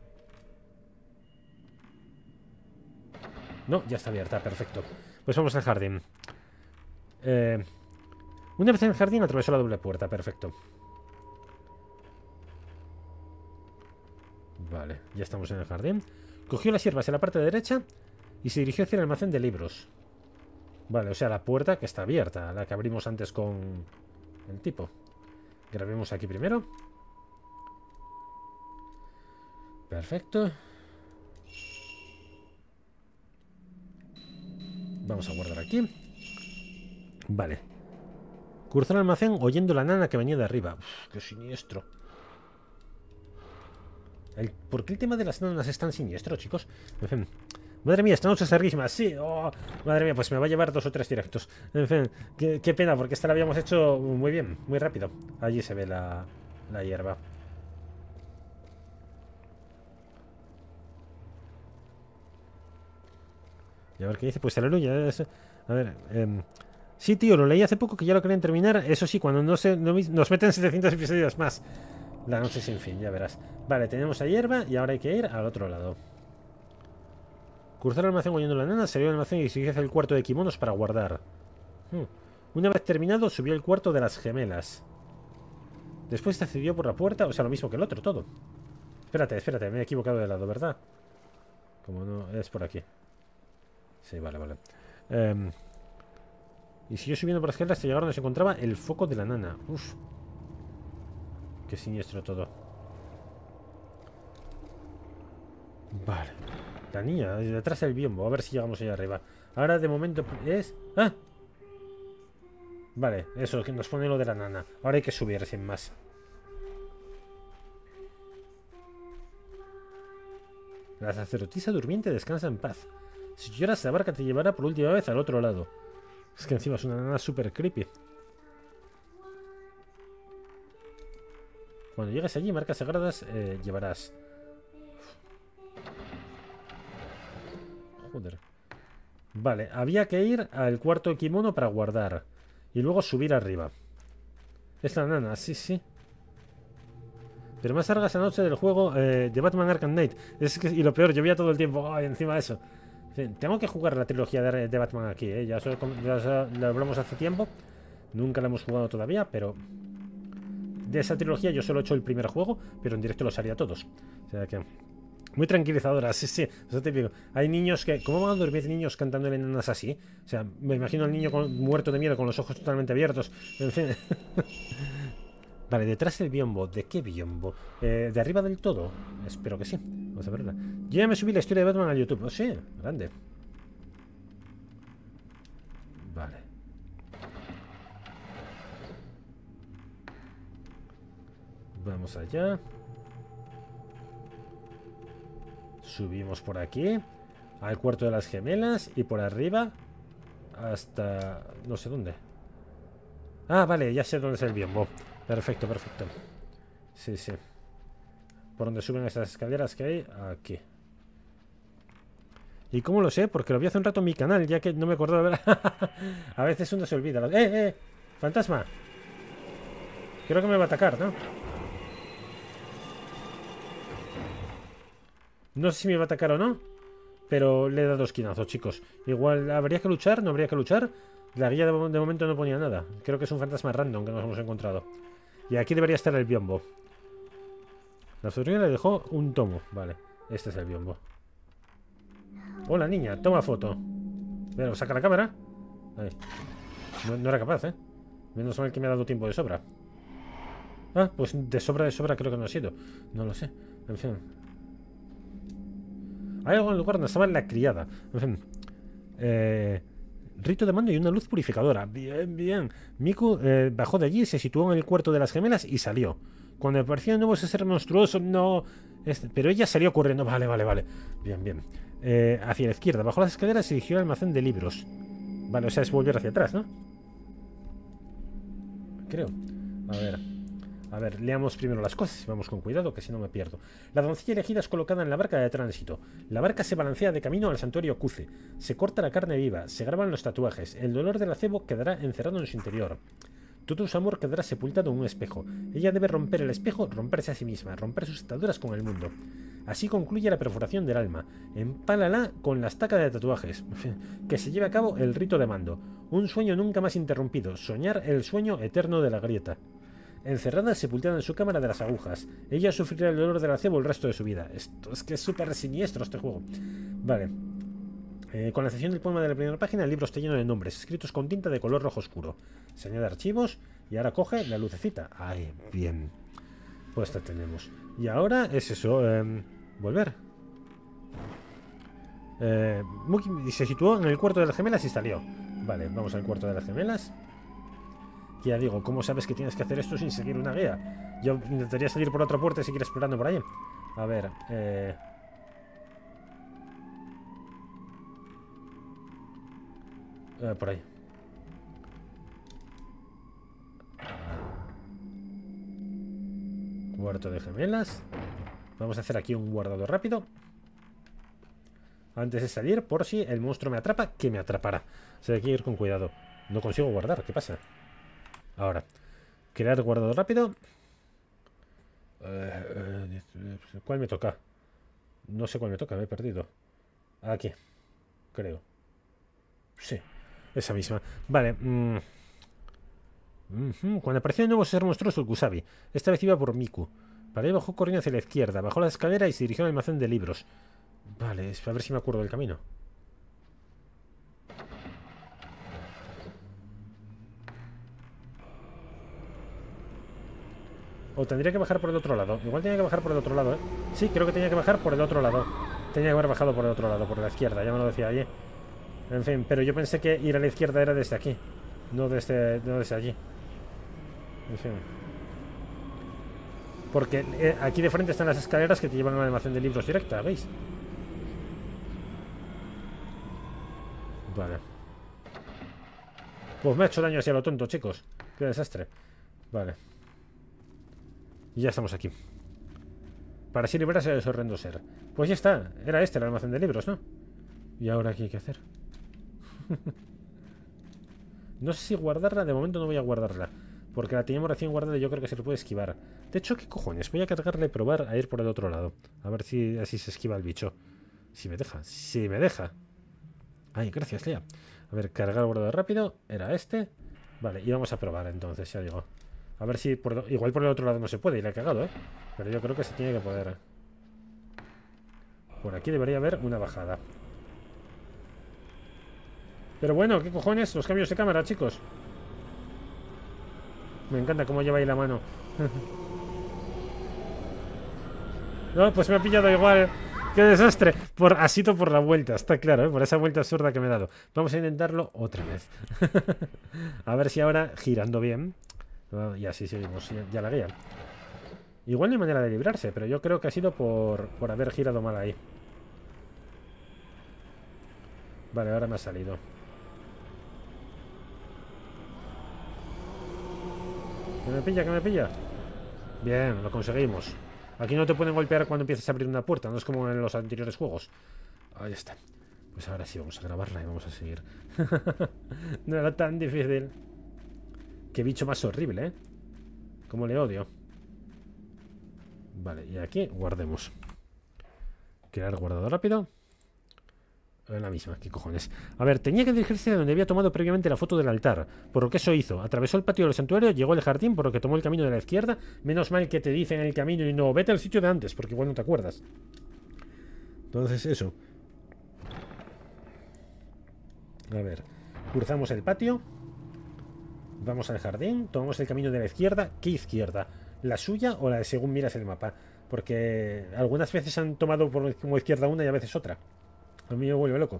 No, ya está abierta, perfecto. Pues vamos al jardín. Una vez en el jardín atravesó la doble puerta, perfecto. Vale, ya estamos en el jardín. Cogió las hierbas en la parte derecha y se dirigió hacia el almacén de libros. Vale, o sea, la puerta que está abierta, la que abrimos antes con el tipo. Grabemos aquí primero. Perfecto. Vamos a guardar aquí. Vale. Cruzó el almacén oyendo la nana que venía de arriba. Uf, qué siniestro. ¿Por qué el tema de las nanas es tan siniestro, chicos? En fin. Madre mía, esta noche es larguísima. Sí, oh, madre mía, pues me va a llevar 2 o 3 directos. En fin, qué pena, porque esta la habíamos hecho muy bien, muy rápido. Allí se ve la hierba. Y a ver qué dice. Pues aleluya. A ver, sí, tío, lo leí hace poco que ya lo querían terminar. Eso sí, cuando nos meten 700 episodios más. La noche sin fin, ya verás. Vale, tenemos la hierba y ahora hay que ir al otro lado. Cruzar el almacén oyendo la nana, salió del almacén y siguió hacia el cuarto de kimonos para guardar. Una vez terminado, subió al cuarto de las gemelas. Después accedió por la puerta, o sea, lo mismo que el otro, todo. Espérate, me he equivocado de lado, ¿verdad? Como no, es por aquí. Sí, vale. Y siguió subiendo por las escaleras hasta llegar donde se encontraba el foco de la nana. Uf. Qué siniestro todo. Vale. La niña, detrás del biombo. A ver si llegamos allá arriba. Ahora de momento es... ¡Ah! Vale, eso, que nos pone lo de la nana. Ahora hay que subir sin más. La sacerdotisa durmiente descansa en paz. Si lloras, la barca te llevará por última vez al otro lado. Es que encima es una nana súper creepy. Cuando llegues allí, marcas sagradas llevarás. Joder. Vale, había que ir al cuarto de kimono para guardar. Y luego subir arriba. Es la nana, sí. Pero más larga esa noche del juego de Batman Arkham Knight. Y lo peor, llovía todo el tiempo. Ay, encima de eso. En fin, tengo que jugar la trilogía de Batman aquí, ¿eh? Ya lo hablamos hace tiempo. Nunca la hemos jugado todavía, pero... De esa trilogía yo solo he hecho el primer juego, pero en directo los haría todos. O sea que... Muy tranquilizadora, sí. Eso te digo. Hay niños que... ¿Cómo van a dormir niños cantando enanas así? O sea, me imagino al niño muerto de miedo con los ojos totalmente abiertos. En fin... Vale, detrás del biombo. ¿De qué biombo? ¿De arriba del todo? Espero que sí. Vamos a verla. Yo ya me subí la historia de Batman a YouTube. Oh, sí, grande. Vale. Vamos allá. Subimos por aquí al cuarto de las gemelas y por arriba hasta... no sé dónde. Ah, vale, ya sé dónde es el biombo. Perfecto. Sí. por donde suben estas escaleras que hay aquí. ¿Y cómo lo sé? Porque lo vi hace un rato en mi canal, ya que no me acuerdo de ver. A veces uno se olvida. ¡Fantasma! Creo que me va a atacar, ¿no? No sé si me va a atacar o no, pero le he dado esquinazos, chicos. Igual, ¿habría que luchar? ¿No habría que luchar? La guía de momento no ponía nada. Creo que es un fantasma random que nos hemos encontrado. Y aquí debería estar el biombo. La sobrina le dejó un tomo. Vale, este es el biombo. Hola, niña, toma foto. Pero saca la cámara. Ahí. No era capaz, ¿eh? Menos mal que me ha dado tiempo de sobra. Ah, pues de sobra creo que no ha sido. No lo sé. En fin. Hay algo en el lugar donde estaba la criada. En fin. Rito de mando y una luz purificadora. Bien, bien. Miku bajó de allí, se situó en el cuarto de las gemelas y salió. Cuando apareció de nuevo ese ser monstruoso, no... pero ella salió corriendo. Vale. Bien, bien. Hacia la izquierda. Bajó las escaleras y se dirigió al almacén de libros. Vale, o sea, es volver hacia atrás, ¿no? Creo. A ver, leamos primero las cosas y vamos con cuidado, que si no me pierdo. La doncella elegida es colocada en la barca de tránsito. La barca se balancea de camino al santuario Kuze. Se corta la carne viva, se graban los tatuajes. El dolor del acebo quedará encerrado en su interior. Todo su amor quedará sepultado en un espejo. Ella debe romper el espejo, romperse a sí misma, romper sus ataduras con el mundo. Así concluye la perforación del alma. Empálala con la estaca de tatuajes. Que se lleve a cabo el rito de mando. Un sueño nunca más interrumpido. Soñar el sueño eterno de la grieta. Encerrada, sepultada en su cámara de las agujas. Ella sufrirá el dolor del acebo el resto de su vida. Esto es que es súper siniestro este juego. Vale. Con la sección del poema de la primera página, el libro está lleno de nombres, escritos con tinta de color rojo oscuro. Se añade archivos y ahora coge la lucecita. ¡Ay, bien! Pues esta tenemos. Y ahora es eso, volver. Muki se situó en el cuarto de las gemelas y salió. Vale, vamos al cuarto de las gemelas. Ya digo, ¿cómo sabes que tienes que hacer esto sin seguir una guía? Yo intentaría salir por otra puerta y seguir explorando por ahí. A ver, por ahí. Cuarto de gemelas. Vamos a hacer aquí un guardado rápido. Antes de salir, por si el monstruo me atrapa, que me atrapará. O sea, hay que ir con cuidado. No consigo guardar, ¿qué pasa? Ahora, crear guardado rápido. ¿Cuál me toca? No sé cuál me toca, me he perdido. Aquí, creo. Sí, esa misma. Vale. Cuando apareció el nuevo ser monstruoso, el Kusabi. Esta vez iba por Miku. Para ahí bajó corriendo hacia la izquierda, bajó la escalera y se dirigió al almacén de libros. Vale, a ver si me acuerdo del camino. O tendría que bajar por el otro lado. Igual tenía que bajar por el otro lado, ¿eh? Sí, creo que tenía que bajar por el otro lado. Tenía que haber bajado por el otro lado, por la izquierda. Ya me lo decía allí. En fin, pero yo pensé que ir a la izquierda era desde aquí. No desde allí. En fin. Porque aquí de frente están las escaleras que te llevan a la almacén de libros directa, ¿veis? Vale. Pues me ha hecho daño hacia lo tonto, chicos. Qué desastre. Vale. Y ya estamos aquí. Para así librarse de ese horrendo ser. Pues ya está. Era este el almacén de libros, ¿no? ¿Y ahora qué hay que hacer? No sé si guardarla. De momento no voy a guardarla. Porque la teníamos recién guardada y yo creo que se le puede esquivar. De hecho, ¿qué cojones? Voy a cargarle y probar a ir por el otro lado. A ver si así se esquiva el bicho. Si me deja. Si me deja. Ay, gracias, Lea. A ver, cargar guardado rápido. Era este. Vale, y vamos a probar entonces, ya digo. A ver si igual por el otro lado no se puede y le he cagado, ¿eh? Pero yo creo que se tiene que poder. Por aquí debería haber una bajada. Pero bueno, ¿qué cojones? Los cambios de cámara, chicos. Me encanta cómo lleva ahí la mano. No, pues me ha pillado igual. ¡Qué desastre! Así por la vuelta, está claro, ¿eh? Por esa vuelta absurda que me he dado. Vamos a intentarlo otra vez. A ver si ahora girando bien. Y así seguimos, ya la guía. Igual no hay manera de librarse, pero yo creo que ha sido por haber girado mal ahí. Vale, ahora me ha salido. Que me pilla, que me pilla. Bien, lo conseguimos. Aquí no te pueden golpear cuando empiezas a abrir una puerta, no es como en los anteriores juegos. Ahí está. Pues ahora sí, vamos a grabarla y vamos a seguir. No era tan difícil. Qué bicho más horrible, ¿eh? Cómo le odio. Vale, y aquí guardemos. Crear guardado rápido. La misma, qué cojones. A ver, tenía que dirigirse a donde había tomado previamente la foto del altar. Por lo que eso hizo. Atravesó el patio del santuario, llegó al jardín, por lo que tomó el camino de la izquierda. Menos mal que te dicen el camino y no, vete al sitio de antes, porque igual no te acuerdas. Entonces eso. A ver, cruzamos el patio. Vamos al jardín, tomamos el camino de la izquierda. ¿Qué izquierda? ¿La suya o la de según miras el mapa? Porque algunas veces han tomado como izquierda una y a veces otra. A mí me vuelve loco.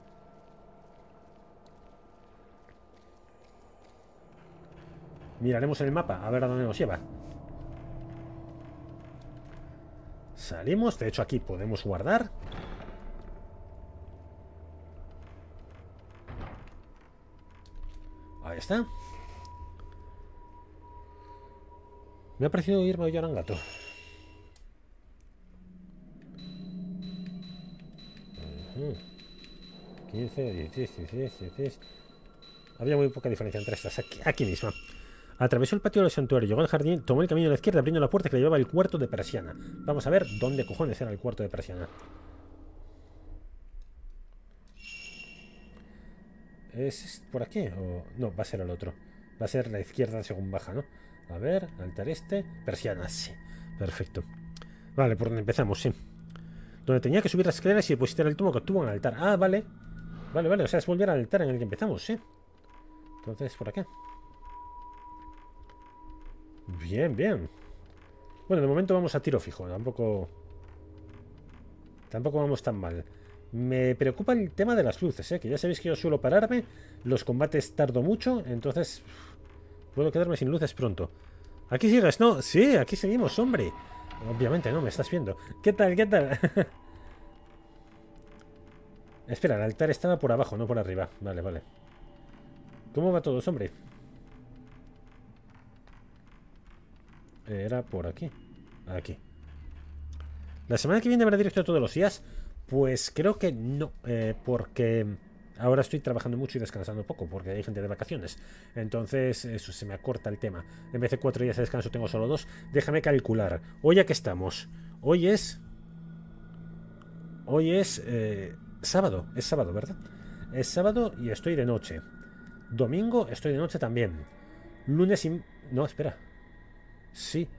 Miraremos el mapa, a ver a dónde nos lleva. Salimos, de hecho aquí podemos guardar. Ahí está. Me ha parecido irme a hollar a un gato. 15, 16, 16, 16. Había muy poca diferencia entre estas. Aquí misma. Atravesó el patio del santuario, llegó al jardín, tomó el camino a la izquierda, abriendo la puerta que le llevaba al cuarto de persiana. Vamos a ver dónde cojones era el cuarto de persiana. ¿Es por aquí? ¿O no? Va a ser el otro. Va a ser la izquierda según baja, ¿no? A ver, altar este. Persianas, sí. Perfecto. Vale, por donde empezamos, sí. Donde tenía que subir las escaleras y depositar el tomo que obtuvo en el altar. Ah, vale. Vale, vale. O sea, es volver al altar en el que empezamos, sí. Entonces, por acá. Bien, bien. Bueno, de momento vamos a tiro fijo. Tampoco vamos tan mal. Me preocupa el tema de las luces, que ya sabéis que yo suelo pararme. Los combates tardo mucho. Entonces puedo quedarme sin luces pronto. ¿Aquí sigues? No, sí, aquí seguimos, hombre. Obviamente no, me estás viendo. ¿Qué tal? ¿Qué tal? Espera, el altar estaba por abajo, no por arriba. Vale, vale. ¿Cómo va todos, hombre? Era por aquí. Aquí. ¿La semana que viene habrá directo todos los días? Pues creo que no. Porque ahora estoy trabajando mucho y descansando poco. Porque hay gente de vacaciones. Entonces, eso, se me acorta el tema. En vez de 4 días de descanso tengo solo 2. Déjame calcular. Hoy a qué estamos. Hoy es sábado. Es sábado, ¿verdad? Es sábado y estoy de noche. Domingo estoy de noche también. Lunes y... No, espera. Sí.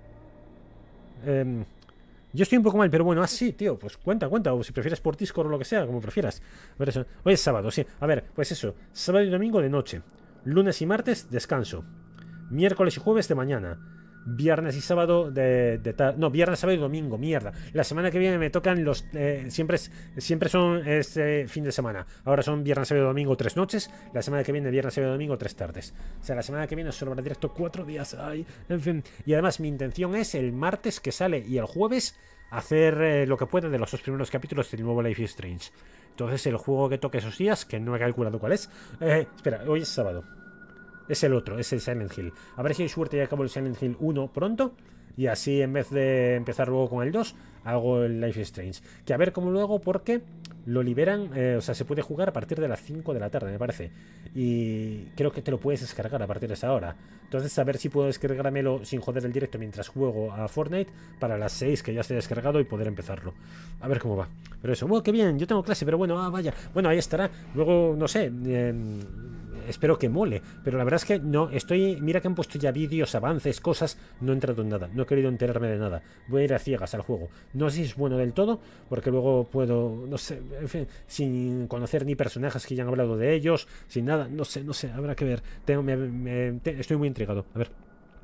Yo estoy un poco mal, pero bueno, sí, tío, pues cuenta, o si prefieres por Discord o lo que sea, como prefieras. A ver, eso. Hoy es sábado, sí. A ver, pues eso, sábado y domingo de noche. Lunes y martes, descanso. Miércoles y jueves de mañana. Viernes y sábado de tarde. No, viernes, sábado y domingo, mierda. La semana que viene me tocan los... siempre son fin de semana. Ahora son viernes, sábado y domingo 3 noches. La semana que viene, viernes, sábado y domingo 3 tardes. O sea, la semana que viene solo habrá directo 4 días. Ay, en fin. Y además mi intención es el martes que sale y el jueves hacer lo que pueda de los 2 primeros capítulos del nuevo Life is Strange. Entonces el juego que toque esos días, que no he calculado cuál es. Espera, hoy es sábado. Es el otro, es el Silent Hill. A ver si hay suerte y acabo el Silent Hill 1 pronto. Y así en vez de empezar luego con el 2, hago el Life is Strange. Que a ver cómo luego, porque lo liberan, o sea, se puede jugar a partir de las 5 de la tarde, me parece. Y creo que te lo puedes descargar a partir de esa hora. Entonces a ver si puedo descargármelo sin joder el directo mientras juego a Fortnite para las 6 que ya esté descargado y poder empezarlo. A ver cómo va. Pero eso, bueno, qué bien, yo tengo clase, pero bueno, vaya. Bueno, ahí estará. Luego, no sé... espero que mole, pero la verdad es que no estoy. Mira que han puesto ya vídeos, avances, cosas. No he entrado en nada, no he querido enterarme de nada. Voy a ir a ciegas al juego. No sé si es bueno del todo, porque luego puedo, no sé, en fin, sin conocer ni personajes que ya han hablado de ellos, sin nada, no sé, habrá que ver. Estoy muy intrigado. A ver.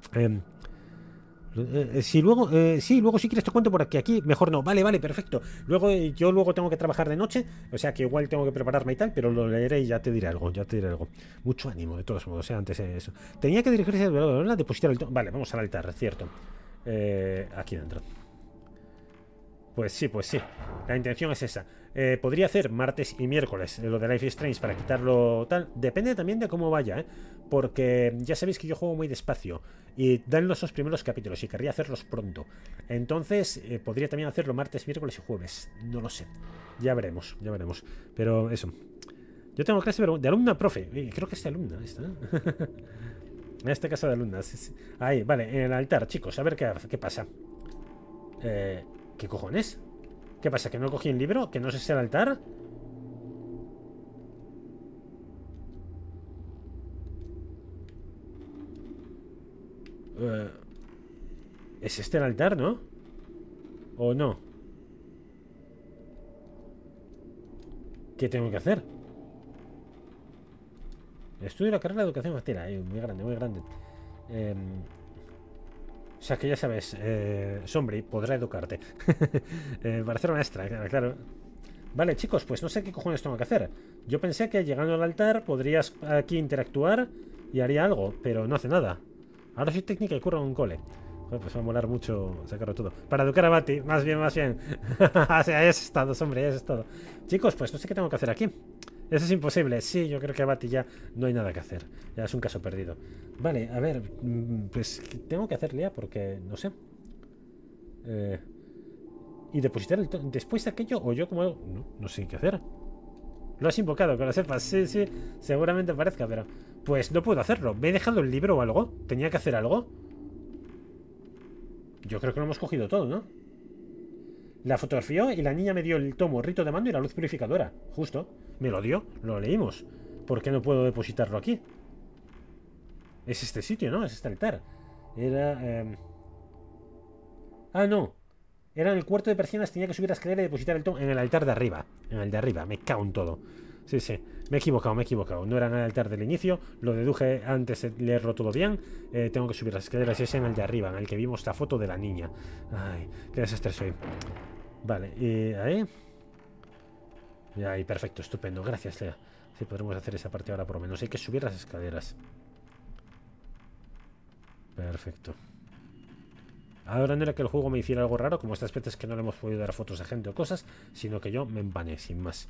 Si luego, luego si quieres te cuento por aquí mejor no, vale, perfecto. Luego yo tengo que trabajar de noche, o sea que igual tengo que prepararme y tal, pero lo leeré y ya te diré algo, Mucho ánimo, de todos modos, antes eso. Tenía que dirigirse a depositar el... Vale, vamos al altar, cierto. Aquí dentro. Pues sí, pues sí. La intención es esa. Podría hacer martes y miércoles lo de Life is Strange para quitarlo tal. Depende también de cómo vaya, ¿eh? Porque ya sabéis que yo juego muy despacio. Y dan los dos primeros capítulos y querría hacerlos pronto. Entonces, podría también hacerlo martes, miércoles y jueves. No lo sé. Ya veremos, ya veremos. Pero eso. Yo tengo clase de alumna, profe. Creo que es de alumna esta, ¿eh? En este caso de alumnas. Sí, sí. Ahí, vale, en el altar, chicos. A ver qué pasa. ¿Qué cojones? ¿Qué pasa? ¿Que no cogí el libro? ¿Que no sé si es el altar? ¿Es este el altar, no? ¿O no? ¿Qué tengo que hacer? Estudio la carrera de educación infantil. Muy grande, muy grande. O sea que ya sabes, Sombri podrá educarte. Para ser maestra, claro. Vale, chicos, pues no sé qué cojones tengo que hacer. Yo pensé que llegando al altar podrías aquí interactuar y haría algo, pero no hace nada. Ahora soy técnica y curro en un cole. Joder, pues va a molar mucho sacarlo todo. Para educar a Bati, más bien, más bien. O sea, eso es todo, hombre, eso es todo. Chicos, pues no sé qué tengo que hacer aquí. Eso es imposible. Sí, yo creo que a Bati ya no hay nada que hacer. Ya es un caso perdido. Vale, a ver, pues tengo que hacerle ya porque no sé. Y depositar después de aquello o yo como... No sé qué hacer. Lo has invocado, que lo sepas. Sí, sí, seguramente parezca, pero... Pues no puedo hacerlo. ¿Me he dejado el libro o algo? ¿Tenía que hacer algo? Yo creo que lo hemos cogido todo, ¿no? La fotografió y la niña me dio el tomo, rito de mando y la luz purificadora. Justo. Me lo dio, lo leímos. ¿Por qué no puedo depositarlo aquí? Es este sitio, ¿no? Es este altar. Era... Ah, no. Era en el cuarto de persianas, tenía que subir la escalera y depositar el tomo en el altar de arriba. En el de arriba, me cago en todo. Sí, sí, me he equivocado, me he equivocado. No era en el altar del inicio, lo deduje antes de leerlo todo bien. Tengo que subir las escaleras, es en el de arriba, en el que vimos la foto de la niña. Ay, qué desastre soy. Vale, y ahí. Y ahí, perfecto, estupendo, gracias, Lea. Sí, podremos hacer esa parte ahora por lo menos. Hay que subir las escaleras. Perfecto. Ahora no era que el juego me hiciera algo raro, como estas veces que no le hemos podido dar fotos a gente o cosas, sino que yo me empané, sin más.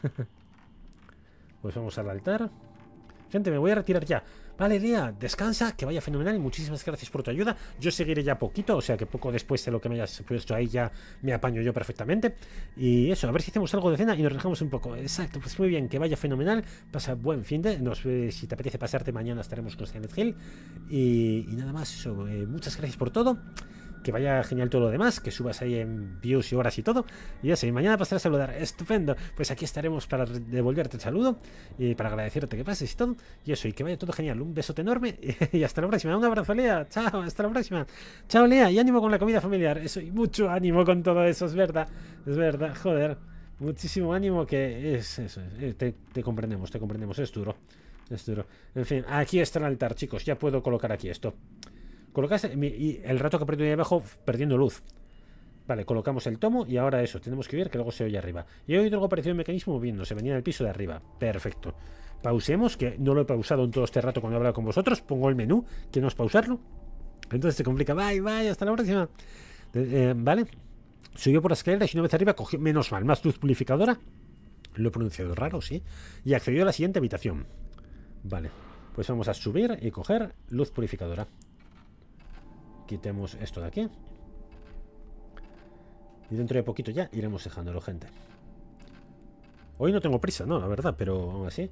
Pues vamos al altar. Gente, me voy a retirar ya. Vale, Lea, descansa, que vaya fenomenal y muchísimas gracias por tu ayuda. Yo seguiré ya poquito, o sea que poco después de lo que me hayas puesto ahí ya me apaño yo perfectamente. Y eso, a ver si hacemos algo de cena y nos relajamos un poco. Exacto, pues muy bien, que vaya fenomenal. Pasa buen fin de... si te apetece pasarte mañana estaremos con Silent Hill. Y nada más, eso, muchas gracias por todo. Que vaya genial todo lo demás, que subas ahí en views y horas y todo. Y eso, y mañana pasaré a saludar. Estupendo. Pues aquí estaremos para devolverte el saludo y para agradecerte que pases y todo. Y eso, y que vaya todo genial. Un besote enorme y hasta la próxima. Un abrazo, Lea. Chao, hasta la próxima. Chao, Lea. Y ánimo con la comida familiar. Eso, y mucho ánimo con todo eso, es verdad. Es verdad, joder. Muchísimo ánimo que es eso. Te comprendemos, es duro. Es duro. En fin, aquí está el altar, chicos. Ya puedo colocar aquí esto. Colocaste y el rato que aprieto ahí abajo perdiendo luz. Vale, colocamos el tomo y ahora eso, tenemos que ver que luego se oye arriba. Y he oído algo parecido a un mecanismo moviéndose, venía del piso de arriba. Perfecto. Pausemos, que no lo he pausado en todo este rato cuando he hablado con vosotros. Pongo el menú, que no es pausarlo. Entonces se complica. Bye, bye, hasta la próxima. Vale. Subió por la escalera y una vez arriba cogió, menos mal, más luz purificadora. Lo he pronunciado raro, sí. Y accedió a la siguiente habitación. Vale. Pues vamos a subir y coger luz purificadora. Quitemos esto de aquí. Y dentro de poquito ya iremos dejándolo, gente. Hoy no tengo prisa, no, la verdad, pero aún así.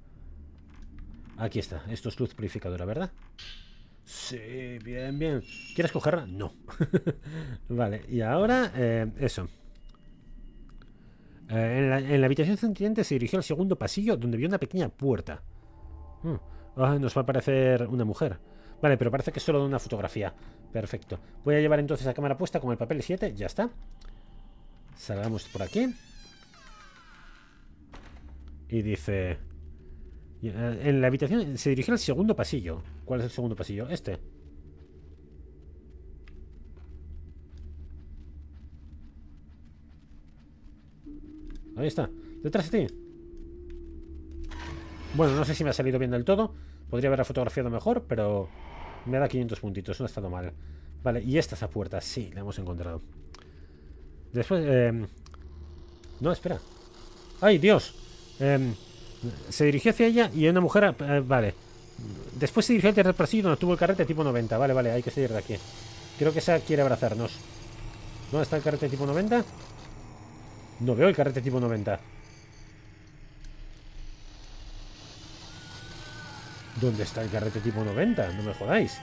Aquí está, esto es luz purificadora, ¿verdad? Sí, bien, bien. ¿Quieres cogerla? No. Vale, y ahora, eso. En la habitación centinela se dirigió al segundo pasillo donde vio una pequeña puerta. Nos va a aparecer una mujer. Vale, pero parece que es solo de una fotografía. Perfecto. Voy a llevar entonces la cámara puesta con el papel 7. Ya está. Salgamos por aquí. Y dice... En la habitación se dirigió al segundo pasillo. ¿Cuál es el segundo pasillo? Este. Ahí está. Detrás de ti. Bueno, no sé si me ha salido bien del todo. Podría haberla fotografiado mejor, pero... Me da 500 puntitos, no ha estado mal. Vale, y esta es la puerta. Sí, la hemos encontrado. Después... no, espera. ¡Ay, Dios! Se dirigió hacia ella y una mujer... vale. Después se dirigió al tercer pasillo donde tuvo el carrete tipo 90. Vale, vale, hay que salir de aquí. Creo que esa quiere abrazarnos. ¿Dónde está el carrete tipo 90? No veo el carrete tipo 90. ¿Dónde está el carrete tipo 90? No me jodáis.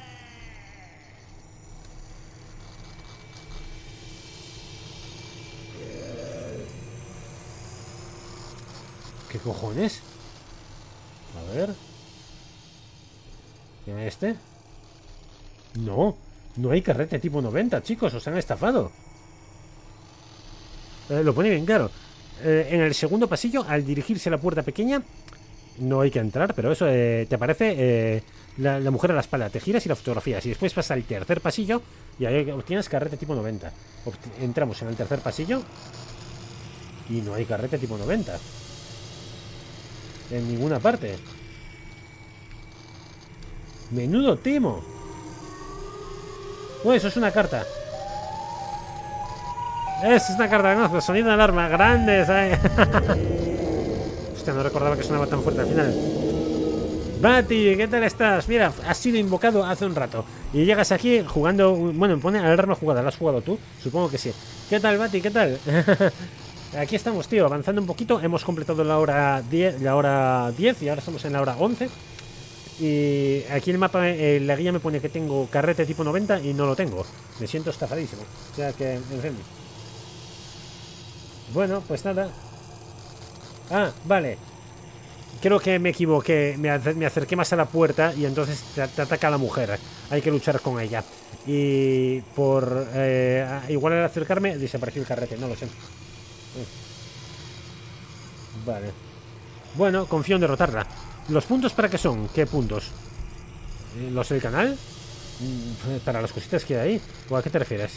¿Qué cojones? A ver. ¿Tiene este? No, no hay carrete tipo 90, chicos, os han estafado. Lo pone bien claro. En el segundo pasillo, al dirigirse a la puerta pequeña, no hay que entrar, pero eso te aparece la mujer a la espalda. Te giras y la fotografías. Y después pasa al tercer pasillo y ahí obtienes carrete tipo 90. Entramos en el tercer pasillo y no hay carrete tipo 90 en ninguna parte. Menudo timo. Eso es una carta. Es una carta, no, sonido de alarma, grande, ¿sabes? Hostia, no recordaba que sonaba tan fuerte al final. Bati, ¿qué tal estás? Mira, has sido invocado hace un rato y llegas aquí jugando. Bueno, me pone alarma jugada. ¿La has jugado tú? Supongo que sí. ¿Qué tal, Bati? ¿Qué tal? Aquí estamos, tío, avanzando un poquito. Hemos completado la hora 10, y ahora estamos en la hora 11. Y aquí el mapa, la guía me pone que tengo carrete tipo 90 y no lo tengo. Me siento estafadísimo. O sea que, en fin. Bueno, pues nada. Ah, vale. Creo que me equivoqué. Me acerqué más a la puerta y entonces te ataca la mujer. Hay que luchar con ella. Y por... igual al acercarme desapareció el carrete. No lo sé. Vale. Bueno, confío en derrotarla. ¿Los puntos para qué son? ¿Qué puntos? ¿Los del canal? ¿Para las cositas que hay ahí? ¿O a qué te refieres?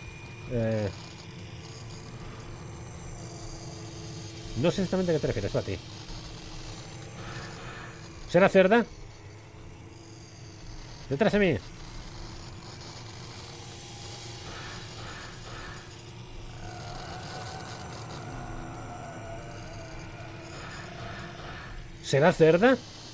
No sé exactamente a qué te refieres, Bati. ¿Será cerda? Detrás de mí. ¿Será cerda?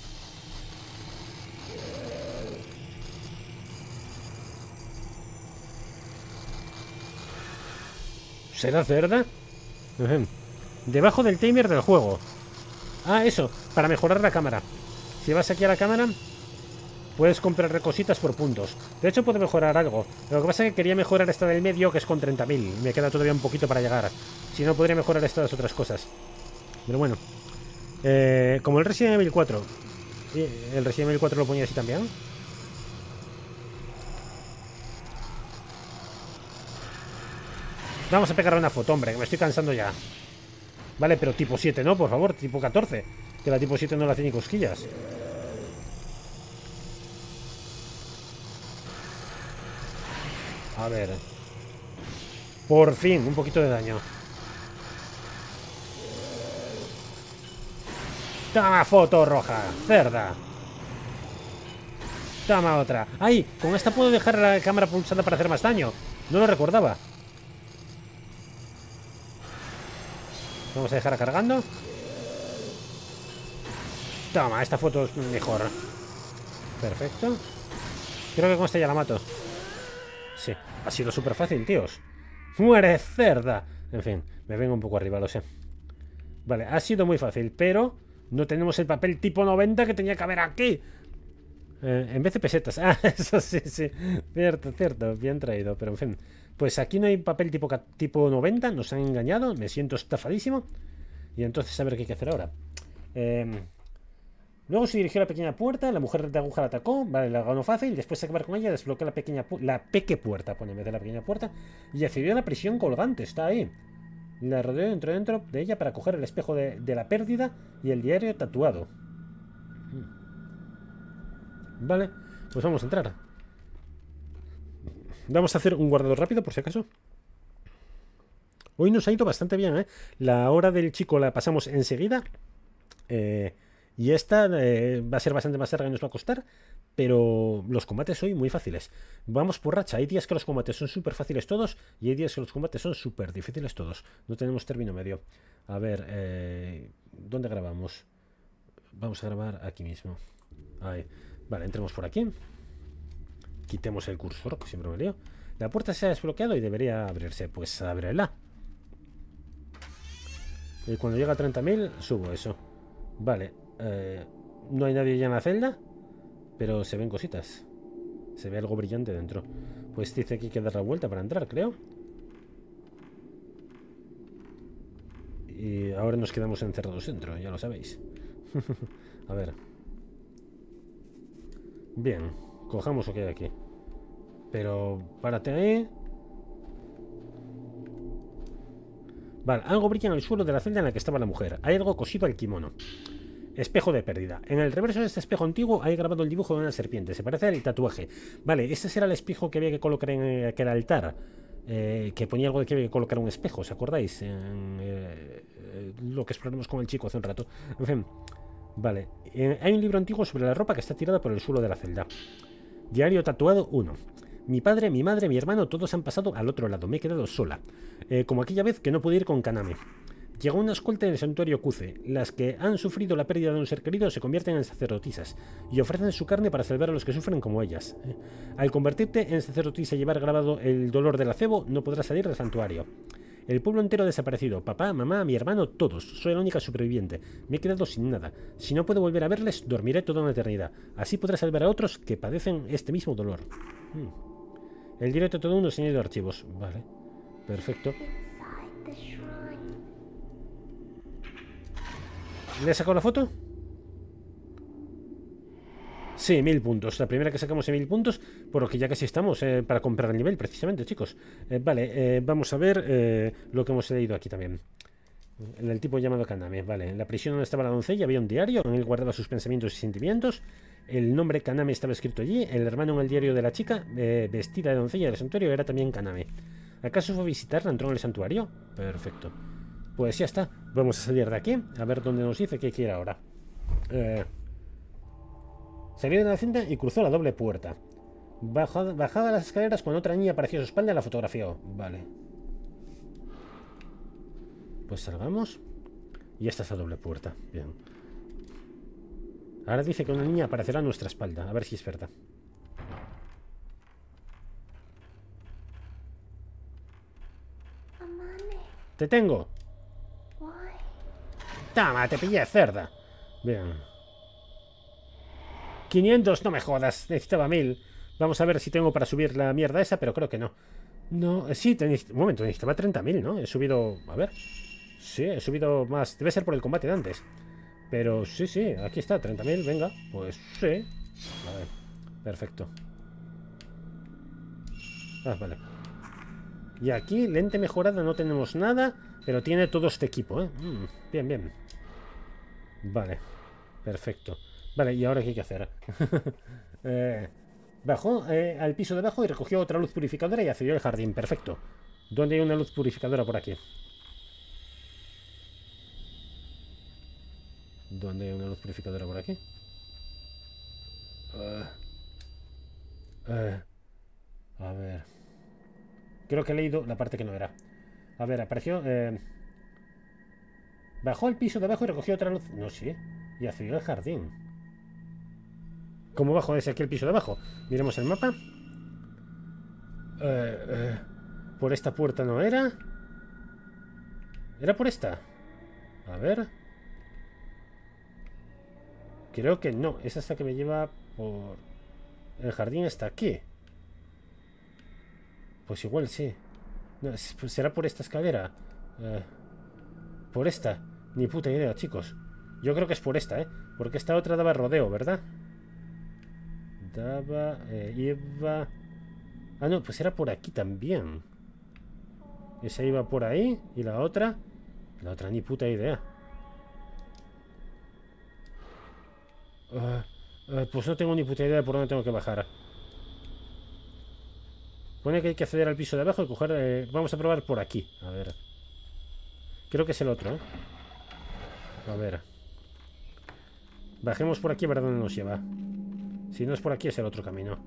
¿Será cerda? Debajo del timer del juego. Ah, eso, para mejorar la cámara. Si vas aquí a la cámara, puedes comprar cositas por puntos. De hecho, puedo mejorar algo. Lo que pasa es que quería mejorar esta del medio, que es con 30.000. Me queda todavía un poquito para llegar. Si no, podría mejorar estas otras cosas. Pero bueno. Como el Resident Evil 4. ¿El Resident Evil 4 lo ponía así también? Vamos a pegar una foto, hombre, que me estoy cansando ya. Vale, pero tipo 7 no, por favor, tipo 14. Que la tipo 7 no le hace ni cosquillas. A ver. Por fin, un poquito de daño. Toma foto roja, cerda. Toma otra. ¡Ay! Con esta puedo dejar la cámara pulsada para hacer más daño. No lo recordaba. Vamos a dejar cargando. Toma, esta foto es mejor. Perfecto. Creo que con esta ya la mato. Sí, ha sido súper fácil, tíos. ¡Muere, cerda! En fin, me vengo un poco arriba, lo sé. Vale, ha sido muy fácil, pero no tenemos el papel tipo 90 que tenía que haber aquí. En vez de pesetas. Ah, eso sí, sí. Cierto, cierto. Bien traído, pero en fin. Pues aquí no hay papel tipo 90. Nos han engañado. Me siento estafadísimo. Y entonces a ver qué hay que hacer ahora. Luego se dirigió a la pequeña puerta. La mujer de aguja la atacó. Vale, la ganó fácil. Después de acabar con ella, desbloqueó la pequeña puerta. Pone en vez de la pequeña puerta. Y accedió a la prisión colgante. Está ahí. La rodeó, entró dentro de ella para coger el espejo de la pérdida y el diario tatuado. Vale, pues vamos a entrar. Vamos a hacer un guardado rápido por si acaso. Hoy nos ha ido bastante bien, ¿eh? La hora del chico la pasamos enseguida. Y esta va a ser bastante más larga y nos va a costar, pero los combates hoy muy fáciles. Vamos por racha. Hay días que los combates son súper fáciles todos y hay días que los combates son súper difíciles todos. No tenemos término medio. A ver, ¿dónde grabamos? Vamos a grabar aquí mismo. Ahí. Vale, entremos por aquí. Quitemos el cursor, que siempre me lío. La puerta se ha desbloqueado y debería abrirse. Pues ábrela. Y cuando llega a 30.000, subo eso. Vale. No hay nadie ya en la celda, pero se ven cositas. Se ve algo brillante dentro. Pues dice que hay que dar la vuelta para entrar, creo. Y ahora nos quedamos encerrados dentro, ya lo sabéis. A ver. Bien, cojamos lo que hay aquí. Pero párate ahí. Vale, algo brilla en el suelo de la celda en la que estaba la mujer. Hay algo cosido al kimono. Espejo de pérdida. En el reverso de este espejo antiguo hay grabado el dibujo de una serpiente. Se parece al tatuaje. Vale, este será el espejo que había que colocar en aquel altar. Que ponía algo de que había que colocar un espejo, ¿os acordáis? Lo que exploramos con el chico hace un rato. En fin. Vale. Hay un libro antiguo sobre la ropa que está tirada por el suelo de la celda. Diario tatuado 1. Mi padre, mi madre, mi hermano, todos han pasado al otro lado. Me he quedado sola. Como aquella vez que no pude ir con Kaname. Llegó una escolta en el santuario Kuze. Las que han sufrido la pérdida de un ser querido se convierten en sacerdotisas y ofrecen su carne para salvar a los que sufren como ellas. Al convertirte en sacerdotisa y llevar grabado el dolor del acebo, no podrás salir del santuario. El pueblo entero ha desaparecido. Papá, mamá, mi hermano, todos. Soy la única superviviente. Me he quedado sin nada. Si no puedo volver a verles, dormiré toda una eternidad. Así podré salvar a otros que padecen este mismo dolor. El directo todo uno señalado de archivos. Vale. Perfecto. ¿Le he sacado la foto? Sí, 1000 puntos. La primera que sacamos en 1000 puntos, por lo que ya casi estamos para comprar el nivel, precisamente, chicos. Vale, vamos a ver lo que hemos leído aquí también. El tipo llamado Kaname. Vale, en la prisión donde estaba la doncella había un diario. En él guardaba sus pensamientos y sentimientos. El nombre Kaname estaba escrito allí. El hermano en el diario de la chica, vestida de doncella del santuario, era también Kaname. ¿Acaso fue a visitarla? ¿Entró en el santuario? Perfecto. Pues ya está. Vamos a salir de aquí. A ver dónde nos dice que quiere ahora. Salió de la cinta y cruzó la doble puerta. Bajaba las escaleras cuando otra niña apareció a su espalda y la fotografió. Vale. Pues salgamos. Y esta es la doble puerta. Bien. Ahora dice que una niña aparecerá a nuestra espalda. A ver si es verdad. ¡Te tengo! ¡Tama, te pillé, cerda! Bien. 500, no me jodas. Necesitaba 1000. Vamos a ver si tengo para subir la mierda esa, pero creo que no. No, sí, un momento, necesitaba 30.000, ¿no? He subido... A ver. Sí, he subido más. Debe ser por el combate de antes. Pero sí, sí, aquí está, 30.000, venga. Pues sí. A ver, perfecto. Ah, vale. Y aquí, lente mejorada, no tenemos nada, pero tiene todo este equipo, ¿eh? Bien, bien. Vale, perfecto. Vale, ¿y ahora qué hay que hacer? Bajó al piso de abajo y recogió otra luz purificadora y accedió al jardín. Perfecto. ¿Dónde hay una luz purificadora por aquí? ¿Dónde hay una luz purificadora por aquí? A ver. Creo que he leído la parte que no era. A ver, apareció... Bajó al piso de abajo y recogió otra luz... No, sí. Y accedió al jardín. ¿Cómo bajo desde aquí el piso de abajo? Miremos el mapa. Por esta puerta no era. ¿Era por esta? A ver. Creo que no. Es esta que me lleva por... El jardín está aquí. Pues igual sí. No, pues será por esta escalera. Por esta. Ni puta idea, chicos. Yo creo que es por esta, ¿eh? Porque esta otra daba rodeo, ¿verdad? Daba... iba... Ah, no, pues era por aquí también. Esa iba por ahí. Y la otra... La otra ni puta idea. Pues no tengo ni puta idea de por dónde tengo que bajar. Pone que hay que acceder al piso de abajo y coger... vamos a probar por aquí. A ver. Creo que es el otro, ¿eh? A ver. Bajemos por aquí a ver dónde nos lleva. Si no es por aquí, es el otro camino.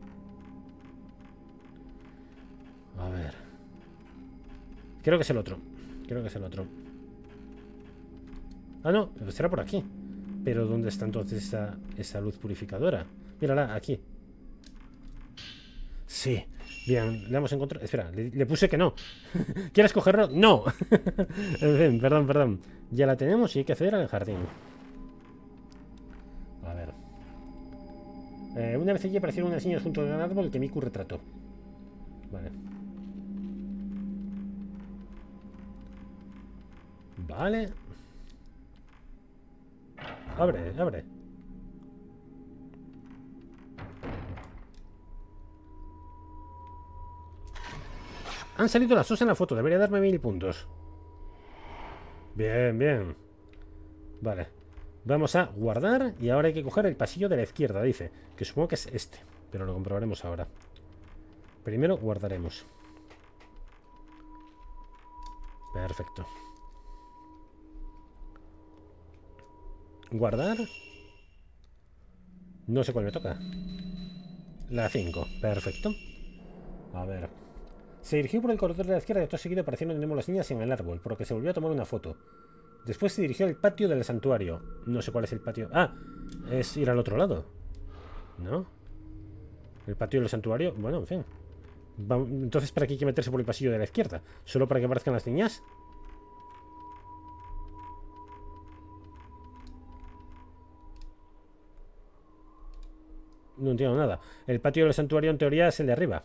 A ver. Creo que es el otro. Creo que es el otro. Ah, no, pues será por aquí. Pero ¿dónde está entonces esa luz purificadora? Mírala, aquí. Sí. Bien, le hemos encontrado. Espera, le puse que no. ¿Quieres cogerlo? ¡No! En fin, perdón, perdón. Ya la tenemos y hay que acceder al jardín. A ver. Una vez allí aparecieron unas niñas junto a un árbol que Miku retrató. Vale. Vale. Abre, abre. Han salido las dos en la foto. Debería darme 1000 puntos. Bien, bien. Vale. Vamos a guardar. Y ahora hay que coger el pasillo de la izquierda, dice. Que supongo que es este. Pero lo comprobaremos ahora. Primero guardaremos. Perfecto. Guardar. No sé cuál me toca. La 5. Perfecto. A ver. Se dirigió por el corredor de la izquierda y acto seguido aparecieron de nuevo las niñas en el árbol, por lo que se volvió a tomar una foto. Después se dirigió al patio del santuario. No sé cuál es el patio. Ah, es ir al otro lado. ¿No? El patio del santuario. Bueno, en fin. Entonces, ¿para qué hay que meterse por el pasillo de la izquierda? ¿Solo para que aparezcan las niñas? No entiendo nada. El patio del santuario en teoría es el de arriba.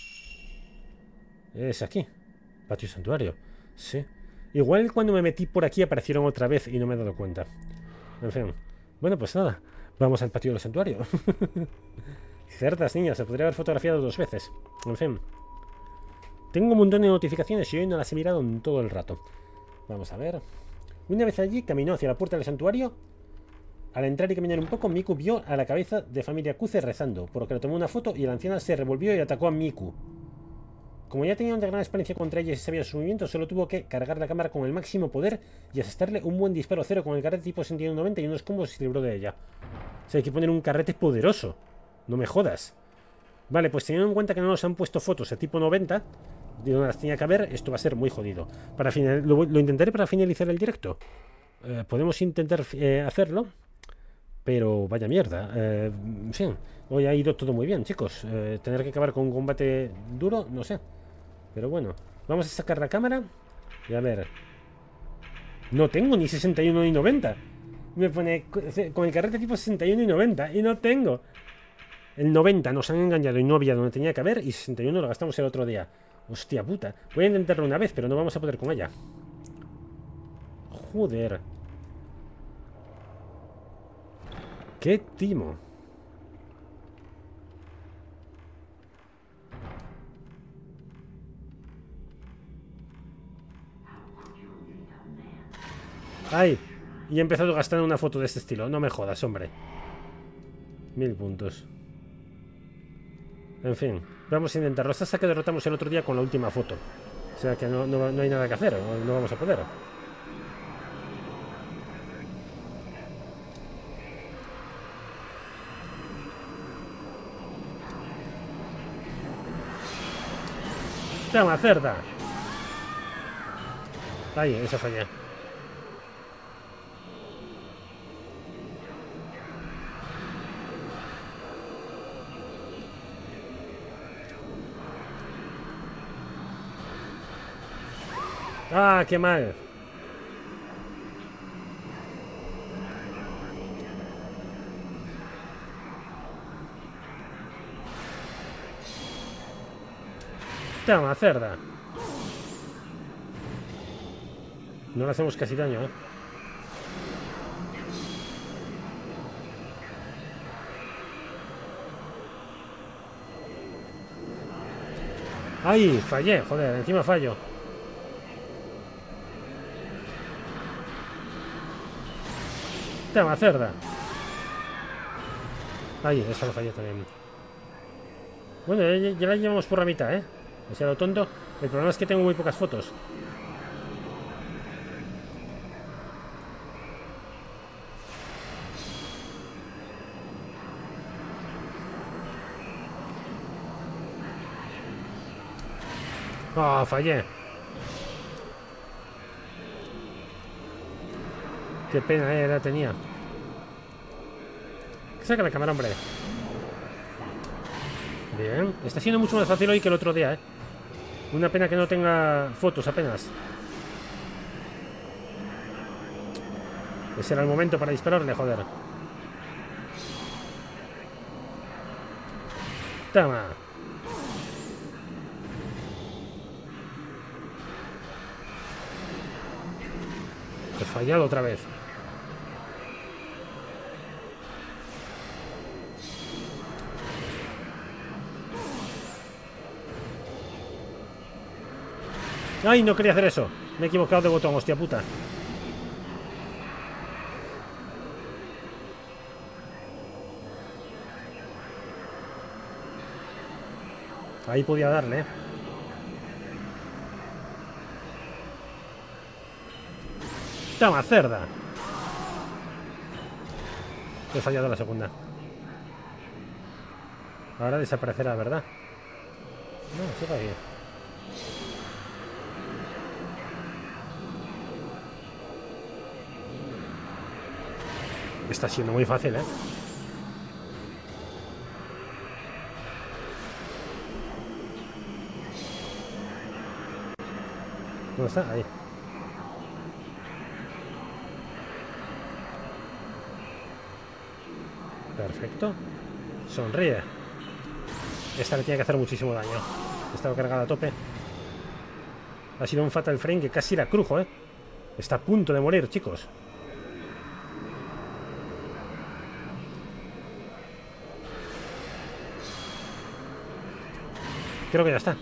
Es aquí. Patio santuario. Sí. Igual cuando me metí por aquí aparecieron otra vez y no me he dado cuenta. En fin. Bueno, pues nada. Vamos al patio del santuario. Ciertas niñas. Se podría haber fotografiado 2 veces. En fin. Tengo un montón de notificaciones y hoy no las he mirado en todo el rato. Vamos a ver. Una vez allí caminó hacia la puerta del santuario. Al entrar y caminar un poco, Miku vio a la cabeza de familia Kuze rezando, por lo que le tomó una foto y la anciana se revolvió y atacó a Miku. Como ya tenía una gran experiencia contra ella y sabía sus movimientos, solo tuvo que cargar la cámara con el máximo poder y asestarle un buen disparo cero con el carrete tipo 6190 y unos combos y se libró de ella. O sea, hay que poner un carrete poderoso. No me jodas. Vale, pues teniendo en cuenta que no nos han puesto fotos a tipo 90, de donde las tenía que haber, esto va a ser muy jodido. Lo intentaré para finalizar el directo. Podemos intentar hacerlo. Pero vaya mierda. En fin, hoy ha ido todo muy bien, chicos. Tener que acabar con un combate duro, no sé. Pero bueno, vamos a sacar la cámara. Y a ver. No tengo ni 61 ni 90. Me pone con el carrete tipo 61 y 90. Y no tengo. El 90 nos han engañado y no había donde tenía que haber. Y 61 lo gastamos el otro día. Hostia puta. Voy a intentarlo una vez, pero no vamos a poder con ella. Joder. ¡Qué timo! ¡Ay! Y he empezado gastando una foto de este estilo. No me jodas, hombre. 1000 puntos. En fin, vamos a intentarlo. Hasta que derrotamos el otro día con la última foto. O sea que no hay nada que hacer. No vamos a poder. ¡Toma, cerda! Ahí, esa falla. ¡Ah, qué mal! ¡Toma, cerda! No le hacemos casi daño, ¿eh? ¡Ay! Fallé, joder, encima fallo. ¡Toma, cerda! ¡Ay! Esa lo fallé también. Bueno, ya la llevamos por la mitad, ¿eh? O sea, lo tonto. El problema es que tengo muy pocas fotos. Oh, fallé. Qué pena, la tenía. Saca la cámara, hombre. Bien. Está siendo mucho más fácil hoy que el otro día, ¿eh? Una pena que no tenga fotos apenas. Ese era el momento para dispararle, joder. Toma. He fallado otra vez. ¡Ay, no quería hacer eso! Me he equivocado de botón, hostia puta. Ahí podía darle, ¿eh? ¡Toma, cerda! He fallado la segunda. Ahora desaparecerá, ¿verdad? No, sigue ahí. Está siendo muy fácil, ¿eh? ¿Dónde está? Ahí. Perfecto. Sonríe. Esta le tiene que hacer muchísimo daño. Estaba cargada a tope. Ha sido un fatal frame que casi la crujo, ¿eh? Está a punto de morir, chicos. Creo que ya está.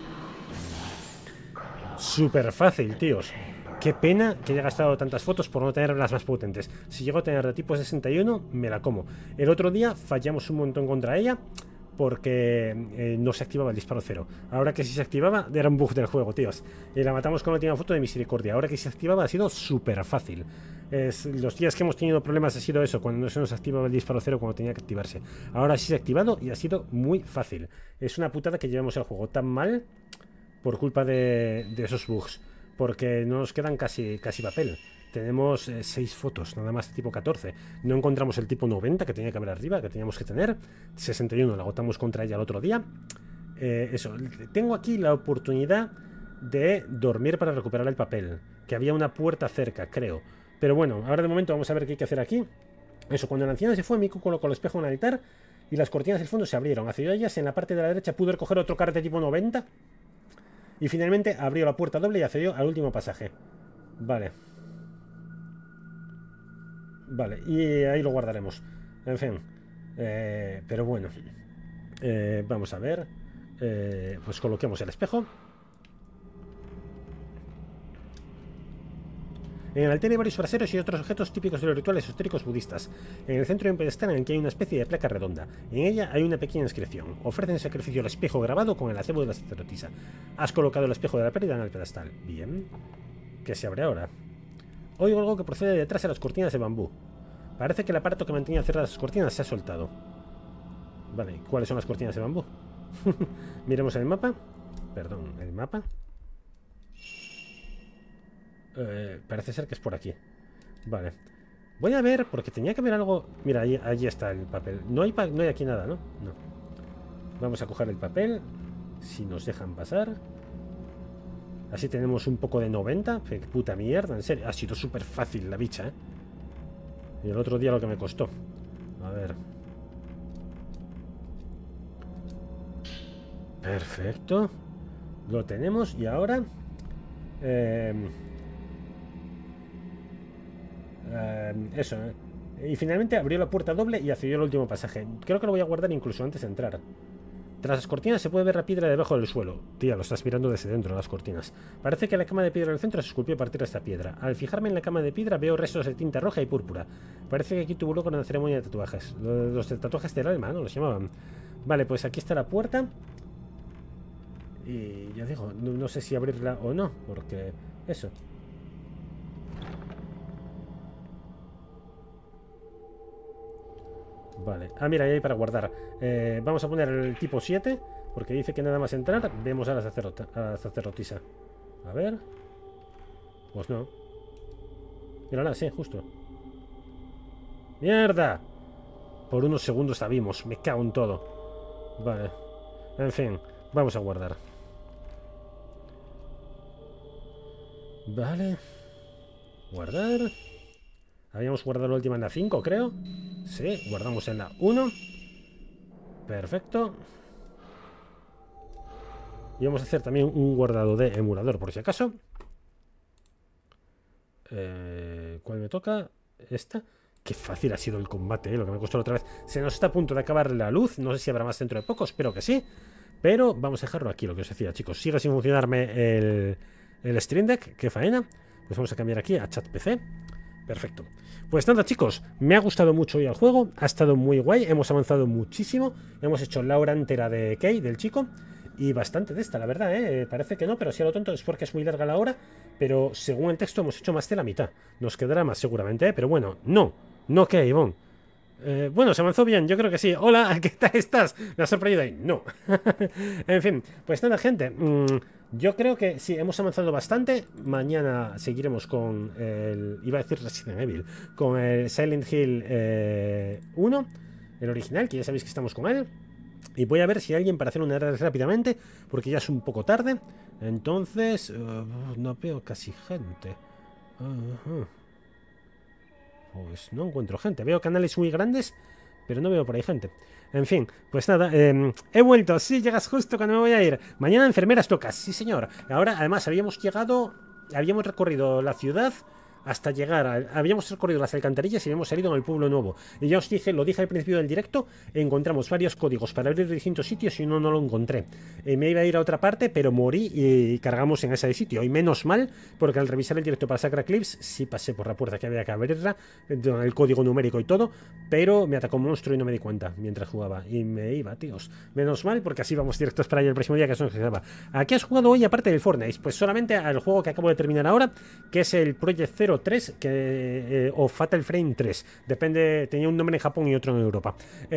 Súper fácil, tíos. Qué pena que haya gastado tantas fotos por no tener las más potentes. Si llego a tener de tipo 61, me la como. El otro día fallamos un montón contra ella porque no se activaba el disparo cero. Ahora que sí se activaba, era un bug del juego, tíos. Y la matamos con la última foto de misericordia. Ahora que se activaba ha sido súper fácil. Los días que hemos tenido problemas ha sido eso, cuando no se nos activaba el disparo cero cuando tenía que activarse. Ahora sí se ha activado y ha sido muy fácil. Es una putada que llevemos el juego tan mal por culpa de esos bugs. Porque no nos quedan casi papel. Tenemos 6 fotos, nada más de tipo 14. No encontramos el tipo 90 que tenía que haber arriba, que teníamos que tener. 61 la agotamos contra ella el otro día. Eso, tengo aquí la oportunidad de dormir para recuperar el papel. Que había una puerta cerca, creo. Pero bueno, ahora de momento vamos a ver qué hay que hacer aquí. Eso, cuando la anciana se fue, Miku colocó el espejo en el altar y las cortinas del fondo se abrieron. Hacia ellas, en la parte de la derecha, pudo recoger otro carrete tipo 90. Y finalmente abrió la puerta doble y accedió al último pasaje. Vale. Vale, y ahí lo guardaremos. En fin. Pero bueno. Vamos a ver. Pues coloquemos el espejo. En el altar hay varios braseros y otros objetos típicos de los rituales esotéricos budistas. En el centro hay un pedestal en el que hay una especie de placa redonda. En ella hay una pequeña inscripción. Ofrecen sacrificio al espejo grabado con el acebo de la sacerdotisa. Has colocado el espejo de la pérdida en el pedestal. Bien. ¿Qué se abre ahora? Oigo algo que procede de detrás de las cortinas de bambú. Parece que el aparato que mantenía cerradas las cortinas se ha soltado. Vale, ¿cuáles son las cortinas de bambú? Miremos el mapa. Perdón, el mapa. Parece ser que es por aquí. Vale. Voy a ver, porque tenía que haber algo... Mira, allí está el papel. No hay aquí nada, ¿no? No. Vamos a coger el papel. Si nos dejan pasar. Así tenemos un poco de 90. Qué puta mierda, en serio. Ha sido súper fácil la bicha, ¿eh? Y el otro día lo que me costó. A ver. Perfecto. Lo tenemos y ahora... eso. Y finalmente abrió la puerta doble y accedió al último pasaje. Creo que lo voy a guardar incluso antes de entrar. Tras las cortinas se puede ver la piedra debajo del suelo. Tía, lo estás mirando desde dentro de las cortinas. Parece que la cama de piedra del centro se esculpió a partir de esta piedra. Al fijarme en la cama de piedra veo restos de tinta roja y púrpura. Parece que aquí tuvo lugar una ceremonia de tatuajes. Los de tatuajes del alma, ¿no? Los llamaban. Vale, pues aquí está la puerta. Y ya digo, no sé si abrirla o no, porque... Eso. Vale. Ah, mira, ahí hay para guardar. Vamos a poner el tipo 7, porque dice que nada más entrar vemos a la sacerdotisa. A ver. Pues no. Mírala, sí, justo. ¡Mierda! Por unos segundos la vimos. Me cago en todo. Vale. En fin, vamos a guardar. Vale. Guardar. Habíamos guardado la última en la 5, creo. Sí, guardamos en la 1. Perfecto. Y vamos a hacer también un guardado de emulador, por si acaso. ¿Cuál me toca? Esta. Qué fácil ha sido el combate, lo que me costó la otra vez. Se nos está a punto de acabar la luz. No sé si habrá más dentro de poco, espero que sí. Pero vamos a dejarlo aquí, lo que os decía, chicos. Sigue sin funcionarme el Stream Deck. Qué faena. Pues vamos a cambiar aquí a chat PC. Perfecto. Pues nada, chicos, me ha gustado mucho hoy el juego. Ha estado muy guay. Hemos avanzado muchísimo. Hemos hecho la hora entera de Kay, del chico. Y bastante de esta, la verdad, parece que no, pero si a lo tonto es porque es muy larga la hora. Pero según el texto hemos hecho más de la mitad. Nos quedará más seguramente, pero bueno, no, ¿qué, Ivonne? Bueno, se avanzó bien, yo creo que sí. Hola, ¿qué tal estás? ¿Me has sorprendido ahí? No. En fin, pues nada, gente. Yo creo que sí, hemos avanzado bastante. Mañana seguiremos con el... Iba a decir Resident Evil. Con el Silent Hill 1. El original, que ya sabéis que estamos con él. Y voy a ver si hay alguien para hacer una red rápidamente, porque ya es un poco tarde. Entonces, no veo casi gente. Pues no encuentro gente. Veo canales muy grandes, pero no veo por ahí gente. En fin, pues nada, he vuelto. Sí, llegas justo cuando me voy a ir. Mañana enfermeras tocas, sí señor. Ahora, además, habíamos recorrido la ciudad hasta llegar habíamos recorrido las alcantarillas y habíamos salido en el pueblo nuevo. Y ya os dije, lo dije al principio del directo, encontramos varios códigos para abrir distintos sitios y uno no lo encontré. Me iba a ir a otra parte, pero morí y cargamos en ese sitio. Y menos mal, porque al revisar el directo para sacar clips, sí pasé por la puerta que había que abrirla, el código numérico y todo, pero me atacó un monstruo y no me di cuenta mientras jugaba. Y me iba, tíos. Menos mal, porque así vamos directos para allá el próximo día, que eso no se acaba. ¿A qué has jugado hoy aparte del Fortnite? Pues solamente al juego que acabo de terminar ahora, que es el Project Zero 3 o Fatal Frame 3, depende, tenía un nombre en Japón y otro en Europa,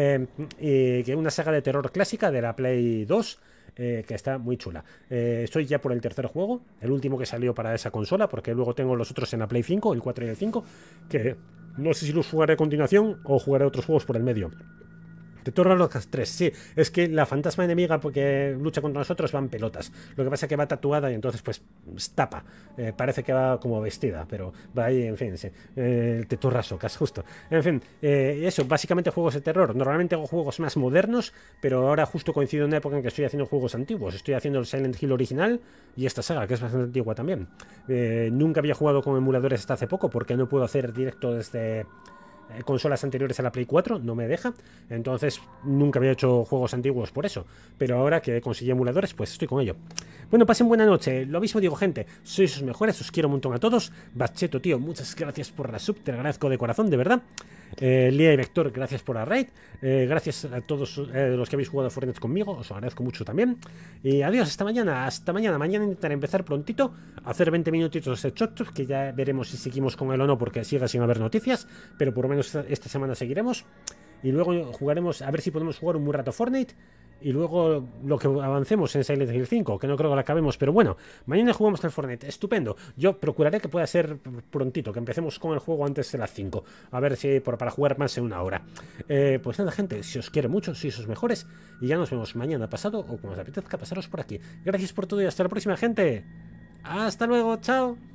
que es una saga de terror clásica de la Play 2, que está muy chula. Estoy ya por el tercer juego, el último que salió para esa consola, porque luego tengo los otros en la Play 5, el 4 y el 5, que no sé si los jugaré a continuación o jugaré otros juegos por el medio. De Torre Locas 3, sí, es que la fantasma enemiga porque lucha contra nosotros va en pelotas. Lo que pasa es que va tatuada y entonces pues tapa. Parece que va como vestida, pero va ahí, en fin, sí. De Torre Locas, justo. En fin, eso, básicamente juegos de terror. Normalmente hago juegos más modernos, pero ahora justo coincido en una época en que estoy haciendo juegos antiguos. Estoy haciendo el Silent Hill original y esta saga, que es bastante antigua también. Nunca había jugado con emuladores hasta hace poco porque no puedo hacer directo desde... consolas anteriores a la Play 4, no me deja, entonces nunca había hecho juegos antiguos por eso, pero ahora que conseguí emuladores, pues estoy con ello. Bueno, pasen buena noche, lo mismo digo, gente, sois los mejores, os quiero un montón a todos. Bacheto, tío, muchas gracias por la sub, te agradezco de corazón, de verdad. Lía y Vector, gracias por la raid. Gracias a todos los que habéis jugado a Fortnite conmigo, os agradezco mucho también. Y adiós, hasta mañana, hasta mañana. Mañana intentaré empezar prontito, hacer 20 minutitos de chotos, que ya veremos si seguimos con él o no, porque siga sin haber noticias, pero por lo menos esta semana seguiremos. Y luego jugaremos, a ver si podemos jugar un muy rato Fortnite. Y luego lo que avancemos en Silent Hill 5, que no creo que lo acabemos, pero bueno, mañana jugamos al Fortnite, estupendo. Yo procuraré que pueda ser prontito, que empecemos con el juego antes de las 5, a ver si para jugar más en una hora. Pues nada, gente, si os quiero mucho, sois los mejores, y ya nos vemos mañana pasado, o como os apetezca pasaros por aquí. Gracias por todo y hasta la próxima, gente. Hasta luego, chao.